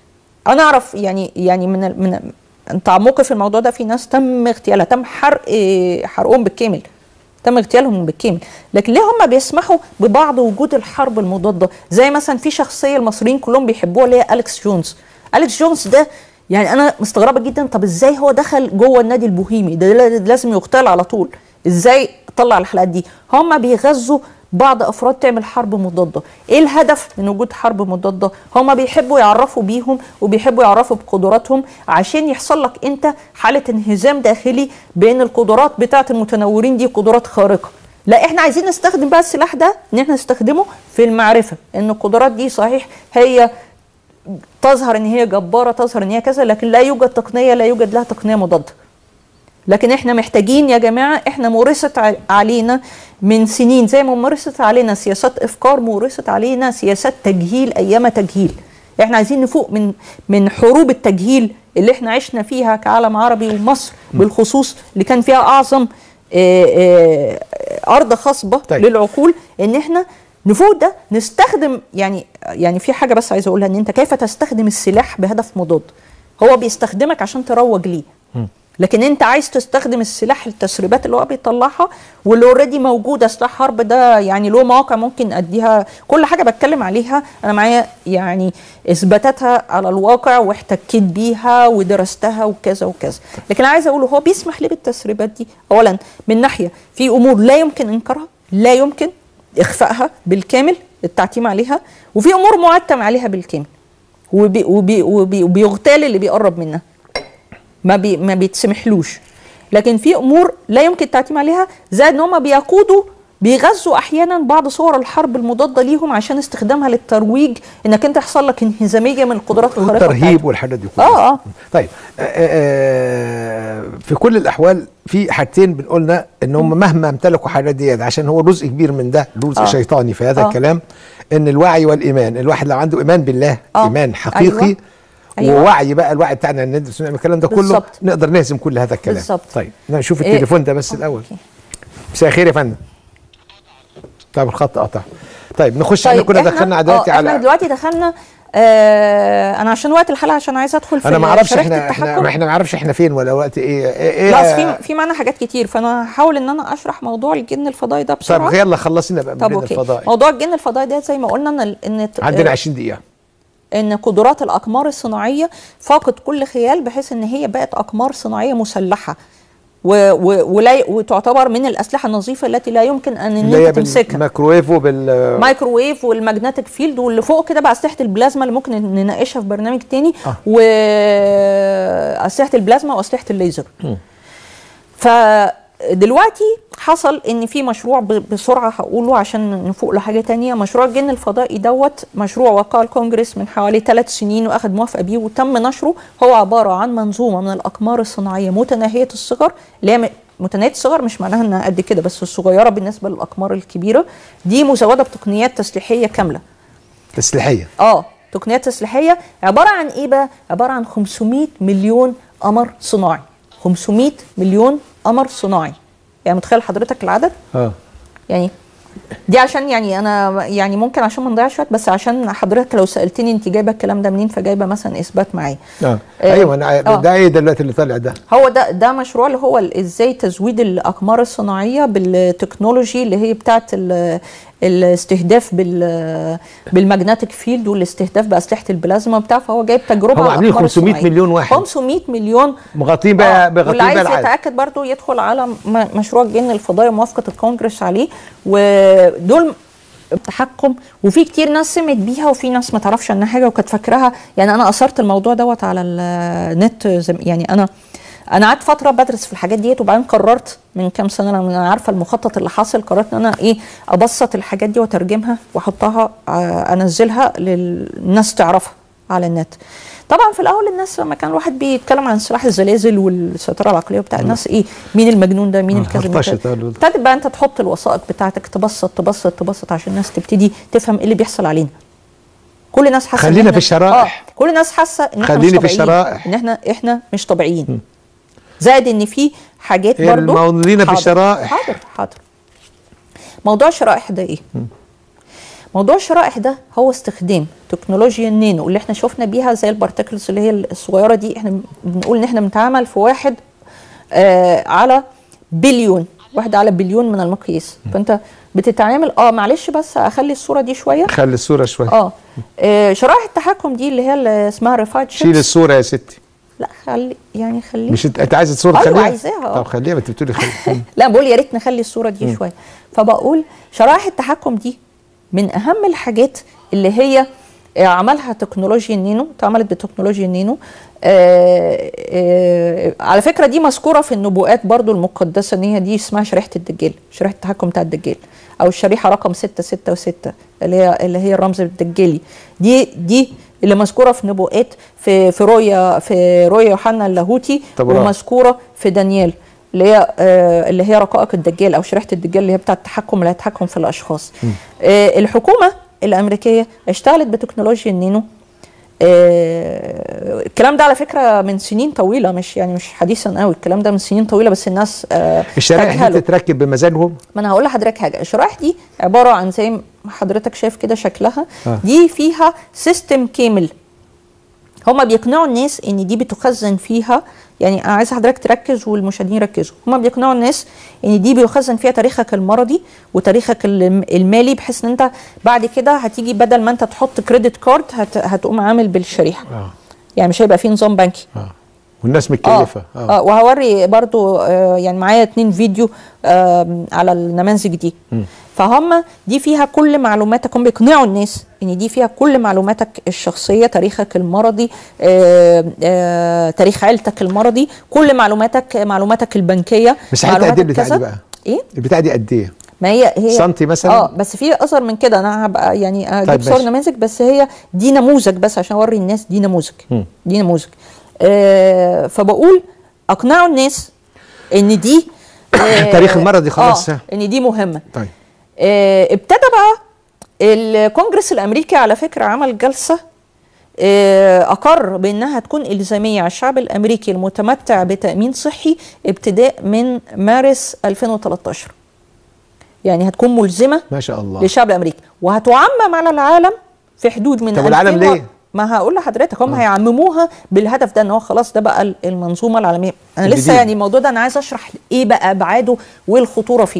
Speaker 2: انا اعرف يعني يعني من من تعمقي في الموضوع ده، في ناس تم اغتيالها، تم حرق حرقهم بالكامل، تم اغتيالهم بالكامل. لكن ليه هم بيسمحوا ببعض وجود الحرب المضاده؟ زي مثلا في شخصيه المصريين كلهم بيحبوها اللي هي أليكس جونز. أليكس جونز ده يعني انا مستغربه جدا، طب ازاي هو دخل جوه النادي البوهيمي ده؟ لازم يغتال على طول. ازاي طلع الحلقات دي؟ هم بيغذوا بعض افراد تعمل حرب مضاده. ايه الهدف من وجود حرب مضاده؟ هم بيحبوا يعرفوا بيهم وبيحبوا يعرفوا بقدراتهم، عشان يحصل لك انت حاله انهزام داخلي بين القدرات بتاعه المتنورين دي قدرات خارقه. لا احنا عايزين نستخدم بقى السلاح ده ان احنا نستخدمه في المعرفه، ان القدرات دي صحيح هي تظهر ان هي جباره، تظهر ان هي كذا، لكن لا يوجد تقنيه لا يوجد لها تقنيه مضاده. لكن احنا محتاجين يا جماعه، احنا مورست علينا من سنين زي ما مورست علينا سياسات افكار، مورست علينا سياسات تجهيل ايام تجهيل. احنا عايزين نفوق من من حروب التجهيل اللي احنا عشنا فيها كعالم عربي، ومصر بالخصوص اللي كان فيها اعظم اه اه ارض خصبه طيب. للعقول، ان احنا نفوق ده نستخدم يعني يعني في حاجه بس عايزه اقولها، ان انت كيف تستخدم السلاح بهدف مضاد. هو بيستخدمك عشان تروج ليه، لكن انت عايز تستخدم السلاح التسريبات اللي هو بيطلعها واللي اوريدي موجوده. سلاح حرب ده يعني له مواقع ممكن اديها، كل حاجه بتكلم عليها انا معايا يعني اثباتاتها على الواقع واحتكيت بيها ودرستها وكذا وكذا. لكن عايزه اقوله هو بيسمح ليه بالتسريبات دي؟ اولا من ناحيه في امور لا يمكن انكارها، لا يمكن اخفائها بالكامل، التعتيم عليها، وفي امور معتم عليها بالكامل وبي وبي وبي وبيغتال اللي بيقرب منها، ما بي ما بيتسمحلوش. لكن في امور لا يمكن التعتيم عليها، زائد ان هم بيقودوا بيغذوا احيانا بعض صور الحرب المضاده ليهم عشان استخدامها للترويج، انك انت يحصل لك انهزاميه من القدرات الخارقه،
Speaker 1: الترهيب والحاجات دي
Speaker 2: كلها. اه اه
Speaker 1: طيب آآ آآ في كل الاحوال في حاجتين بنقولنا ان هم مهما امتلكوا حاجات ديت، عشان هو جزء كبير من ده جزء آه. شيطاني في هذا آه. الكلام، ان الوعي والايمان. الواحد لو عنده ايمان بالله آه. ايمان حقيقي أيوة. أيوة. ووعي بقى الوعي بتاعنا ان ندرس ونعمل الكلام ده كله بالزبط. نقدر نهزم كل هذا الكلام بالزبط. طيب نشوف إيه؟ التليفون ده بس الاول. مساء الخير يا فندم. طيب الخط قطع. طيب نخش. طيب احنا كنا دخلنا دلوقتي على
Speaker 2: احنا دلوقتي دخلنا آه انا عشان وقت الحلقه عشان عايزه ادخل في
Speaker 1: انا ما اعرفش
Speaker 2: شريحة
Speaker 1: احنا
Speaker 2: التحكم.
Speaker 1: احنا احنا ما نعرفش احنا فين ولا وقت ايه ايه
Speaker 2: لا في في معانا حاجات كتير، فانا هحاول ان انا اشرح موضوع الجن الفضائي ده بسرعه.
Speaker 1: طب يلا خلصينا بقى من
Speaker 2: طب
Speaker 1: الجن
Speaker 2: اوكي.
Speaker 1: الفضائي.
Speaker 2: موضوع الجن الفضائي ده زي ما قلنا ان ان
Speaker 1: عندنا عشرين دقيقه.
Speaker 2: ان قدرات الاقمار الصناعيه فاقت كل خيال، بحيث ان هي بقت اقمار صناعيه مسلحه و و ولا وتعتبر من الاسلحه النظيفه التي لا يمكن ان انت تمسكها.
Speaker 1: بالميكروويف وبال
Speaker 2: مايكروويف والماجنتيك فيلد، واللي فوق كده بقى اسلحه البلازما اللي ممكن نناقشها في برنامج تاني. آه. واسلحه البلازما واسلحه الليزر. م. فدلوقتي حصل ان في مشروع بسرعه هقوله عشان نفوق لحاجه تانية. مشروع الجن الفضائي دوت مشروع وقع الكونجرس من حوالي ثلاث سنين واخد موافقه بيه وتم نشره. هو عباره عن منظومه من الاقمار الصناعيه متناهيه الصغر، اللي هي متناهيه الصغر مش معناها انها قد كده بس الصغيره بالنسبه للاقمار الكبيره، دي مزوده بتقنيات تسليحيه كامله.
Speaker 1: تسليحيه؟
Speaker 2: اه تقنيات تسليحيه عباره عن ايه بقى؟ عباره عن خمسمائة مليون قمر صناعي. خمسمائة مليون قمر صناعي، يعني متخيل حضرتك العدد؟ اه يعني دي عشان يعني انا يعني ممكن عشان ما نضيعش وقت، بس عشان حضرتك لو سالتني انت جايبه الكلام ده منين، فجايبه مثلا اثبات معايا.
Speaker 1: اه ايوه انا آه. ده ايه دلوقتي اللي طالع ده؟
Speaker 2: هو ده ده مشروع اللي هو ازاي تزويد الاقمار الصناعيه بالتكنولوجي اللي هي بتاعه الاستهداف بال بالماجنتيك فيلد والاستهداف باسلحه البلازما بتاع. فهو جايب تجربه.
Speaker 1: هم عاملين خمسمائة مليون واحد.
Speaker 2: خمسمائة مليون
Speaker 1: مغطين بقى مغطين
Speaker 2: بقى العالم. واللي عايز يتاكد برضو يدخل على مشروع الجن الفضائي موافقه الكونجرس عليه. ودول التحكم، وفي كتير ناس سمعت بيها وفي ناس ما تعرفش عنها حاجه وكانت فاكراها. يعني انا اثرت الموضوع دوت على النت، يعني انا انا قعدت فتره بدرس في الحاجات ديت، وبعدين قررت من كام سنه لما انا عارفه المخطط اللي حاصل، قررت ان انا ايه ابسط الحاجات دي واترجمها واحطها انزلها للناس تعرفها على النت. طبعا في الاول الناس لما كان الواحد بيتكلم عن سلاح الزلازل والسيطره العقليه بتاع الناس، ايه مين المجنون ده، مين الكذا، ابتدت بقى انت تحط الوثائق بتاعتك تبسط تبسط تبسط عشان الناس تبتدي تفهم ايه اللي بيحصل علينا. كل الناس حاسه
Speaker 1: خلينا في الشرائح.
Speaker 2: اه كل الناس حاسه ان احنا
Speaker 1: خليني
Speaker 2: مش
Speaker 1: في الشرائح،
Speaker 2: ان احنا احنا مش طبيعيين. زائد ان في حاجات
Speaker 1: إيه
Speaker 2: برضو
Speaker 1: خلينا في الشرائح.
Speaker 2: حاضر حاضر. موضوع الشرائح ده ايه؟ م. موضوع الشرائح ده هو استخدام تكنولوجيا النانو اللي احنا شفنا بيها زي البارتكلز اللي هي الصغيره دي. احنا بنقول ان احنا بنتعامل في واحد آه على بليون، واحد على بليون من المقياس. فانت بتتعامل اه معلش بس اخلي الصوره دي شويه،
Speaker 1: خلي الصوره شويه.
Speaker 2: اه, آه شرائح التحكم دي اللي هي اللي اسمها ريفايد شيبس.
Speaker 1: شيل الصوره يا ستي.
Speaker 2: لا خلي يعني خلي
Speaker 1: مش انت عايزه الصوره
Speaker 2: تخليها؟
Speaker 1: ايوه
Speaker 2: عايزاها.
Speaker 1: طب خليها، ما انت بتقولي خلي.
Speaker 2: لا بقول يا ريت نخلي الصوره دي شويه. فبقول شرائح التحكم دي من اهم الحاجات اللي هي عملها تكنولوجيا النانو، اتعملت بتكنولوجيا النانو. آآ آآ على فكره دي مذكوره في النبوءات برضو المقدسه، ان هي دي اسمها شريحه الدجال، شريحه التحكم بتاع الدجال، او الشريحه رقم ستة ستة وستة اللي هي اللي هي الرمز الدجالي. دي دي اللي مذكوره في نبوءات في في رؤيا في رؤيا يوحنا اللاهوتي، ومذكوره في دانيال اللي هي آه اللي هي رقائق الدجال او شريحه الدجال اللي هي بتاعه التحكم اللي هيتحكم في الاشخاص. آه الحكومه الامريكيه اشتغلت بتكنولوجيا النانو. آه الكلام ده على فكره من سنين طويله، مش يعني مش حديثا قوي، الكلام ده من سنين طويله، بس الناس آه
Speaker 1: الشرائح دي تتركب بمزاجهم.
Speaker 2: ما انا هقول لحضرتك حاجه. الشرائح دي عباره عن زي ما حضرتك شايف كده شكلها. آه. دي فيها سيستم كامل. هما بيقنعوا الناس ان دي بتخزن فيها، يعني انا عايز حضرتك تركز والمشاهدين يركزوا، هما بيقنعوا الناس ان دي بيخزن فيها تاريخك المرضي وتاريخك المالي، بحيث ان انت بعد كده هتيجي بدل ما انت تحط كريدت كارد هت... هتقوم عامل بالشريحه. آه. يعني مش هيبقى فيه نظام بنكي.
Speaker 1: آه. والناس متكلفه.
Speaker 2: آه. آه. آه. وهوري برضو آه يعني معايا اتنين فيديو آه على النماذج دي. م. فهم دي فيها كل معلوماتك، هم بيقنعوا الناس ان دي فيها كل معلوماتك الشخصيه، تاريخك المرضي، آآ آآ تاريخ عيلتك المرضي، كل معلوماتك، معلوماتك البنكيه.
Speaker 1: مساحتها قد ايه البتاعه دي بقى؟
Speaker 2: ايه؟
Speaker 1: البتاعه دي قد ايه؟
Speaker 2: ما هي هي
Speaker 1: سنتي مثلا؟
Speaker 2: اه بس في اصغر من كده، انا هبقى يعني اجيب
Speaker 1: طيب
Speaker 2: صور نماذج، بس هي دي نموذج بس عشان اوري الناس دي نموذج. م. دي نموذج. آه فبقول اقنعوا الناس ان دي
Speaker 1: آه تاريخ المرضي خلاص.
Speaker 2: آه ان دي مهمه.
Speaker 1: طيب
Speaker 2: آه ابتدى بقى الكونجرس الامريكي على فكره عمل جلسه آه اقر بانها تكون الزاميه على الشعب الامريكي المتمتع بتامين صحي ابتداء من مارس ألفين وثلاثة عشر. يعني هتكون ملزمه
Speaker 1: ما شاء الله
Speaker 2: للشعب الامريكي، وهتعمم على العالم في حدود من
Speaker 1: طب العالم ليه؟
Speaker 2: ما هقول لحضرتك هم هيعمموها بالهدف ده ان هو خلاص ده بقى المنظومه العالميه. انا لسه يعني الموضوع ده انا عايز اشرح ايه بقى ابعاده والخطوره فيه.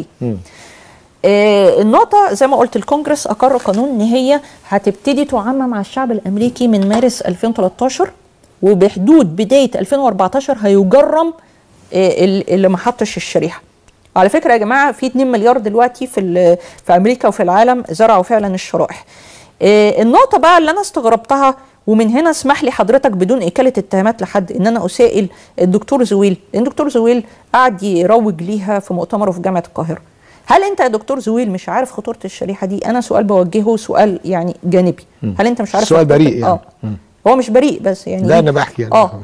Speaker 2: آه النقطه زي ما قلت الكونجرس اقر قانون ان هي هتبتدي تعمم على الشعب الامريكي من مارس ألفين وتلتاشر، وبحدود بدايه ألفين وأربعتاشر هيجرم آه اللي ما حطش الشريحه. على فكره يا جماعه في اتنين مليار دلوقتي في في امريكا وفي العالم زرعوا فعلا الشرائح. آه النقطه بقى اللي انا استغربتها، ومن هنا اسمح لي حضرتك بدون إكالة اتهامات لحد ان انا اسائل الدكتور زويل، لان الدكتور زويل قعد يروج ليها في مؤتمره في جامعه القاهره. هل انت يا دكتور زويل مش عارف خطوره الشريحه دي؟ انا سؤال بوجهه سؤال يعني جانبي. هل انت مش عارف؟
Speaker 1: سؤال بريء يعني.
Speaker 2: اه هو مش بريء بس يعني
Speaker 1: لا انا بحكي يعني.
Speaker 2: اه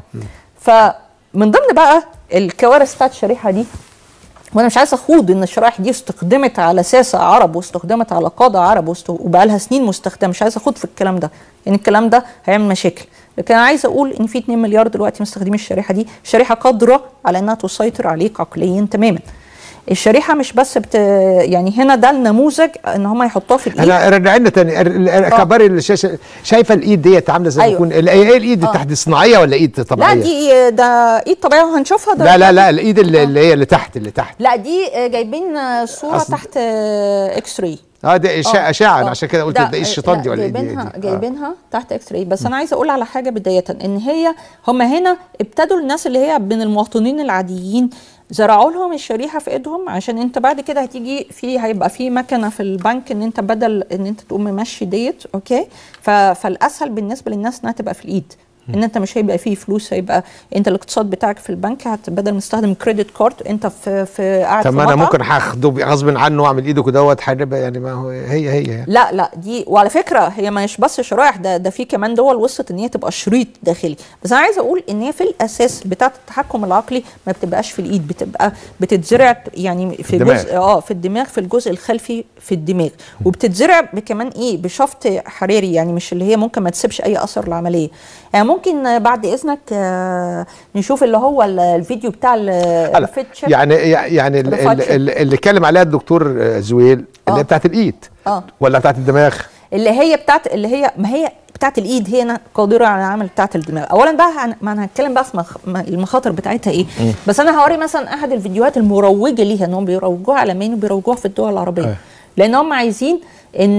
Speaker 2: فمن ضمن بقى الكوارث بتاعت الشريحه دي، وانا مش عايز اخوض ان الشرائح دي استخدمت على ساسه عرب واستخدمت على قاده عرب وبقى لها سنين مستخدمه، مش عايز اخوض في الكلام ده لان الكلام ده هيعمل مشاكل، لكن انا عايز اقول ان في اتنين مليار دلوقتي مستخدمين الشريحه دي، شريحه قادره على انها تسيطر عليك عقليا تماما. الشريحه مش بس بت يعني هنا ده النموذج ان هم يحطوها في الايد.
Speaker 1: انا رجع لنا تاني كبري الشاشه، شايفه الايد ديت عامله زي ما
Speaker 2: أيوة.
Speaker 1: يكون ايه الايد تحت صناعيه ولا ايد طبيعيه؟
Speaker 2: لا دي ده ايد طبيعيه وهنشوفها ده.
Speaker 1: لا لا لا الايد اللي, اللي هي اللي تحت اللي تحت
Speaker 2: لا دي جايبين صوره أصل... تحت اكس راي.
Speaker 1: اه ده اشعه اشعه عشان كده قلت ده ايه الشيطان دي ولا ايه؟
Speaker 2: جايبينها جايبينها آه. تحت اكس راي. بس م. انا عايزه اقول على حاجه بدايه، ان هي هم هنا ابتدوا الناس اللي هي من المواطنين العاديين زرعوا لهم الشريحه في ايدهم، عشان انت بعد كده هتيجي في هيبقى في مكنه في البنك ان انت بدل ان انت تقوم ممشي ديت اوكي، فالاسهل بالنسبه للناس انها تبقى في الايد، ان انت مش هيبقى فيه فلوس، هيبقى انت الاقتصاد بتاعك في البنك هت بدل ما تستخدم كريدت كارد انت في في قاعد
Speaker 1: طب ما انا ممكن هاخده غصب عنه واعمل ايده كده واتحرب يعني، ما هو هي هي يعني.
Speaker 2: لا لا دي وعلى فكره هي مش بس شرايح، ده ده في كمان دول وصلت ان هي تبقى شريط داخلي، بس انا عايزه اقول ان هي في الاساس بتاعه التحكم العقلي ما بتبقاش في الايد، بتبقى بتتزرع يعني في جزء اه في الدماغ، في الجزء الخلفي في الدماغ، وبتتزرع كمان ايه بشفط حراري، يعني مش اللي هي ممكن ما تسيبش اي اثر العمليه. يعني ممكن بعد اذنك آه نشوف اللي هو الفيديو بتاع الفيت شيب،
Speaker 1: يعني يعني اللي اتكلم عليها الدكتور زويل اللي هي بتاعت الايد
Speaker 2: اه
Speaker 1: ولا بتاعت الدماغ؟ اللي
Speaker 2: هي بتاعت اللي هي ما هي بتاعت الايد هي قادره على العمل بتاعت الدماغ. اولا بقى ما انا هتكلم بقى في المخاطر بتاعتها ايه، م. بس انا هوري مثلا احد الفيديوهات المروجه ليها انهم بيروجوها عالميا وبيروجوها في الدول العربيه، أه. لان هم عايزين ان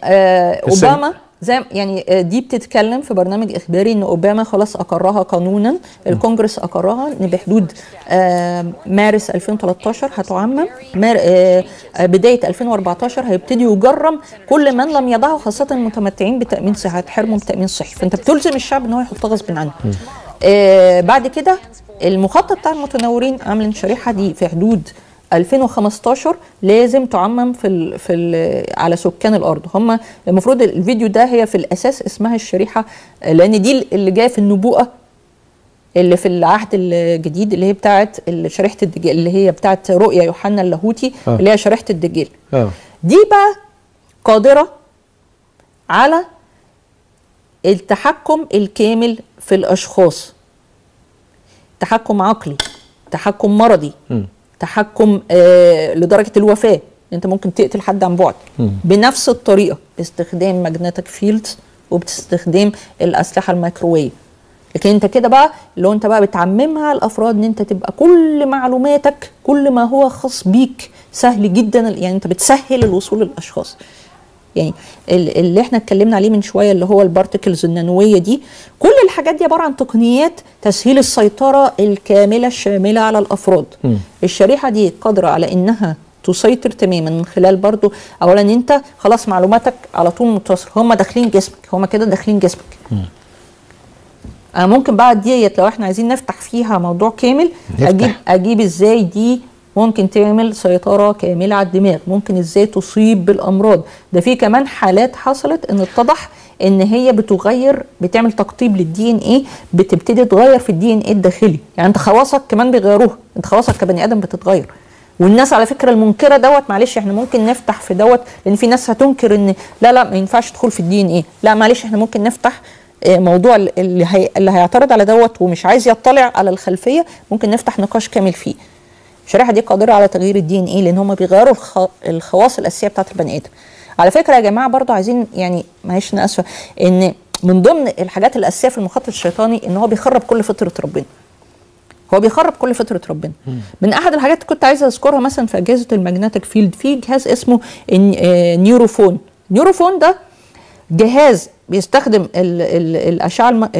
Speaker 2: آه اوباما زي يعني دي بتتكلم في برنامج اخباري ان اوباما خلاص اقرها قانونا، الكونجرس اقرها ان بحدود آه مارس ألفين وتلتاشر هتعمم، آه بدايه ألفين وأربعتاشر هيبتدي يجرم كل من لم يضعه، خاصه المتمتعين بتامين صحي، هتحرموا بتامين صحي، فانت بتلزم الشعب ان هو يحطها غصب عنه. آه بعد كده المخطط بتاع المتنورين عاملين شريحه دي في حدود ألفين وخمستاشر لازم تعمم في ال في ال على سكان الارض. هم المفروض الفيديو ده هي في الاساس اسمها الشريحه، لان دي اللي جايه في النبوءه اللي في العهد الجديد اللي هي بتاعه شريحه الدجال، اللي هي بتاعه رؤيا يوحنا اللاهوتي آه. اللي هي شريحه الدجال آه. دي بقى قادره على التحكم الكامل في الاشخاص، تحكم عقلي، تحكم مرضي، م. تحكم آه لدرجه الوفاه، انت ممكن تقتل حد عن بعد م. بنفس الطريقه باستخدام ماجنتيك فيلدز وبتستخدام الاسلحه الميكروويف. لكن انت كده بقى لو انت بقى بتعممها على الافراد ان انت تبقى كل معلوماتك كل ما هو خاص بيك سهل جدا، يعني انت بتسهل الوصول للاشخاص. يعني اللي احنا اتكلمنا عليه من شويه اللي هو البارتكلز النانويه دي، كل الحاجات دي عباره عن تقنيات تسهيل السيطره الكامله الشامله على الافراد. م. الشريحه دي قادره على انها تسيطر تماما من خلال برضو اولا انت خلاص معلوماتك على طول متصل، هم داخلين جسمك، هم كده داخلين جسمك. م. انا ممكن بقى ديت لو احنا عايزين نفتح فيها موضوع كامل نفتح. اجيب اجيب ازاي دي ممكن تعمل سيطرة كاملة على الدماغ، ممكن ازاي تصيب بالامراض. ده في كمان حالات حصلت ان اتضح ان هي بتغير، بتعمل تقطيب للدي ان ايه، بتبتدي تغير في الدي ان ايه الداخلي، يعني انت خواصك كمان بيغيروها، انت خواصك كبني ادم بتتغير. والناس على فكره المنكره دوت معلش احنا ممكن نفتح في دوت، لان في ناس هتنكر ان لا لا ما ينفعش تدخل في الدي ان ايه، لا معلش احنا ممكن نفتح موضوع اللي هي اللي هيعترض على دوت ومش عايز يطلع على الخلفيه، ممكن نفتح نقاش كامل فيه. الشريحه دي قادره على تغيير الدي ان ايه لان هم بيغيروا الخ... الخواص الاساسيه بتاعت البني ادم. على فكره يا جماعه برضو عايزين يعني معلش انا اسفه ان من ضمن الحاجات الاساسيه في المخطط الشيطاني ان هو بيخرب كل فطره ربنا. هو بيخرب كل فطره ربنا. من احد الحاجات اللي كنت عايزه اذكرها مثلا في اجهزه الماجنتيك فيلد، في جهاز اسمه نيوروفون. نيوروفون ده جهاز بيستخدم ال ال الاشعه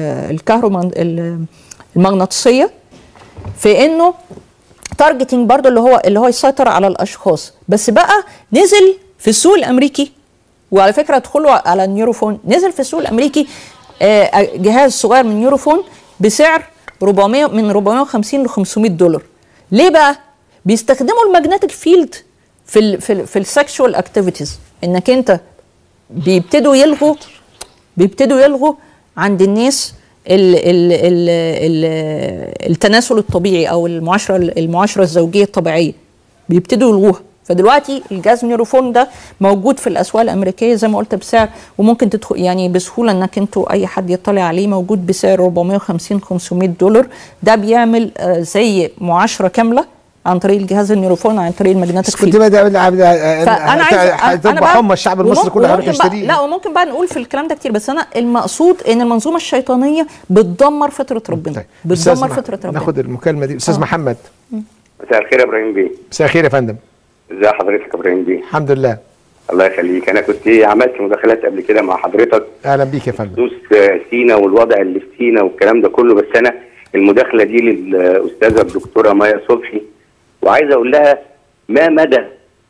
Speaker 2: الكهرومغناطيسيه في انه تارجتنج برضو اللي هو اللي هو يسيطر على الاشخاص، بس بقى نزل في السوق الامريكي. وعلى فكره ادخلوا على النيوروفون، نزل في السوق الامريكي جهاز صغير من نيوروفون بسعر أربعمائة من أربعمائة وخمسين ل خمسمائة دولار. ليه بقى؟ بيستخدموا الماجنتيك فيلد في ال في ال في السكشوال اكتيفيتيز، انك انت بيبتدوا يلغوا بيبتدوا يلغوا عند الناس ال ال ال ال التناسل الطبيعي او المعاشره المعاشره الزوجيه الطبيعيه، بيبتدوا يلغوها. فدلوقتي الجهاز نيوروفون ده موجود في الاسواق الامريكيه زي ما قلت بسعر، وممكن تدخل يعني بسهوله انك انتوا اي حد يطلع عليه، موجود بسعر أربعمائة وخمسين خمسمائة دولار. ده بيعمل آه زي معاشره كامله عن طريق الجهاز النيوروفون، عن طريق الماجنتيك فيلد.
Speaker 1: كنت بدأ
Speaker 2: فانا عايز
Speaker 1: انا حمى الشعب المصري كله هيروح يشتريه.
Speaker 2: لا وممكن بقى نقول في الكلام ده كتير، بس انا المقصود ان المنظومه الشيطانيه بتدمر فطره ربنا. طيب. بتدمر فطره ربنا.
Speaker 1: ناخد المكالمه دي. استاذ آه. محمد.
Speaker 8: مساء الخير يا ابراهيم بيه.
Speaker 1: مساء الخير يا فندم.
Speaker 8: ازي حضرتك يا ابراهيم بيه؟
Speaker 1: الحمد لله.
Speaker 8: الله يخليك. انا كنت عملت مداخلات قبل كده مع حضرتك.
Speaker 1: اهلا بيك يا فندم.
Speaker 8: بخصوص سينا والوضع اللي في سينا والكلام ده كله، بس انا المداخله دي للاستاذه الدكتوره مايا صبحي، وعايز اقول لها ما مدى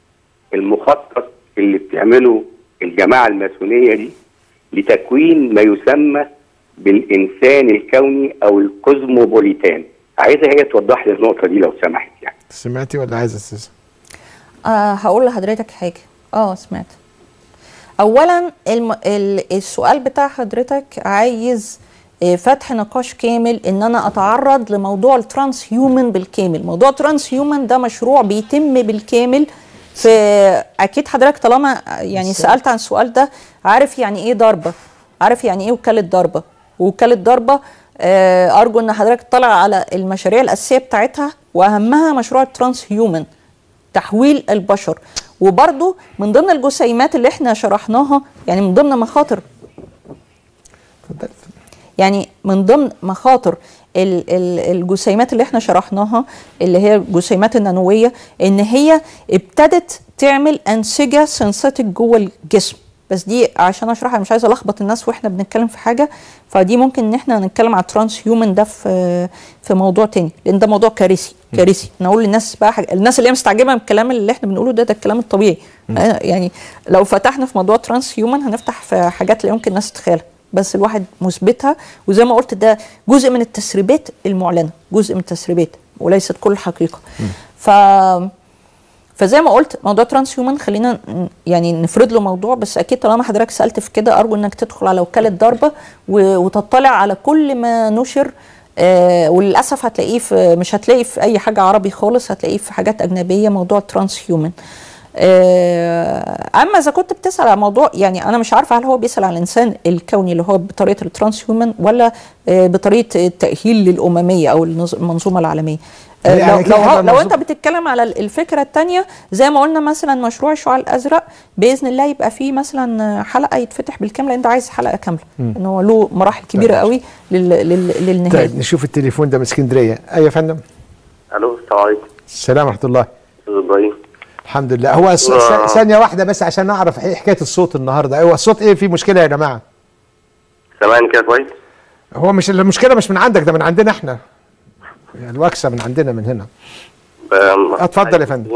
Speaker 8: المخطط اللي بتعمله الجماعه الماسونيه دي لتكوين ما يسمى بالانسان الكوني او الكوزموبوليتان. عايزه هي توضح لي النقطه دي لو سمحت. يعني
Speaker 1: سمعتي ولا عايزه استاذ؟
Speaker 2: آه هقول لحضرتك حاجه. اه سمعت. اولا الم... ال... السؤال بتاع حضرتك عايز فتح نقاش كامل، ان انا اتعرض لموضوع الترانس هيومن بالكامل. موضوع الترانس هيومن ده مشروع بيتم بالكامل في، اكيد حضرتك طالما يعني سالت عن السؤال ده عارف يعني ايه ضربه، عارف يعني ايه وكاله ضربه. ووكاله ضربه آه ارجو ان حضرتك تطلع على المشاريع الاساسيه بتاعتها، واهمها مشروع الترانس هيومن، تحويل البشر. وبرده من ضمن الجسيمات اللي احنا شرحناها، يعني من ضمن مخاطر يعني من ضمن مخاطر الجسيمات اللي احنا شرحناها اللي هي الجسيمات النانويه، ان هي ابتدت تعمل انسجه سنسيتك جوه الجسم. بس دي عشان اشرحها مش عايزه الخبط الناس واحنا بنتكلم في حاجه، فدي ممكن ان احنا نتكلم على الترانس هيومن ده في في موضوع تاني، لان ده موضوع كارثي كارثي. نقول للناس بقى حاجة. الناس اللي هي مستعجبه من الكلام اللي احنا بنقوله ده، ده الكلام الطبيعي. م. يعني لو فتحنا في موضوع ترانس هيومن هنفتح في حاجات لا يمكن الناس تتخيلها، بس الواحد مثبتها. وزي ما قلت ده جزء من التسريبات المعلنه، جزء من التسريبات وليست كل الحقيقه. م. ف فزي ما قلت موضوع ترانس هيومن خلينا يعني نفرد له موضوع، بس اكيد طالما حضرتك سالت في كده ارجو انك تدخل على وكاله ضربه وتطلع على كل ما نشر. آه وللاسف هتلاقيه في، مش هتلاقيه في اي حاجه عربي خالص، هتلاقيه في حاجات اجنبيه موضوع ترانس هيومن. آه اما اذا كنت بتسال على موضوع، يعني انا مش عارفه هل هو بيسال على الانسان الكوني اللي هو بطريقه الترانس هيومن، ولا آه بطريقه التاهيل للامميه او المنظومه العالميه. آه لو, لو, لو انت بتتكلم على الفكره الثانيه زي ما قلنا مثلا مشروع الشعاع الازرق، باذن الله يبقى فيه مثلا حلقه يتفتح بالكامل، انت عايز حلقه كامله ان هو له مراحل كبيره طيب. قوي لل لل للنهايه.
Speaker 1: طيب نشوف التليفون ده من اسكندريه. ايوه يا فندم.
Speaker 8: الو السلام عليكم.
Speaker 1: السلام ورحمه الله.
Speaker 8: استاذ ابراهيم.
Speaker 1: الحمد لله. هو ثانيه واحده بس عشان نعرف ايه حكايه الصوت النهارده. هو الصوت ايه؟ في مشكله يا جماعه؟
Speaker 8: سامعني كده كويس؟
Speaker 1: هو مش المشكله مش من عندك، ده من عندنا احنا، يعني الوكسه من عندنا من هنا. اتفضل يا فندم.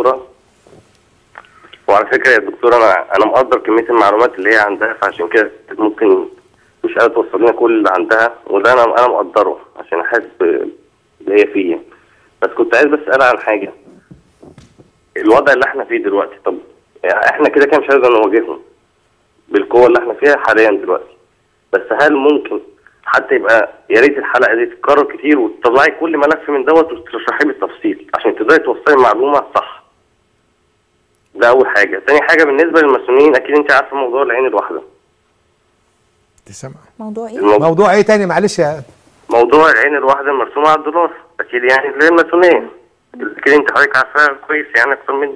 Speaker 8: وعلى فكره يا دكتوره انا انا مقدر كميه المعلومات اللي هي عندها، فعشان كده ممكن مش قادره توصل لنا كل اللي عندها، وده انا انا مقدره عشان احس باللي هي فيه. بس كنت عايز بس اسال عن حاجه. الوضع اللي احنا فيه دلوقتي، طب يعني احنا كده كده مش هنقدر نواجههم بالقوه اللي احنا فيها حاليا دلوقتي، بس هل ممكن حتى يبقى يا ريت الحلقه دي تتكرر كتير وتطلعي كل ملف من دوت وتشرحيه بالتفصيل عشان تقدري توصلي المعلومه صح. ده اول حاجه. تاني حاجه بالنسبه للماسونيين، اكيد انت عارفه موضوع العين الواحده.
Speaker 1: تسمع
Speaker 2: موضوع ايه؟
Speaker 1: الموضوع, موضوع ايه تاني معلش يا
Speaker 8: موضوع العين الواحده المرسومه على الدولار، اكيد يعني اللي هي الماسونيه. اكيد انت حضرتك عارفاها كويس يعني اكتر مني.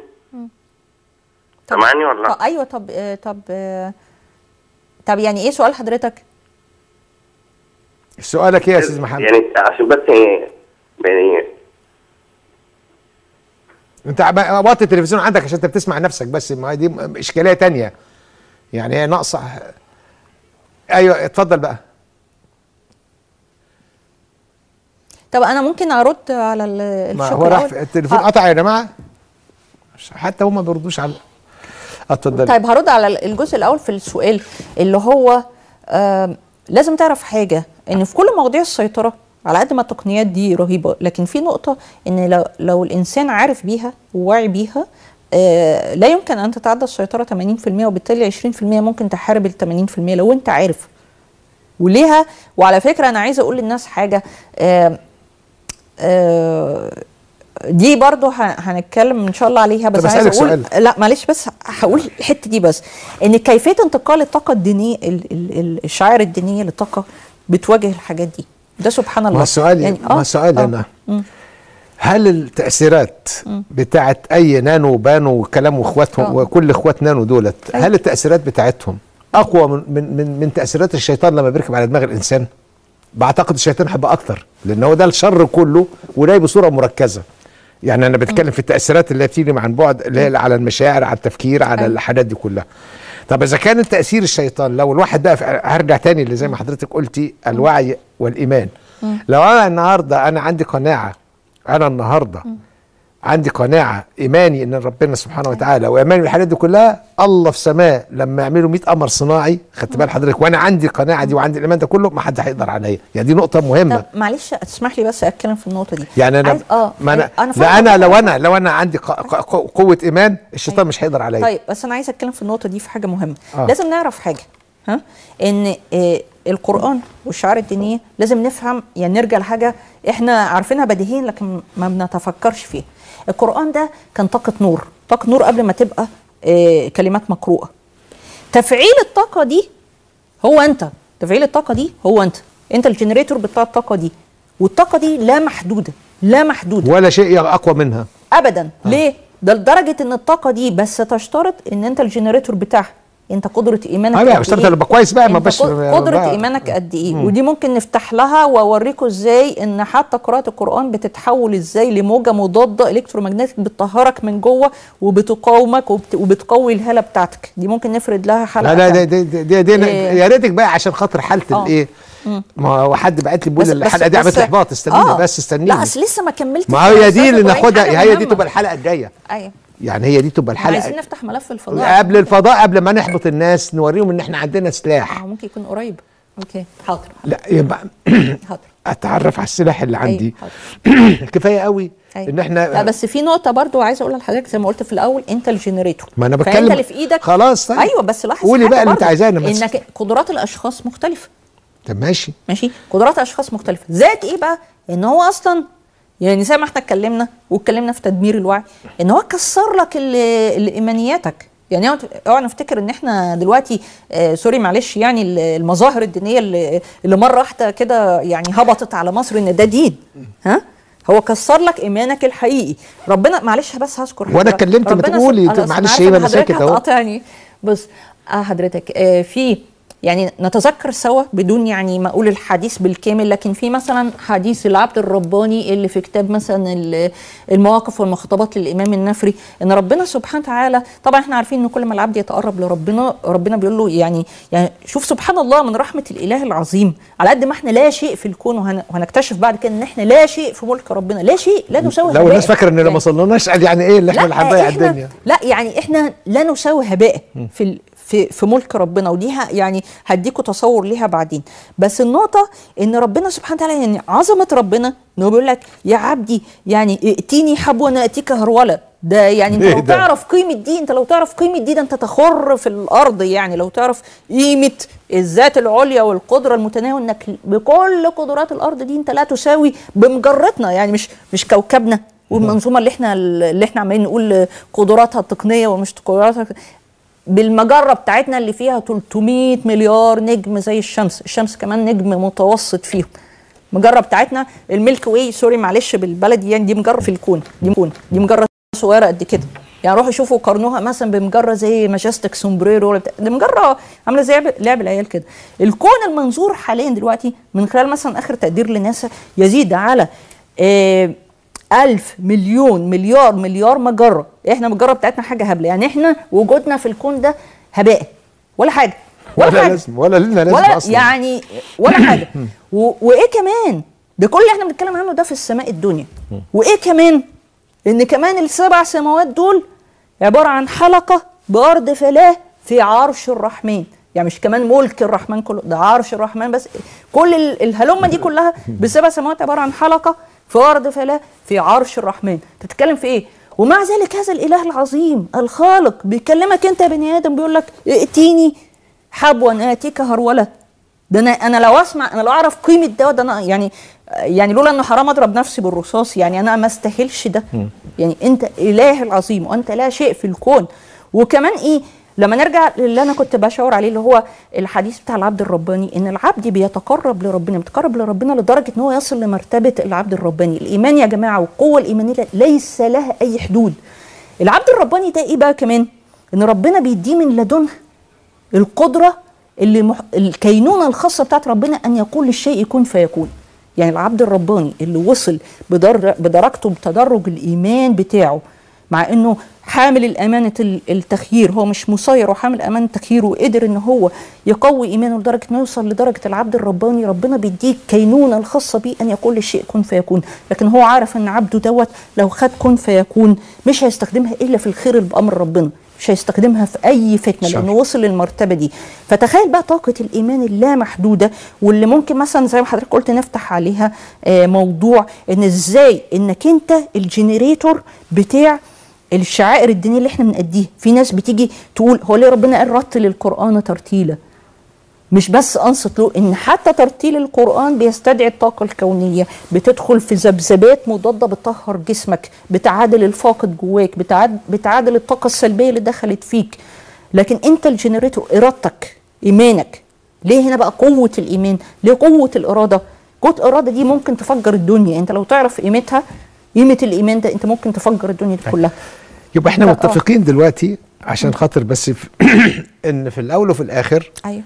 Speaker 8: سامعني ولا لا؟
Speaker 2: ايوه. طب طب طب يعني ايه سؤال حضرتك؟
Speaker 1: سؤالك ايه يا استاذ محمد؟
Speaker 8: يعني عشان بس يعني يعني
Speaker 1: انت عم- وطي التلفزيون عندك عشان انت بتسمع نفسك بس، ما دي اشكاليه تانية يعني، هي ناقصه. ايوه اتفضل بقى.
Speaker 2: طب انا ممكن ارد على ال-
Speaker 1: ما
Speaker 2: الشق
Speaker 1: هو راح
Speaker 2: الأول؟
Speaker 1: في- التليفون
Speaker 2: ه-
Speaker 1: قطع يا جماعه، حتى هم ما بيردوش على. اتفضل.
Speaker 2: طيب هرد على الجزء الاول في السؤال اللي هو آه لازم تعرف حاجه، ان في كل مواضيع السيطره على قد ما التقنيات دي رهيبه، لكن في نقطه ان لو, لو الانسان عارف بيها وواعي بيها آه لا يمكن ان تتعدى السيطره ثمانين في المية، وبالتالي عشرين في المية ممكن تحارب ال ثمانين في المية لو انت عارف وليها. وعلى فكره انا عايزه اقول للناس حاجه، آه آه دي برضو ه- هنتكلم ان شاء الله عليها، بس
Speaker 1: طب
Speaker 2: عايزه
Speaker 1: أسألك
Speaker 2: اقول
Speaker 1: سؤال.
Speaker 2: لا معلش بس هقول الحته دي بس، ان كيفيه انتقال الطاقه الدينيه ال- ال- ال- الشعائر الدينيه للطاقه بتواجه الحاجات دي، ده سبحان الله.
Speaker 1: ما السؤال
Speaker 2: يعني
Speaker 1: ما السؤال انا هل التأثيرات بتاعت أي نانو وبانو وكلام واخواتهم
Speaker 2: آه.
Speaker 1: وكل اخوات نانو دولت،
Speaker 2: أيوة.
Speaker 1: هل التأثيرات بتاعتهم أقوى من من من, من تأثيرات الشيطان لما بيركب على دماغ الإنسان؟ بعتقد الشيطان هيبقى أكتر، لأن هو ده الشر كله وجاي بصورة مركزة. يعني أنا بتكلم في التأثيرات اللي بتيجي عن بعد، اللي هي على المشاعر، على التفكير، على
Speaker 2: أيوة.
Speaker 1: الحاجات دي كلها. طب إذا كان تأثير الشيطان، لو الواحد بقى في- هرجع تاني اللي زي ما حضرتك قلتي، الوعي والإيمان. لو أنا النهاردة أنا عندي قناعة، أنا النهاردة عندي قناعة إيماني إن ربنا سبحانه وتعالى، وإيماني بالحاجات دي كلها، الله في سماء لما يعملوا مئة قمر صناعي، خدت بال حضرتك، وأنا عندي القناعة دي وعندي الإيمان ده كله، ما حد هيقدر عليا. يعني دي نقطة مهمة.
Speaker 2: طب معلش تسمح لي بس اتكلم في النقطه دي.
Speaker 1: يعني أنا
Speaker 2: عايز- اه
Speaker 1: ما أنا,
Speaker 2: انا
Speaker 1: لا أنا
Speaker 2: فاهمة.
Speaker 1: لو أنا لو أنا عندي ق- ق- قوة إيمان، الشيطان مش هيقدر عليا.
Speaker 2: طيب بس انا عايزه اتكلم في النقطه دي في حاجه مهمه.
Speaker 1: آه.
Speaker 2: لازم نعرف حاجه، ها، ان آه القران والشعائر الدينيه لازم نفهم، يعني نرجع لحاجه احنا عارفينها بديهيا لكن ما بنتفكرش فيها. القران ده كان طاقه نور، طاقه نور قبل ما تبقى آه كلمات مقروءه. تفعيل الطاقه دي هو انت، تفعيل الطاقه دي هو انت انت الجنريتور بتاع الطاقه دي، والطاقه دي لا محدوده، لا محدوده
Speaker 1: ولا شيء أقوى منها
Speaker 2: ابدا. آه. ليه؟ ده لدرجه ان الطاقه دي بس تشترط ان انت الجنريتور بتاعها، انت قدره ايمانك
Speaker 1: اه
Speaker 2: قد
Speaker 1: بقى اشترط
Speaker 2: إيه؟
Speaker 1: ابقى كويس بقى، ما
Speaker 2: انت
Speaker 1: بس
Speaker 2: قد- قدره ايمانك قد ايه. ودي ممكن نفتح لها واوريكم ازاي ان حتى قراءه القران بتتحول ازاي لموجه مضاده الكترومagnetic بتطهرك من جوه وبتقاومك وبت... وبتقوي الهاله بتاعتك. دي ممكن نفرد لها حلقه.
Speaker 1: لا لا
Speaker 2: تانية.
Speaker 1: دي دي, دي, دي, دي
Speaker 2: إيه.
Speaker 1: يا ريتك بقى عشان خاطر حاله
Speaker 2: آه.
Speaker 1: الايه، ما هو حد بعت لي
Speaker 2: بس-
Speaker 1: بيقول
Speaker 2: بس-
Speaker 1: الحلقه دي عملت
Speaker 2: بس-
Speaker 1: لي احباط، استنيني
Speaker 2: آه.
Speaker 1: بس استنيني.
Speaker 2: لا اصل لسه ما كملتش.
Speaker 1: ما هي دي اللي
Speaker 2: أستاذ إبراهيم،
Speaker 1: ناخدها،
Speaker 2: حاجة
Speaker 1: هي دي
Speaker 2: مهمة.
Speaker 1: تبقى الحلقه الجايه.
Speaker 2: ايوه
Speaker 1: يعني هي دي تبقى
Speaker 2: احنا عايزين
Speaker 1: الحلقه
Speaker 2: نفتح ملف الفضاء
Speaker 1: قبل الفضاء، قبل ما نحبط الناس نوريهم ان احنا عندنا سلاح.
Speaker 2: اه ممكن يكون قريب. اوكي حاضر
Speaker 1: لا يبقى
Speaker 2: حاضر
Speaker 1: اتعرف على السلاح اللي عندي.
Speaker 2: أيوة،
Speaker 1: كفايه قوي
Speaker 2: أيوة.
Speaker 1: ان احنا
Speaker 2: لا بس في نقطة برضو عايزة اقولها لحضرتك، زي ما قلت في الأول أنت الجنريتور.
Speaker 1: ما أنا
Speaker 2: فأنت
Speaker 1: بتكلم
Speaker 2: اللي في إيدك.
Speaker 1: خلاص طيب.
Speaker 2: أيوه بس لاحظ
Speaker 1: قولي
Speaker 2: حاجة
Speaker 1: بقى اللي أنت
Speaker 2: برضو،
Speaker 1: عايزاه أنا بس.
Speaker 2: إنك قدرات الأشخاص مختلفة.
Speaker 1: طب ماشي
Speaker 2: ماشي، قدرات الأشخاص مختلفة. زائد إيه بقى؟ إن هو أصلا يعني زي ما احنا اتكلمنا واتكلمنا في تدمير الوعي، إن هو كسر لك ال- ال- إيمانياتك. يعني اوعى نفتكر ان احنا دلوقتي آه سوري معلش، يعني ال- المظاهر الدينيه اللي, اللي مره واحده كده يعني هبطت على مصر ان ده دين. ها، هو كسر لك ايمانك الحقيقي. ربنا معلش بس هذكر
Speaker 1: وانا
Speaker 2: حضرتك.
Speaker 1: اتكلمت ما
Speaker 2: ربنا
Speaker 1: تقولي
Speaker 2: سب- أنا
Speaker 1: معلش
Speaker 2: عارفة
Speaker 1: ايه
Speaker 2: إن
Speaker 1: انا
Speaker 2: حضرتك
Speaker 1: ساكت اهو.
Speaker 2: هتقاطعني. بص اه حضرتك آه في يعني نتذكر سوا بدون يعني ما اقول الحديث بالكامل، لكن في مثلا حديث العبد الرباني اللي في كتاب مثلا ال- المواقف والمخاطبات للامام النفري، ان ربنا سبحانه وتعالى، طبعا احنا عارفين ان كل ما العبد يتقرب لربنا ربنا بيقول له يعني يعني شوف سبحان الله من رحمه الاله العظيم، على قد ما احنا لا شيء في الكون، وهن- وهنكتشف بعد كده ان احنا لا شيء في ملك ربنا، لا شيء، لا نساوي
Speaker 1: لو
Speaker 2: هباء.
Speaker 1: الناس فاكره ان لو
Speaker 2: يعني
Speaker 1: ما صلناش قال يعني ايه اللي احنا اللي هنضيع
Speaker 2: إحنا-
Speaker 1: الدنيا.
Speaker 2: لا يعني احنا لا نساوي هباء في ال- في في ملك ربنا، ودي ه- يعني هديكوا تصور ليها بعدين. بس النقطه ان ربنا سبحانه وتعالى يعني عظمه ربنا انه بيقول لك يا عبدي يعني ائتيني حبوا ناتيك هروله. ده يعني انت
Speaker 1: إيه
Speaker 2: لو
Speaker 1: ده؟
Speaker 2: تعرف قيمه دي، انت لو تعرف قيمه دي ده انت تخر في الارض. يعني لو تعرف قيمه الذات العليا والقدره المتناهيه، انك بكل قدرات الارض دي انت لا تساوي بمجرتنا، يعني مش مش كوكبنا والمنظومه اللي احنا اللي احنا عمالين نقول قدراتها التقنيه ومش قدراتها، بالمجره بتاعتنا اللي فيها ثلاثمائة مليار نجم زي الشمس. الشمس كمان نجم متوسط فيهم. المجره بتاعتنا الميلك واي، سوري معلش بالبلدي، يعني دي مجره في الكون، دي كون دي مجره صغيره قد كده. يعني روحوا شوفوا قارنوها مثلا بمجره زي ماجستيك سومبريرو ولا بتاع، دي مجره عامله زي لعب, لعب العيال كده. الكون المنظور حاليا دلوقتي من خلال مثلا اخر تقدير لناسا يزيد على آه ألف مليون مليار مليار مجره. احنا المجره بتاعتنا حاجه هبله، يعني احنا وجودنا في الكون ده هباء ولا حاجه ولا,
Speaker 1: ولا
Speaker 2: حاجه
Speaker 1: لازم ولا لنا لازم
Speaker 2: ولا
Speaker 1: اصلا
Speaker 2: يعني ولا حاجه. و... وايه كمان ده كل اللي احنا بنتكلم عنه ده في السماء الدنيا. وايه كمان ان كمان السبع سماوات دول عباره عن حلقه بارض فلاه في عرش الرحمن، يعني مش كمان ملك الرحمن كله، ده عرش الرحمن بس. كل الهلمه دي كلها بسبع سماوات عباره عن حلقه في ارض فلاه في عرش الرحمن. تتكلم في ايه؟ ومع ذلك هذا الاله العظيم الخالق بيكلمك انت يا بني ادم، بيقول لك ائتيني حبوا اتيك هروله. ده انا انا لو اسمع، انا لو اعرف قيمه ده ده انا يعني يعني لولا انه حرام اضرب نفسي بالرصاص، يعني انا ما استاهلش ده. يعني انت اله العظيم وانت لا شيء في الكون. وكمان ايه لما نرجع للي انا كنت بشاور عليه اللي هو الحديث بتاع العبد الرباني، ان العبد بيتقرب لربنا بيتقرب لربنا لدرجه ان هو يصل لمرتبه العبد الرباني. الايمان يا جماعه والقوه الايمانيه ليس لها اي حدود. العبد الرباني ده ايه بقى كمان؟ ان ربنا بيديه من لدنه القدره اللي مح... الكينونه الخاصه بتاعت ربنا ان يقول للشيء يكون فيكون. يعني العبد الرباني اللي وصل بدر... بدرجته بتدرج الايمان بتاعه، مع انه حامل الامانه التخيير، هو مش مسير وحامل امانه التخيير، وقدر ان هو يقوي ايمانه لدرجه انه يوصل لدرجه العبد الرباني. ربنا بيديه كينونه الخاصه بيه ان يقول للشيء كن فيكون، لكن هو عارف ان عبده دوت لو خد كن فيكون مش هيستخدمها الا في الخير اللي بامر ربنا، مش هيستخدمها في اي فتنه لانه وصل للمرتبه دي. فتخيل بقى طاقه الايمان اللامحدوده، واللي ممكن مثلا زي ما حضرتك قلت نفتح عليها موضوع ان ازاي انك انت الجنريتور بتاع الشعائر الدينيه اللي احنا بنأديها. في ناس بتيجي تقول هو ليه ربنا قال رتل القرآن ترتيلا؟ مش بس انصت له، ان حتى ترتيل القرآن بيستدعي الطاقه الكونيه، بتدخل في ذبذبات مضاده بتطهر جسمك، بتعادل الفاقد جواك، بتعادل, بتعادل الطاقه السلبيه اللي دخلت فيك. لكن انت الجنريتور، ارادتك، ايمانك. ليه هنا بقى قوه الايمان؟ ليه قوه الاراده؟ قوه الاراده دي ممكن تفجر الدنيا. انت لو تعرف قيمتها، قيمه الايمان ده، انت ممكن تفجر الدنيا دي كلها.
Speaker 1: يبقى احنا متفقين دلوقتي عشان خاطر بس في ان في الاول وفي الاخر
Speaker 2: ايوه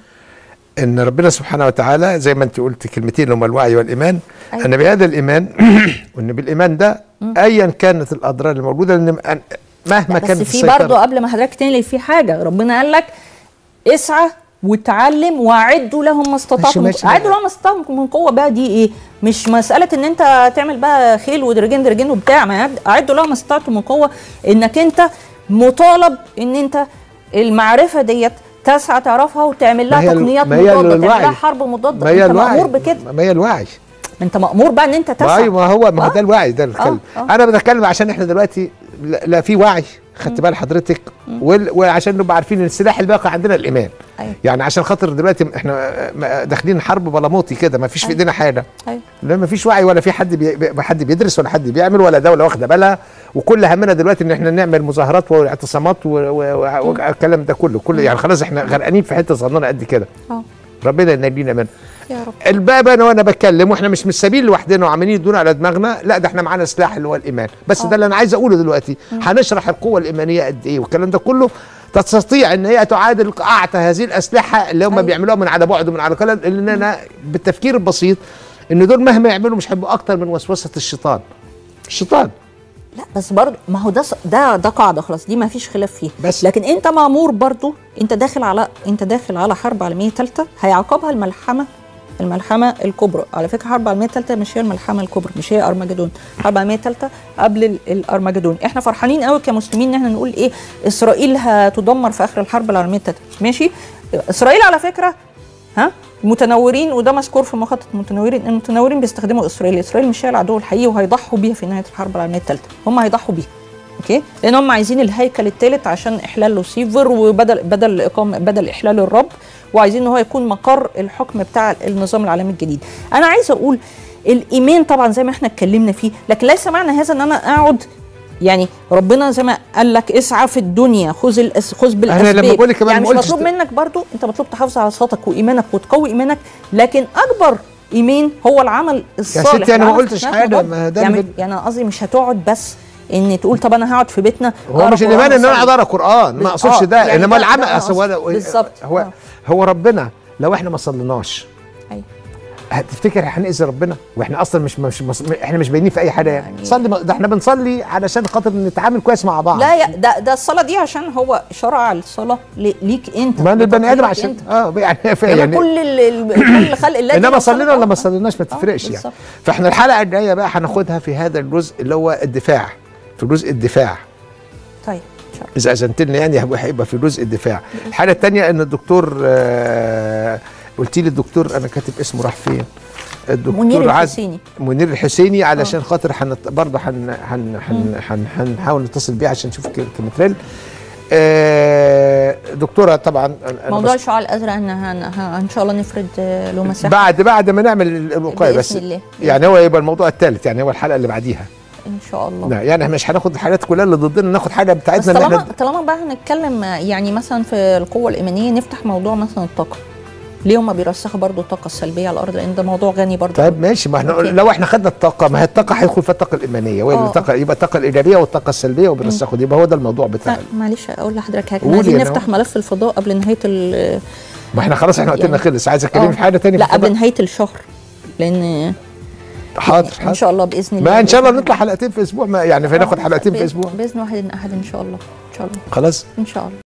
Speaker 1: ان ربنا سبحانه وتعالى زي ما انت قلت كلمتين اللي هم الوعي والايمان.
Speaker 2: أيوة.
Speaker 1: ان بهذا الايمان وان بالايمان ده ايا كانت الاضرار الموجوده، لان مهما كانت
Speaker 2: بس في برضه قبل ما حضرتك تنقل في حاجه، ربنا قال لك اسعى وتعلم واعدوا لهم ما استطعتم. اعدوا لهم ما استطعتم من قوه بقى. دي ايه؟ مش مساله ان انت تعمل بقى خيل ودرجين درجين وبتاع، ما اعدوا لهم ما استطعتم من قوه. انك انت مطالب ان انت المعرفه ديت تسعى تعرفها وتعمل لها تقنيات مضاده، تعمل لها حرب مضاده. انت مأمور بكده.
Speaker 1: ما هي الوعي،
Speaker 2: انت مأمور بقى ان انت تسعى.
Speaker 1: ايوه ما هو ما هو ده الوعي ده الكلام. انا بتكلم عشان احنا دلوقتي لا, لا في وعي، خدت بال حضرتك، وعشان نبقى عارفين ان السلاح الباقي عندنا الايمان.
Speaker 2: أيوة.
Speaker 1: يعني عشان خاطر دلوقتي احنا داخلين حرب بلاموطي كده، ما فيش في ايدينا حاجه.
Speaker 2: أيوة.
Speaker 1: لا ما فيش وعي، ولا في حد بي حد بيدرس ولا حد بيعمل، ولا دوله واخده بالها. وكل همنا دلوقتي ان احنا نعمل مظاهرات واعتصامات والكلام ده كله كله يعني خلاص احنا غرقانين في حته صغننه قد كده.
Speaker 2: اه
Speaker 1: ربنا ينجينا منها
Speaker 2: يا رب.
Speaker 1: الباب انا وانا بتكلم واحنا مش متسابين لوحدنا وعمالين يدونا على دماغنا، لا ده احنا معانا سلاح اللي هو الايمان. بس أوه. ده اللي انا عايز اقوله دلوقتي. هنشرح القوه الايمانيه قد ايه والكلام ده كله. تستطيع ان هي تعادل اعتى هذه الاسلحه اللي هم أيوه. بيعملوها من على بعد ومن على كلام، اللي انا بالتفكير البسيط ان دول مهما يعملوا مش هيبقوا اكتر من وسوسه الشيطان. الشيطان
Speaker 2: لا بس برضه ما هو ده ده ده قاعده خلاص، دي ما فيش خلاف فيها.
Speaker 1: بس
Speaker 2: لكن انت مامور برضه، انت داخل على انت داخل على حرب عالميه ثالثه هيعقبها الملحمه الملحمه الكبرى. على فكره الحرب العالميه الثالثه مش هي الملحمه الكبرى، مش هي ارمجدون. الحرب العالميه الثالثه قبل الارمجدون. احنا فرحانين قوي كمسلمين ان احنا نقول ايه، اسرائيل هتدمر في اخر الحرب العالميه الثالثه. ماشي، اسرائيل على فكره ها متنورين، وده مذكور في مخطط المتنورين. المتنورين بيستخدموا اسرائيل. اسرائيل مش هي العدو الحقيقي، وهيضحوا بيها في نهايه الحرب العالميه الثالثه. هم هيضحوا بيها اوكي، لان هم عايزين الهيكل الثالث عشان احلال لوسيفر، وبدل بدل اقامه بدل احلال الرب، وعايزين ان هو يكون مقر الحكم بتاع النظام العالمي الجديد. انا عايزه اقول الايمان طبعا زي ما احنا اتكلمنا فيه، لكن ليس معنى هذا ان انا اقعد يعني ربنا زي ما قال لك اسعى في الدنيا، خذ الأس... خذ بالاسباب.
Speaker 1: انا لما بقول لك كمان
Speaker 2: يعني مش مطلوب منك برضو، انت مطلوب تحافظ على صلاتك وايمانك وتقوي ايمانك، لكن اكبر ايمان هو العمل الصالح.
Speaker 1: يا ستي انا ما قلتش حاجه، ما ده
Speaker 2: يعني, يعني انا قصدي مش هتقعد بس ان تقول طب انا هقعد في بيتنا.
Speaker 1: هو مش الايمان ان انا اقعد اقرا قران، ما اقصدش ده،
Speaker 2: يعني
Speaker 1: انما العمل
Speaker 2: ده
Speaker 1: اصل هو
Speaker 2: بالظبط.
Speaker 1: هو,
Speaker 2: آه.
Speaker 1: هو ربنا لو احنا ما صليناش
Speaker 2: أيوة.
Speaker 1: هتفتكر هنأذي ربنا؟ واحنا اصلا مش مش, مش احنا مش باينين في اي حاجه يعني, يعني صلي، ده احنا بنصلي علشان خاطر نتعامل كويس مع بعض.
Speaker 2: لا يا ده ده الصلاه دي عشان هو شرع الصلاه ليك انت،
Speaker 1: ما البني ادم عشان اه يعني
Speaker 2: يعني كل ال كل خلق الله.
Speaker 1: انما صلينا ولا ما صليناش ما تفرقش يعني. فاحنا الحلقه الجايه بقى هناخدها في هذا الجزء اللي هو الدفاع، في جزء الدفاع.
Speaker 2: طيب
Speaker 1: اذا اذنت لنا يعني هيبقى في جزء الدفاع. الحاجه الثانيه ان الدكتور آه قلت لي الدكتور انا كاتب اسمه راح فين؟ الدكتور
Speaker 2: منير الحسيني.
Speaker 1: منير الحسيني علشان آه. خاطر حنت... برضه هن... هن... هن... هن... هنحاول نتصل بيه عشان نشوف كيمتريل. آه دكتوره طبعا
Speaker 2: موضوع الشعاع الازرق ان هن... ان شاء الله نفرد له مساحه
Speaker 1: بعد بعد ما نعمل الوقايه بس الله. يعني هو يبقى الموضوع الثالث، يعني هو الحلقه اللي بعديها
Speaker 2: ان شاء الله.
Speaker 1: لا يعني احنا مش هناخد الحاجات كلها اللي ضدنا، ناخد حاجه بتاعتنا.
Speaker 2: بس طالما احنا... طالما بقى هنتكلم يعني مثلا في القوه الايمانيه نفتح موضوع مثلا الطاقه. ليه هم بيرسخوا برضو الطاقه السلبيه على الارض؟ لان ده موضوع غني برضو.
Speaker 1: طيب ماشي، ما احنا لو احنا خدنا الطاقه، ما هي الطاقه هيدخل فيها الطاقه الايمانيه والطاقه، يبقى الطاقه الايجابيه والطاقه السلبيه وبيرسخوا دي، يبقى هو ده الموضوع بتاعنا.
Speaker 2: معلش اقول لحضرتك حاجه، احنا عايزين نفتح ملف الفضاء قبل نهايه ال
Speaker 1: ما احنا خلاص احنا وقتنا يعني خلص. عايز اتكلم في حاجه ثانيه؟
Speaker 2: لا قبل نهايه الشهر، لان
Speaker 1: حاضر
Speaker 2: يعني ان شاء الله باذن الله.
Speaker 1: ما ان شاء الله نطلع حلقتين في اسبوع، ما يعني فناخد حلقتين في اسبوع
Speaker 2: باذن واحد احد ان شاء الله. ان شاء الله
Speaker 1: خلاص
Speaker 2: ان شاء الله.